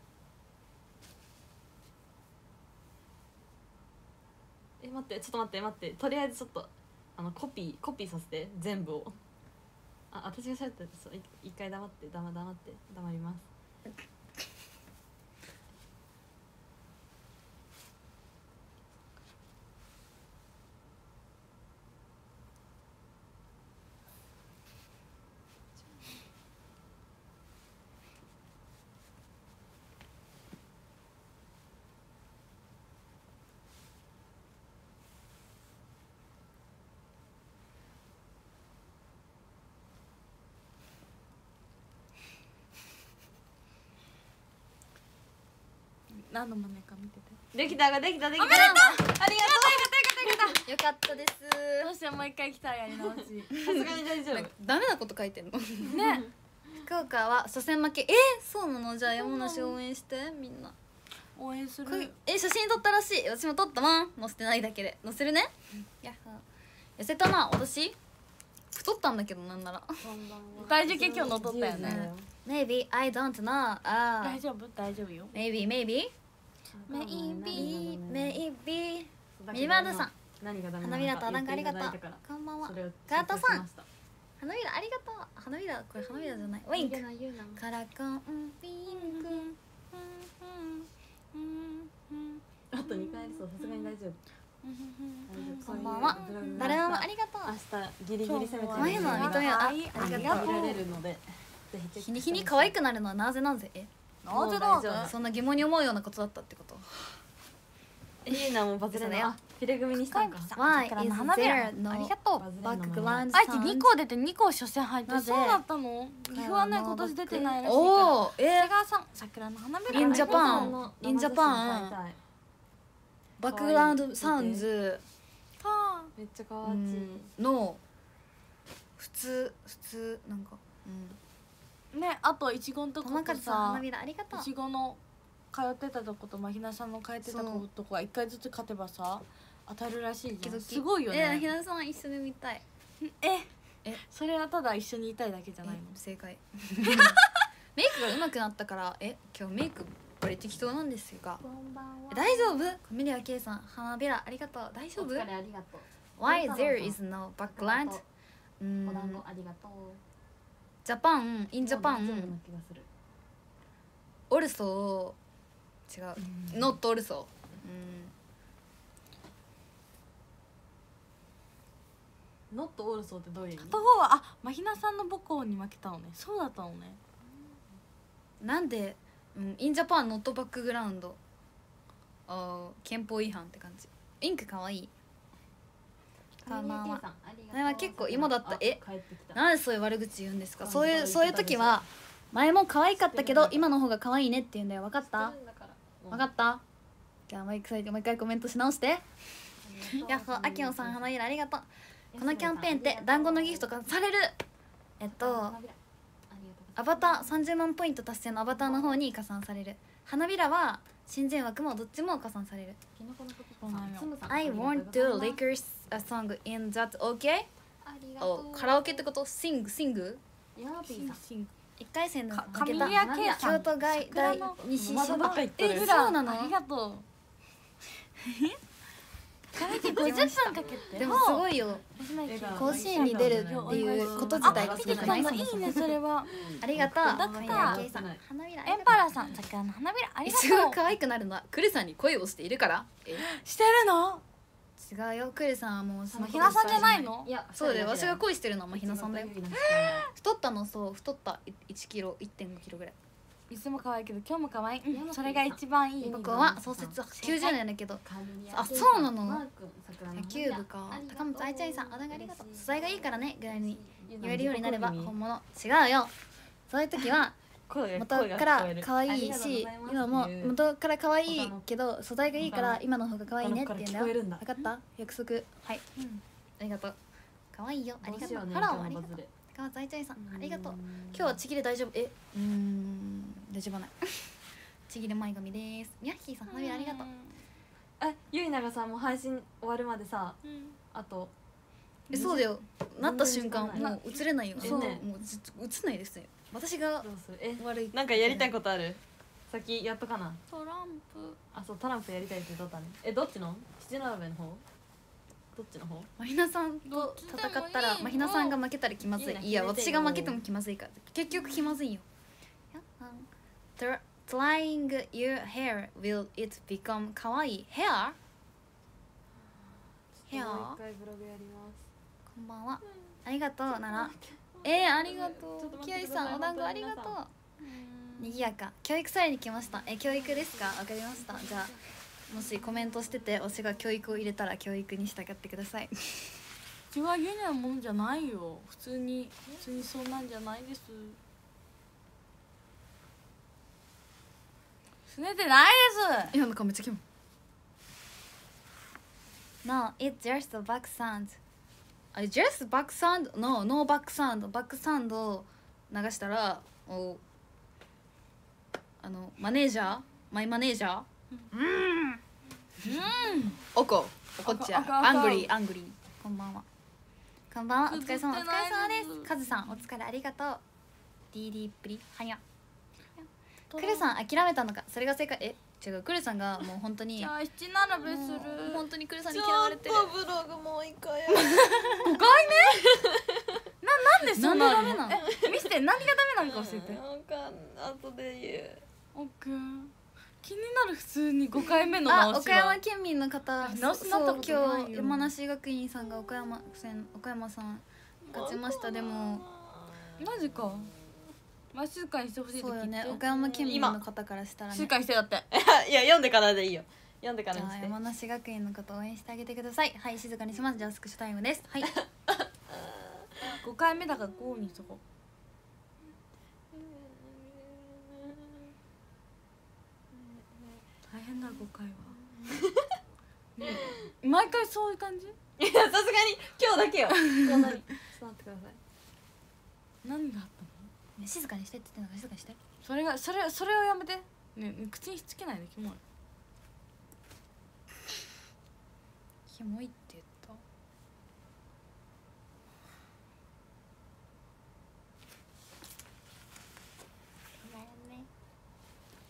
え、待って、ちょっと待って待って。とりあえずちょっとあのコピーコピーさせて全部を。あ、私が喋ったらそうい一回黙って黙黙って黙ります。 何の真似か見てて。 できたができたできた。おめでとう。ありがよかったですどうしてもう一回来たらやり直し。 とう。さすがに大丈夫。 ダメなこと書いてんのね。 福岡は初戦負けえー、そうなのじゃあ山梨応援してみんな応援するこ。れえ写真撮ったらしい私も撮ったわん載せてないだけで載せるねやっほー痩せたな私太ったんだけどなんなら体重計今日乗っとったよね。 Maybe I don't know あ大丈夫大丈夫よ。 Maybe maybe Maybe Maybe ミリバードさん何がダメ花びらとなんかありがとう言っていただいたこんばんはからそれをガータさん承知しました花びらありがとう花びらこれ花びらじゃないウィンクカラコンピンクあとにかいやりそうさすがに大丈夫こんばんは誰もありがとう明日ギリギリ攻めて前の認めようあありありがとうがとう見られるのでぜひチェック日に日に可愛くなるのはなぜなぜえなぜだもう大丈夫そんな疑問に思うようなことだったってこといいなもうバズれない嘘だよあフィレ組にしたんか Why 桜の is 花びら there no ありがとう。 バズれんのもバックグラウンドあいつにこ出てにこ初戦入って。 なぜそうだったの？岐阜はね今年出てないらしいから。 おおえ瀬川さん桜の花びら。 インジャパンありがとうインジャパン生写真買いたいバックグラウンドサウンズはめっちゃかわちいの普通普通なんかあ。ねあといちごのとこ細かとささん花。びらありがとういちごの通ってたとことまひなさんの通ってたそうとこが一回ずつ勝てばさ当たるらしいじゃん。 ドキドキすごいよえひね。 なさん一緒に見たいええそれはただ一緒にいたいだけじゃないの？ 正解メイクが上手くなったからえ今日メイクこれ適当なんですがこんばんは。 大丈夫コミリア K さん花びらありがとう大丈夫お疲れありがとう。 Why there is no あ background りがとうお団ん子ありがとう。 ジャパン in ジャパもう大丈夫なン気がする。 オルソ違う not オルソうんノットオールソーってどういう意味？ 片方はあマヒナさんの母校に負けたのね。そうだったのね。 なんで、うん、インジャパンノットバックグラウンドあー憲法違反って感じインクかわいいこんばんはあれは結構芋だったえ帰ってきた。 なんでそういう悪口言うんですかうんそういうそうそういう時は前も可愛かったけど今の方が可愛いねって言うんだよ分かった分かっったじゃあもう一回もう一回コメントし直してたヤッホーアキオンさん花びらありがとうこのキャンペーンって団子のギフトがされるえっとアバターさんじゅうまんポイント達成のアバターの方に加算される花びらは親善枠もどっちも加算される I want to liquor a song in that okay? おカラオケってこと sing sing ヤービーさん一回戦のか負けたカミリア K さん京都外大西まだばっか言ってるえそうなのありがとう。カラオケごじゅっぷんかけて。 でもすごいよ甲子園に出るっていうこと自体がすごくないあ、いいねそれは。 ありがとうドクターカミリア K さん花びらエンパラーさん、桜の花びらありがとう。 一番可愛くなるのはクルさんに恋をしているからえしてるの？ 違うよクルさんはもうそのマヒナさんじゃないの？ いやそうだよ私が恋してるのはマヒナさんだよ太ったのそう太ったいちキロいってんごキロぐらいいつも可愛いけど今日も可愛い。うんそれが一番いい。 僕は創設きゅうじゅうねんだけどあそうなの野球部か高松愛ちゃんさんあだがありがとう素材がいいからねぐらいに言えるようになれば本物違うよそういう時は元から可愛いし今も元から可愛いけど素材がいいから今の方が可愛いねって言うんだよ分かった約束はいありがとう可愛いよありがとうフォローありがとう高松愛ちゃんさんありがとう今日はちぎれ大丈夫えうーん大丈夫ないちぎれ前髪ですミャッヒーさん花びらありがとうえゆいながさもう配信終わるまでさあとえそうだよなった瞬間全然もう映れないよそうもえねうずっと映んないですね私がどうするえ悪いなんかやりたいことある先やっとかなトランプあそうトランプやりたいって言っとったねえどっちの七並べの方どっちの方マヒナさんと戦ったらマヒナさんが負けたら気まずいいいねいや私が負けても気まずいから結局気まずいよ Tr- Trying your hair will it become かわいい hair? ヘアもう一回ブログやりますこんばんはありがとうならえー、ありがとちょっとう待ってくださいきよいさんお団子ありがとうにぎやか教育されに来ましたえ教育ですかわかりましたじゃあもしコメントしてて推しが教育を入れたら教育に従ってください違うゆなものじゃないよ。普通に普通にそうなんじゃないです。すねてないです。 今の顔めっちゃキモ No, it's just a back soundあ just back sound? No, no back sound バックサウンドを流したらおあのマネージャーマイマネージャーうんおこおこっちゃ赤赤アングリーアングリーこんばんはこんばんはお疲れ様お疲れ映ってない様でですすカズさんお疲れありがとう ディーディー っぷりはやクルさん諦めたのかそれが正解え違うクルさんがもう本当にじゃあ七並べする。 本当にクルさんに嫌われてるブログもう一回やなんでそんななんでダメなの見せて何がダメなのか教えて。 なんか後で言うオッケー。気になる普通にごかいめのあ直しは。 岡山県民の方直しになったそうことないよ今日山梨学院さんが岡山戦岡山さん勝ちましたでもマジか。まあ静かにしてほしいとそうよ聞いて。 ね岡山県民の方からしたらね静かにしてだって。 いや読んでからでいいよ読んでからじゃあにして山梨学院の方応援してあげてくださいはい静かにしますじゃあスクショタイムですはいごかいめだからごにしとこう。大変だごかいは。毎回そういう感じ？ いやさすがに今日だけよこんなにちょっと待ってください何があったの？ 静かにしてって言ってんのから静かにしてそれがそれそれをやめて。ねね口にしつけないでキモい。 キモいって言った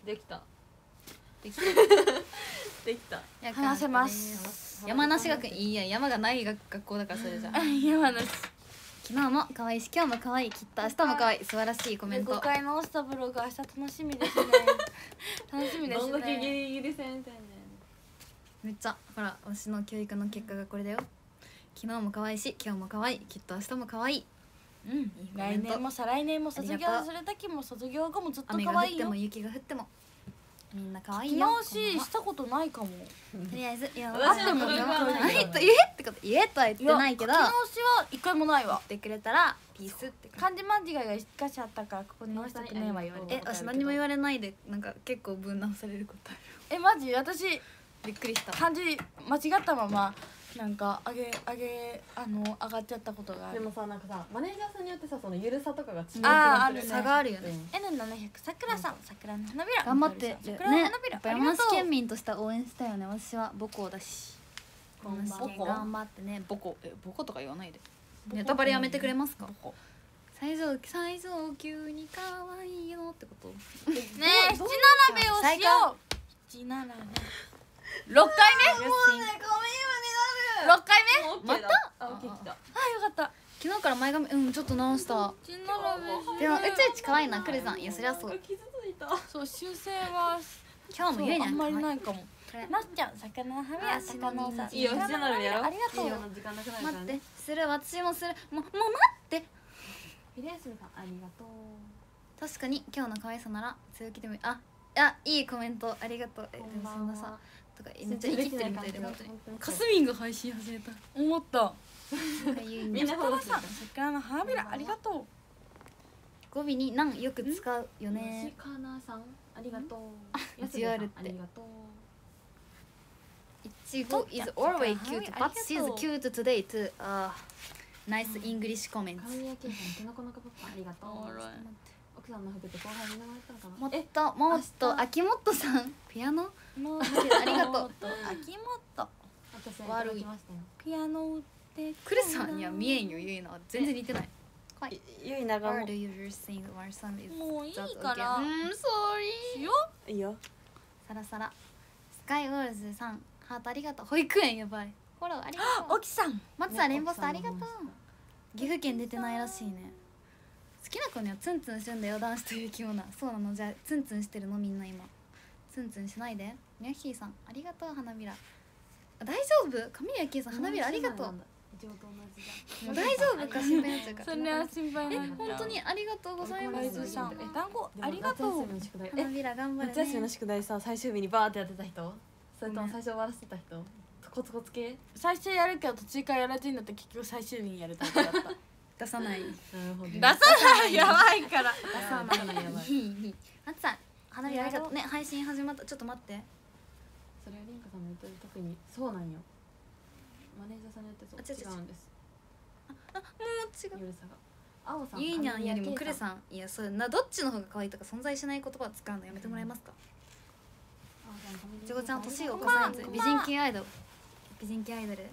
できたできたできた話せます山梨学院いいや山がない学学校だからそれじゃ山梨昨日も可愛いし今日も可愛いきっと明日も可愛い素晴らしいコメントごかい直したブログ明日楽しみですね楽しみですねどんだけギリギリセンみたいなめっちゃほら私の教育の結果がこれだよ昨日も可愛いし今日も可愛いきっと明日も可愛いうんいいコメント来年も再来年も卒業する時も卒業後もずっと雨が可愛いよ降っても雪が降ってもみんな可愛い着よ直ししたことないかもとりあえずいや私もあっても言わないないと言えってこと言えとは言ってないけど着直言しは一回もないわってくれたらピースって感じ漢字間違いが一箇所あったからここに直したくねえわ言われてえ私何も言われないでなんか結構分断されることあるえマジ私びっくりした漢字間違ったままなんか上げ上げあの上がっちゃったことがあるでもさなんかさマネージャーさんによってさそのゆるさとかが違う気あーがするあるね差があるよねエヌななひゃく さくらさん桜の花びら頑張って桜のね花びらやっぱ山梨県民としては応援したよね私は母校だしこんばんは山梨県頑張ってね母校え母校とか言わないでネタバレやめてくれますか最上最上級に可愛いよってことねえ七並べをしよう七並べ六回目もうねごめん六回目今ねまたあ、オッケー来たあよかった昨日から前髪うんちょっと直した七並べしようでもうちうち可愛いなクレさんいやそりゃそう傷ついたそう修正は今日もゆいにゃあんまり可愛ないかもなすちゃん魚の花びら魚のさいいよ七並べやろうありがとういいよ時間なくなるから待ってねする私もするもうもう待って秀康さんありがとう確かに今日の可愛さなら強気でもいいあいやいいコメントありがとうえでもそんなさとかめっちゃ生きてるみたいで本当にカスミンが配信始めた思ったみんなフォローしてさん桜の花びらありがと語尾に「なん」よく使うよね吉かなさんありがとうやすじわるってありがとういちご is always cute but she's cute today too あーナイスイングリッシュコメント神谷圭さんきのこのかパパありがとうおもろい奥さんの服で後輩に名前ったのかなもっえともっと明日秋元さんピアノうもうありがとう秋元私はいただきましたよピアノ売ってクレさんには見えんよゆいのは全然似てない可愛いゆいなが Or も do you sing or some is もういい that から okay? うん sorry しよいいよサラサラスカイウォールズさんハートありがとう保育園やばいフォローありがうとう沖さん松田レインボースターありがとう岐阜県出てないらしいね好きな子にはツンツンしてんだよ男子という生き物そうなのじゃあツンツンしてるのみんな今ツンツンしないでニャッヒーさんありがとう花びらあ大丈夫神谷圭さん花びらありがとう一応と同じじもう大丈夫か心配になっちゃうからそれは心配えなんだ本当にありがとうございまバイすズさんえ団子ゃんありがとう夏休みの宿題え花びら頑張る夏休みのね宿題さ最終日にバーってやってた人それとも最初終わらせてた人コツコツ系最初やるけど途中からやらずになって結局最終日にやるタイプだった出さないなるほど出さないやばいから出さないやばいいいいい松さん花びらありがとうね配信始まったちょっと待ってそれはリンカさんの言ってる特にそうなんよマネージャーさんによってそうあ違う違う違うんですもう違うゆるさが青さんゆいにゃんよりもクレんさんいやそうなどっちの方が可愛いとか存在しない言葉を使うのやめてもらえますかいちごちゃん年を重ねず美人系アイドル美人系アイドルよ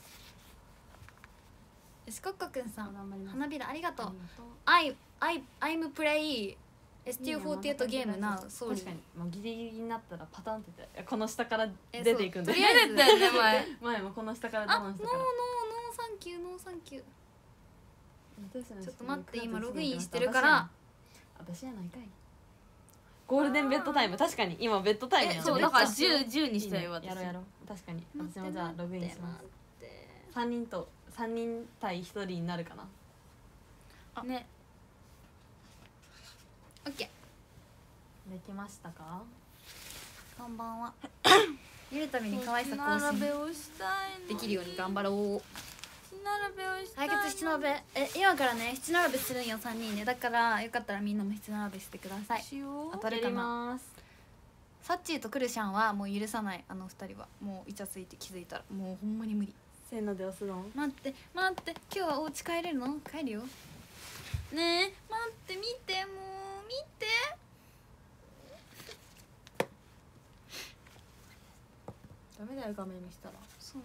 しこっこくんさん花びらありがとう I, I, I'm play エスティーフォーティーエイト ゲーム now そう確かに、まあ、ギリギリになったらパターンって言ってこの下からえ出ていくんでそうとりあえず出てったよね前前もこの下からあ、ノーノーノどの下からーサンキューノーサンキューちちょっと待って今ログインしてるから私やないかいゴールデンベッドタイム確かに今ベッドタイムやんえそうだからじゅう、じゅうにしたよ私いいねやろうやろう確かに私もじゃあログインします待ってさんにんとさんにん対ひとりになるかなねオッケできましたかーこんばんは見るために可愛さ更新並べをしたいのできるように頑張ろう七並べをしたい対決七並べえ今からね七並べするんよさんにんねだからよかったらみんなも七並べしてくださいしよう当たるかやりなますサッチーとクルシャンはもう許さないあの二人はもうイチャついて気づいたらもうほんまに無理せーので押すの待って待って今日はお家帰れるの帰るよねえ待って見てもう見てダメだよ画面見したらそう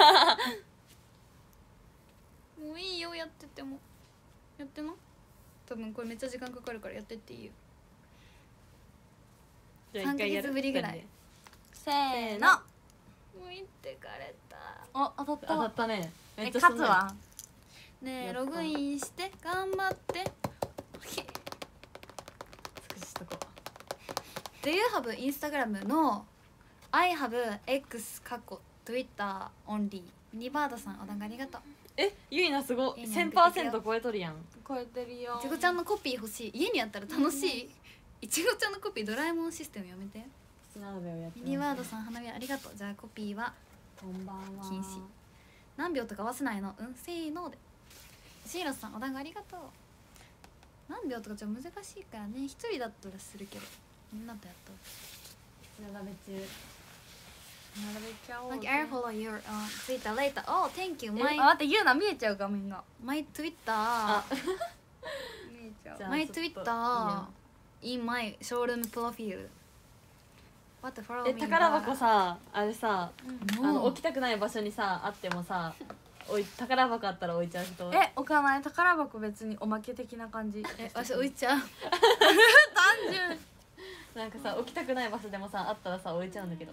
もういいよやっててもやってな多分これめっちゃ時間かかるからやってっていいよじゃあ三ヶ一回やる月ぶりぐらい。 せーの。 もう行ってかれた。 お当たっ当たた。 ったね。めえっちゃ勝つわ。 ねえやったログインして頑張って。 少ししとこ Do you have Instagram? No. I have X 過去 Twitter only。ミニバードさんお団子ありがとう。 えゆいなすごいいねせんパーセント超えとるやん。 超えてるよ。 いちごちゃんのコピー欲しい。家にあったら楽しい。いちごちゃんのコピードラえもんシステムやめて。 七鍋をやってミニワードさん花火ありがとう。じゃあコピーはこんばんは。 禁止。何秒とか合わせないの？うんせーので。シーラスさんお団子ありがとう。何秒とかじゃ難しいからね。一人だったらするけどみんなとやったら。 七鍋中。 並べちゃおうぜ。 Like I follow your、uh, Twitter later. Oh thank you. え My あ待って言うな見えちゃう画面が。 my Twitter あ見えちゃうじゃあ my ちょっといい Twitter よ in my showroom profile. What follow え me 宝箱さあれさうんあの置きたくない場所にさあってもさ置い宝箱あったら置いちゃう人。 え置かない。宝箱別におまけ的な感じ。 えわし置いちゃう。 単純。 なんかさ置きたくない場所でもさあったらさ置いちゃうんだけど。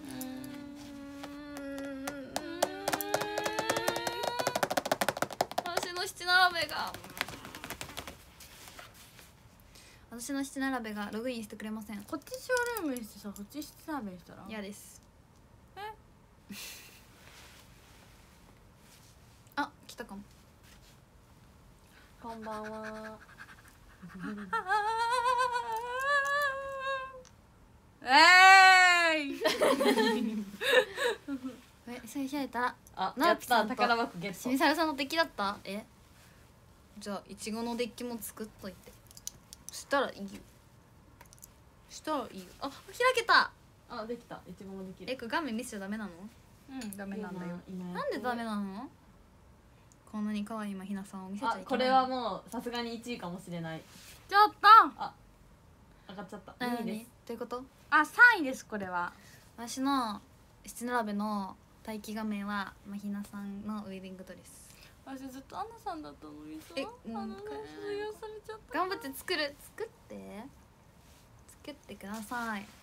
私の七並べが私の七並べがログインしてくれません。 こっちショールームにしてさこっち七並べにしたら。 嫌です。あ来たかも。 こんばんは。 えーい。 えそれ開いたらあナやったーピさんと宝箱ゲット。 しみさるさんのデッキだった。えじゃあいちごのデッキも作っといて。したらいいよ。したらいいよ。あ開けた。 あできた。いちごもできる。 えこれ画面見せちゃダメなの？ うんダメなんだよ。 なんでダメなの？こんなに可愛いまひなさんを見せちゃいけない。 あこれはもうさすがにいちいかもしれない。 ちょっと。 上がっちゃった。 何にいです。 どういうこと？ あ三位ですこれは。 私の七並べの待機画面はまひなさんのウェディングドレス。 私ずっとアンナさんだったのにさ。 えあのうん卒業されちゃった。 頑張って作る作って作ってください。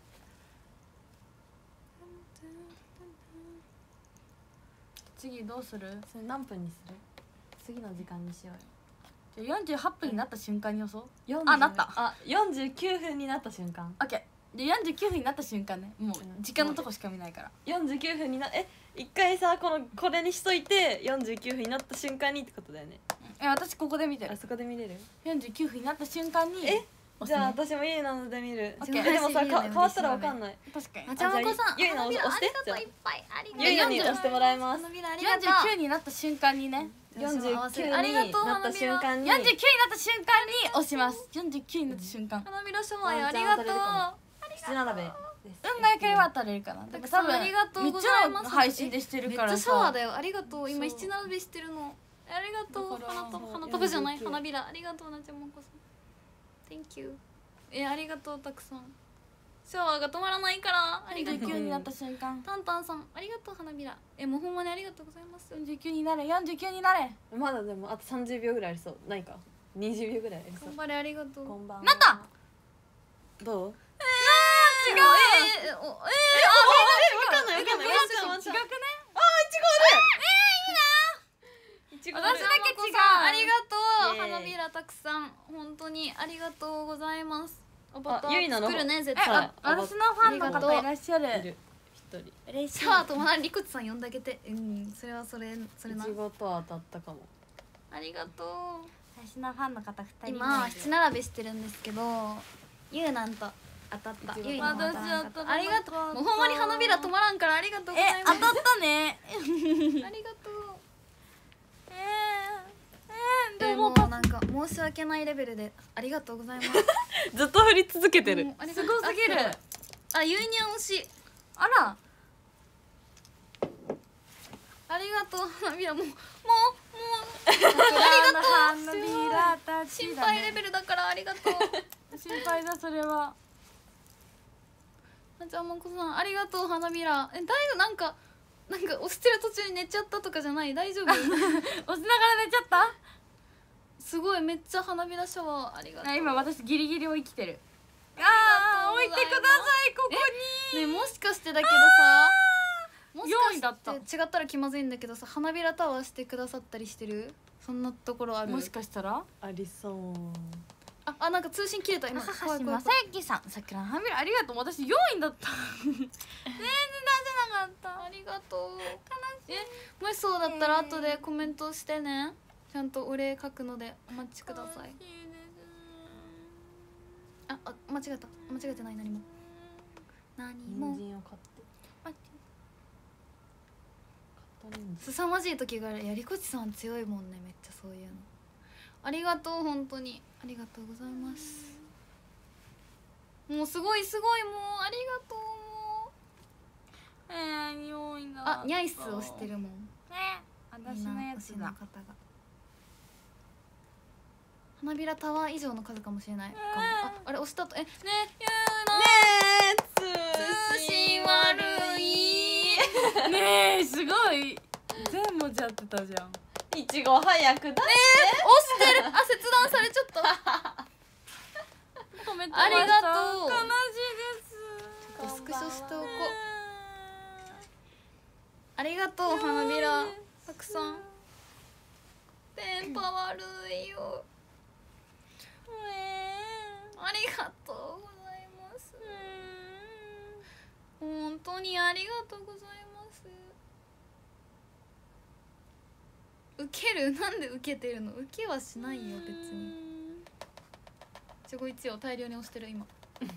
次どうする？ それ何分にする？次の時間にしようよ。 じゃあよんじゅうはっぷんになった瞬間に予想。 よんじゅうあなったあよんじゅうきゅうふんになった瞬間。 オッケー。でよんじゅうきゅうふんになった瞬間ね。もううん時間のとこしか見ないから。 よんじゅうきゅうふんになえ一回さこのこれにしといてよんじゅうきゅうふんになった瞬間にってことだよね。 え私ここで見てるあ。そこで見れる？ よんじゅうきゅうふんになった瞬間に。 えじゃあ押すね私もいいなので見る。 オッケーえでもさ私見るのか変わったらわかんない。 確かに。 あちゃまこさんゆいな花びら押してありがとういっぱいありがとう。 ゆいなに押してもらいます。 花びらありがとう。 よんじゅうきゅうになった瞬間にね。 よんじゅうきゅうにありがとうなった瞬間によんじゅうきゅうになった瞬間に押します。よんじゅうきゅうになった瞬間。 花びらシャワーありがとう。 七並べです。 運が良ければ当たれるかな。 たくさんありがとうございます。 めっちゃ配信でしてるからめっちゃシャワーさ。 だよ。ありがとう。今そう七並べしてるの。ありがとう。 だから花束そう花束じゃないよんじゅうきゅう花びらありがとうなちゃまこさん。Thank you。えありがとうたくさん。シャワーが止まらないからありがとう。 よんじゅうきゅうになった瞬間。 タンタンさんありがとう花びら。えもうほんまにありがとうございます。 よんじゅうきゅうになれよんじゅうきゅうになれ。 まだでもあとさんじゅうびょうぐらいありそう。ないか。にじゅうびょうぐらいありそう頑。張れありがとう。 こんばんは。 なったどう？ 違う。えー、おえー、 わかんないわかんない。ワンちゃんワンちゃん。 違くね。 いちご私だけ違うありがとう。 イエーイ花びらたくさん本当にありがとうございます。アバタあゆいなのー作るね絶え、 対。 はいあ私のファンの方いらっしゃいる。 る一人。 嬉しい。 シャワーとまりくつさん呼んであげて。うんそれはそれそれないち。ごと当たったかも。 ありがとう。 私のファンの方二人い今る。 七並べしてるんですけど、ゆうなんと当たった。 いちごゆいの当たらんか私当たらなかったありがとう。もうほんまに花びら止まらんからありがとうござえい、ます。 当たったね。 ありがとう。 えー、えー、 ででもももうなんか申し訳ないレベルでありがとうございます。 ずっと振り続けてるもう。ありがすとうごすぎる。 あ、ゆいにゃん推し。 あら。 ありがとう花びらもうもうもうありがとう。花びらたち心だね。 配レベルだからありがとう。 心配だそれは。 なちゃんもこさんありがとう花びら。えだいぶなんかなんか押してる途中に寝ちゃったとかじゃない？大丈夫？ 押しながら寝ちゃった？ すごいめっちゃ花びらシャワーありがとう。 あ今私ギリギリを生きてる。 ありがとうあー置いてくださいもしかしてだけどさもしかよんいだったして違ったら気まずいんだけどさ花びらタワーしてくださったりしてるそんなところあるもしかしたらありそうああなんか通信切れた今高怖い怖い怖い橋正幸さん桜の花びらありがとう私よんいだった全然出せなかったありがとうえもしそうだったら後でコメントしてねちゃんとお礼書くのでお待ちくださいああ間違えた間違えてない何も何も人参を買って買った人参凄まじい時があるやりこちさん強いもんねめっちゃそういうのありがとう本当にありがとうございますもうすごいすごいもうありがとうもうえー、よんいだあニャイスをしてるもんね私のやつだみんな推しの方が花びらタワー以上の数かもしれないかもああれ押したとえねえゆうの通信悪いねえすごい全文字やってたじゃんいちご早くだ押してるあ切断されちゃったコメントありがとう悲しいですスクショしておこうありがとう花びらたくさん電波悪いよありがとうございます本当にありがとうございます受けるなんで受けてるの受けはしないよ別に一期一会大量に押してる今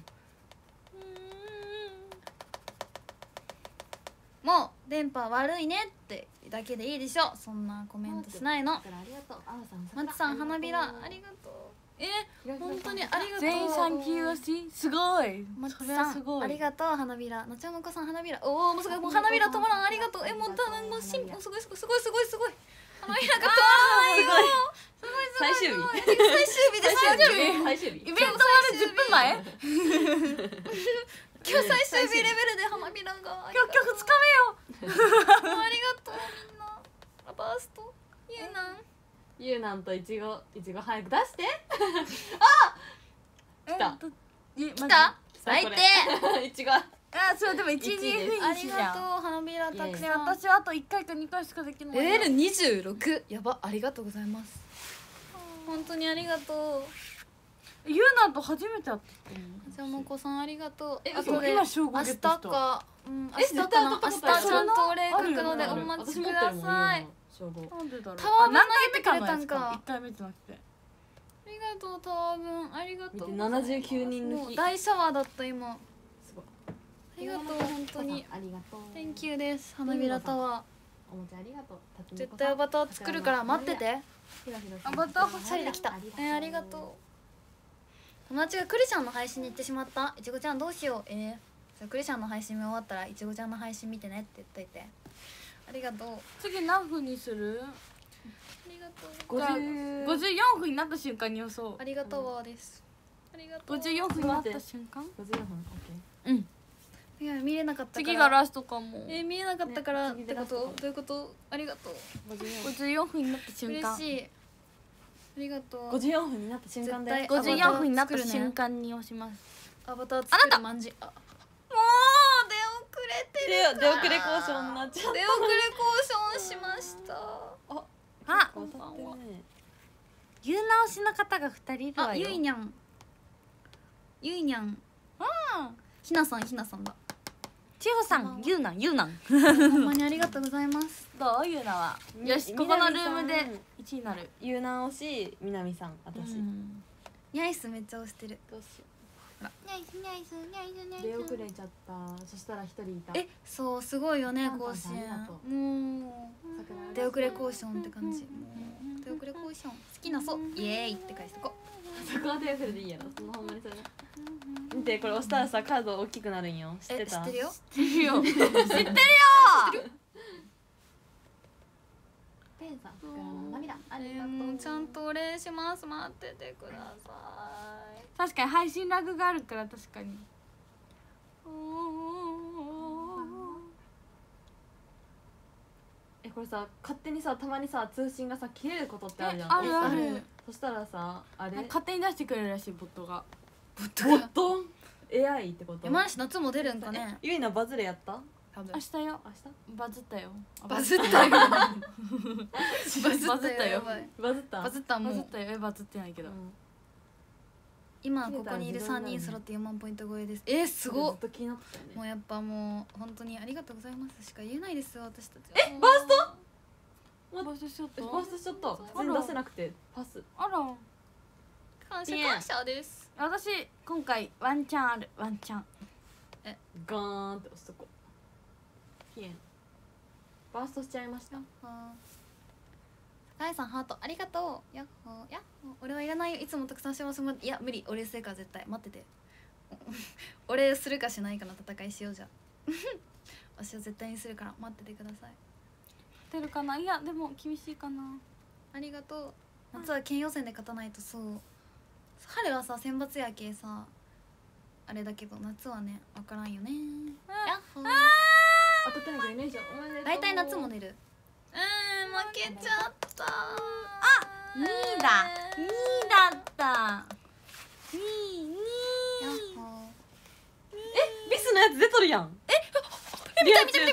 もう電波悪いねってだけでいいでしょそんなコメントしないのありがとうあおさん松さん花びらありがとうえ本当にありがとう全員さん級押しすごい松それはさんすごいありがとう花びらのちゃもこさん花びらおおもうすごいもう花びら止まらんありがとうえもうたもうしんもうすごいすごいすごいすごいすごい花びらが止まらないよ最終日最終日です最終日最終日イベント終わるじゅっぷんまえ今日最終日レベルで花びらが今日今日ふつかめよありがとうみんなあバーストゆうなんゆうなんといちごいちご早く出して来た来来た最これ低いちごあそれでもいちに一位ですあ分一じゃんりがとう花びらたくねさん私はあといっかいかにかいしかできないレベルにじゅうろくやばありがとうございます本当にありがとうゆうなんと初めて会ったじゃあもこさんありがとうえ後で今称号明日ゲットしたかうん明え日かな明日絶対ちゃんとお礼書くのであるよお待ちく私持ってるもんださいゆうの称号なんでだろうタワー分あ何回投げてくれ目たんかかのやつかいっかいめじゃなくてありがとうタワー分ありがとう見てななじゅうきゅうにんもう抜き大シャワーだった今あすごいりがとう本当にありがとう Thank you です花びらタワおもちゃありがとうー絶対アバター作るから待っててアバター欲チャリできたえー、ありがとう友達がクリちゃんの配信に行ってしまったいちごちゃんどうしようえー、じゃあクリちゃんの配信見終わったらいちごちゃんの配信見てねって言っといてありがとうあ次何分にするりがとうごじゅうごじゅうよんぷんになった瞬間に予想ありがとうわーですありがとうごじゅうよんぷんになった瞬間ごじゅうよんぷんオッケうんいや見れなかったから次がラストかもえー、見えなかったから、 ねってこと次でラストかもどういうことありがとうーごじゅうよんごじゅうよんぷんになった瞬間嬉しいありがとうごじゅうよんぷんになった瞬間で絶対ごじゅうよんぷんになったアバター作るね瞬間に押しますアバター作るまんじあもう出遅れてる出遅れ交渉になっちゃっ出遅れ交渉しましたたあ当たってるねゆうな推しの方がふたりいるわあよゆいにゃんゆいにゃんひなさんひなさんだ千穂さんゆうなんゆうなんほんまにありがとうございますどうゆうなはみよしここのルームでいちいになるゆうな推しみなみさん私うんニャイスめっちゃ押してるどうしよナイスナイスナイスナイスう出遅れちゃったそしたら一人いたえそうすごいよねパンパン甲子園さんありがともう桜出遅れ交渉って感じもう出遅れ交渉好きなそうイエーイって返しとこそこは手遅れでいいやろそのほんまにそれ見てこれ押したらさカード大きくなるんよ知ってたえ知ってるよ知ってるよ知ってるよペンさん桜の涙あえりがとー、もううちゃんとお礼します待っててください確かに配信ラグがあるから確かにえこれさ勝手にさたまにさ通信がさ切れることってあるじゃんえあるあ押したらるそしたらさあれ勝手に出してくれるらしいボットがボットンエーアイ ってこと？ 山梨夏も出るんかね。 ゆいなバズレやった？ 多分明日よ。 明日バズったよ。 バズったよ。バズバズったよやばい。 バズったバズったもう。 バズったよ。えバズってないけど。 今ここにいるさんにん揃ってよんまんポイント超えです。えー、すごっ。 ずっと気になってたよね。 もうやっぱもう本当にありがとうございますしか言えないですよ私たち。 えバースト？ バズしちゃった。 バーストしちゃった。普通に出せなくてパス。 あら。 感謝感謝です。 私今回ワンチャンある。ワンチャン。 ガーンって押すとこ。ピエン。バーストしちゃいました。 高橋さんハートありがとう。やっほーやっほー。俺はいらないよ。いつもたくさんしますもん。いや無理。俺するから絶対待ってて。俺するかしないかの戦いしようじゃ。私は絶対にするから待っててください。 出るかな。いやでも厳しいかな。 ありがとう。夏は県予選で勝たないと。そう。春はさ選抜やけさあれだけど夏はね分からんよね。やっほー。 当たってないけどいないじゃん。おめでとう。 大体夏も出る。うーん負けちゃったにいだ。にいだった。にいにい。 やっほー。 ビスのやつ出とるやん。え見た見た見た。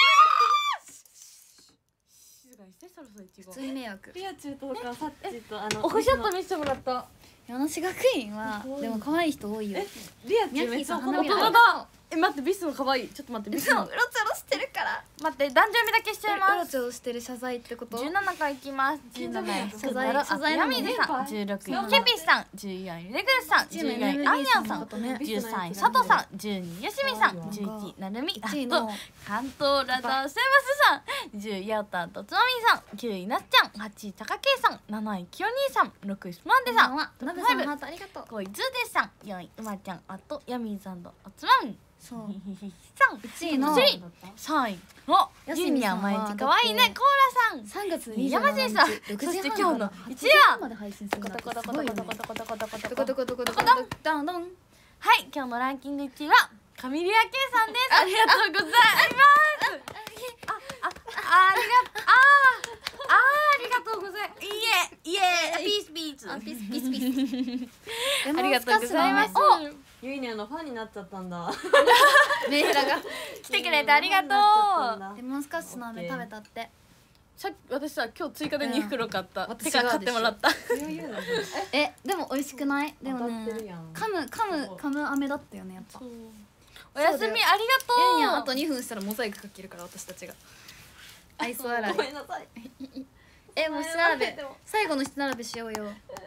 静かにしてそろそろいちご。 普通に迷惑。 リアチューとかサッチとあのオフショット見せてもらった。 山梨学院はすごいでも可愛い人多いよ。 えリアチミャッキーューめっちゃさん花びら怒ってる。 本当だ。え待ってビスも可愛い。ちょっと待ってビスもそううろちょろしてるから。 待って男女見だけしちゃいうます。 ろちょろしてる謝罪ってこと？ じゅうななかいきます。じゅうなな位謝罪謝罪ヤなのミズさん、じゅうろくいケピさん、じゅうよんいレグさん、じゅうよんいアンヤンさん、じゅうさんい佐藤さん、じゅうにいよしみさん、じゅういちいなるみ、あいちいとの関東ラダーセバスさん、じゅういヨタとつまみさん、きゅういなっちゃん、はちいたかけいさん、なないきよにいさん、ろくいスマンデさん、 はトップなべさんハーごトありがとう。 ごいズーデさん、よんいうまちゃん、あとヤミーさんとおつまみそうひひひさん、 いちいのそしてさんいおジュニア毎日かわいいねコーラさん、 さんがつ山にじゅう地さん、 しちにちそして今日の一夜夜まで配信するんだってコトコすごいよね。 トコトコトコトコトコトコどトコこどこどこどこどこどんどん。 はい今日のランキングいちいはカミリアケイさんです。ありがとうございます。あああありがああありがとうございます。いえいえピースピースあピスピスピス。 ありがとうございます。 ゆいねのファンになっちゃったんだ。 メーラが来てくれてありがとう。 レモンスカッシュの飴食べたって。 さっき私さ今日追加でに袋買った。 うんてか買ってもらった。 ゆいゆいな。 えでも美味しくない？でも当たってるねやん噛む噛む噛む飴だったよねやっぱ。 おやすみありがゆいにゃんあととう。 にふんしたらモザイクかけるから私たちが。愛想笑い。 ごめんなさい。 えもう七並べ最後の七並べしようよ。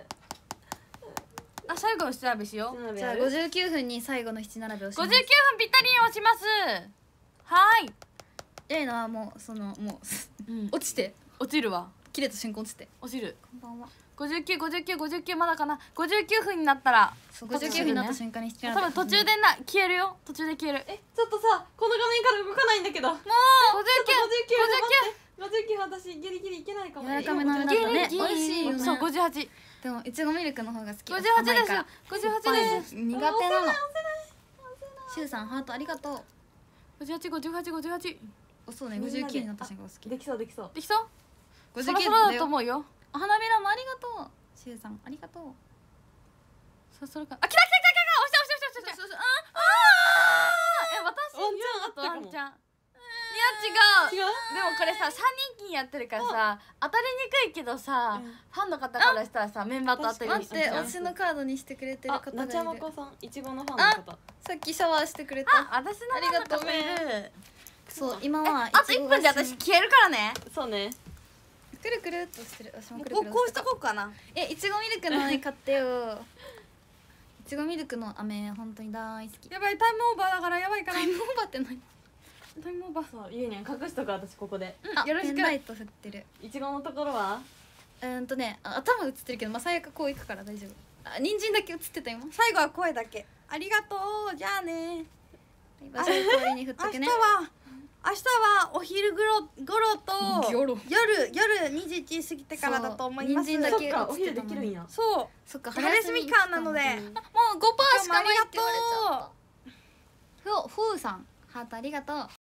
あ最後の調べしよう。 じゃあごじゅうきゅうふんに最後の七並べをします。 ごじゅうきゅうふんぴったりに押します。はい。 ゆいのはもうそのもううん落ちて落ちるわ。 切れた瞬間落ちて。 落ちる。 こんばんは。 ごじゅうきゅう、ごじゅうきゅう、ごじゅうきゅうまだかな。ごじゅうきゅうふんになったらそうごじゅうきゅうふんになった瞬間に七多並べ。 分途中でな消えるよ。途中で消える。 えちょっとさこの画面から動かないんだけど。 もうごじゅうきゅう、 ごじゅうきゅうごじゅうきゅう私ギリギリいけないかも。 柔らかめの飴だったね。 ギリギリ美味しいよね。 そうごじゅうはち。 でもいちごミルクの方が好き。 ごじゅうはちです甘いから。 ごじゅうはちです。 苦手なの。シュウさんハートありがとう。 ごじゅうはち、ごじゅうはち、ごじゅうはち。 おそうねごじゅうきゅうになった瞬間が好き。 できそうできそう。 できそう？ ごじゅうきゅうそろそろだだよ。 と思うよ。 お花びらもありがとう。シュウさんありがとう。 そろそろか。あ来た来た来た来た。押した押した押した押した。ああ。え私ワンチャンあったかも。 ワンちゃん。いや違う。 違う。 でもこれささんにん金やってるからさ当たりにくいけどさ、 うんファンの方からしたらさメンバーと当たりに待って推しのカードにしてくれてるあ方がいる。 なちゃまこさんいちごのファンの方。 さっきシャワーしてくれた。 あ私のありがとうファンの方いる。 そう今はあといっぷんで私消えるからね。 そうね。 くるくるっとしてる。私ももうくるくるこうこうしとこうかな。 えいちごミルクの飴買ってよ。いちごミルクの飴本当に大好き。 やばいタイムオーバーだからやばいから。 タイムオーバーって何？ タイムオーバー。 そうゆいにゃん隠しとく私ここで。 あよろしくペンライト振ってる。 いちごのところは。 うーんとねあ頭映ってるけどまあ最悪こういくから大丈夫。あ人参だけ映ってた今。 最後は声だけ。ありがとう。じゃあね。 場所代わりに振っと明日けね。 は明日はお昼ごろ頃とギョロ夜夜にじゅういちじ過ぎてからだと思います。 そう人参だけそっかお昼できるんや。 そう。 そっか春休み間なので。 もうごパーセントしかないって言われちゃどうもあった。ふうふうさんハートありがとう。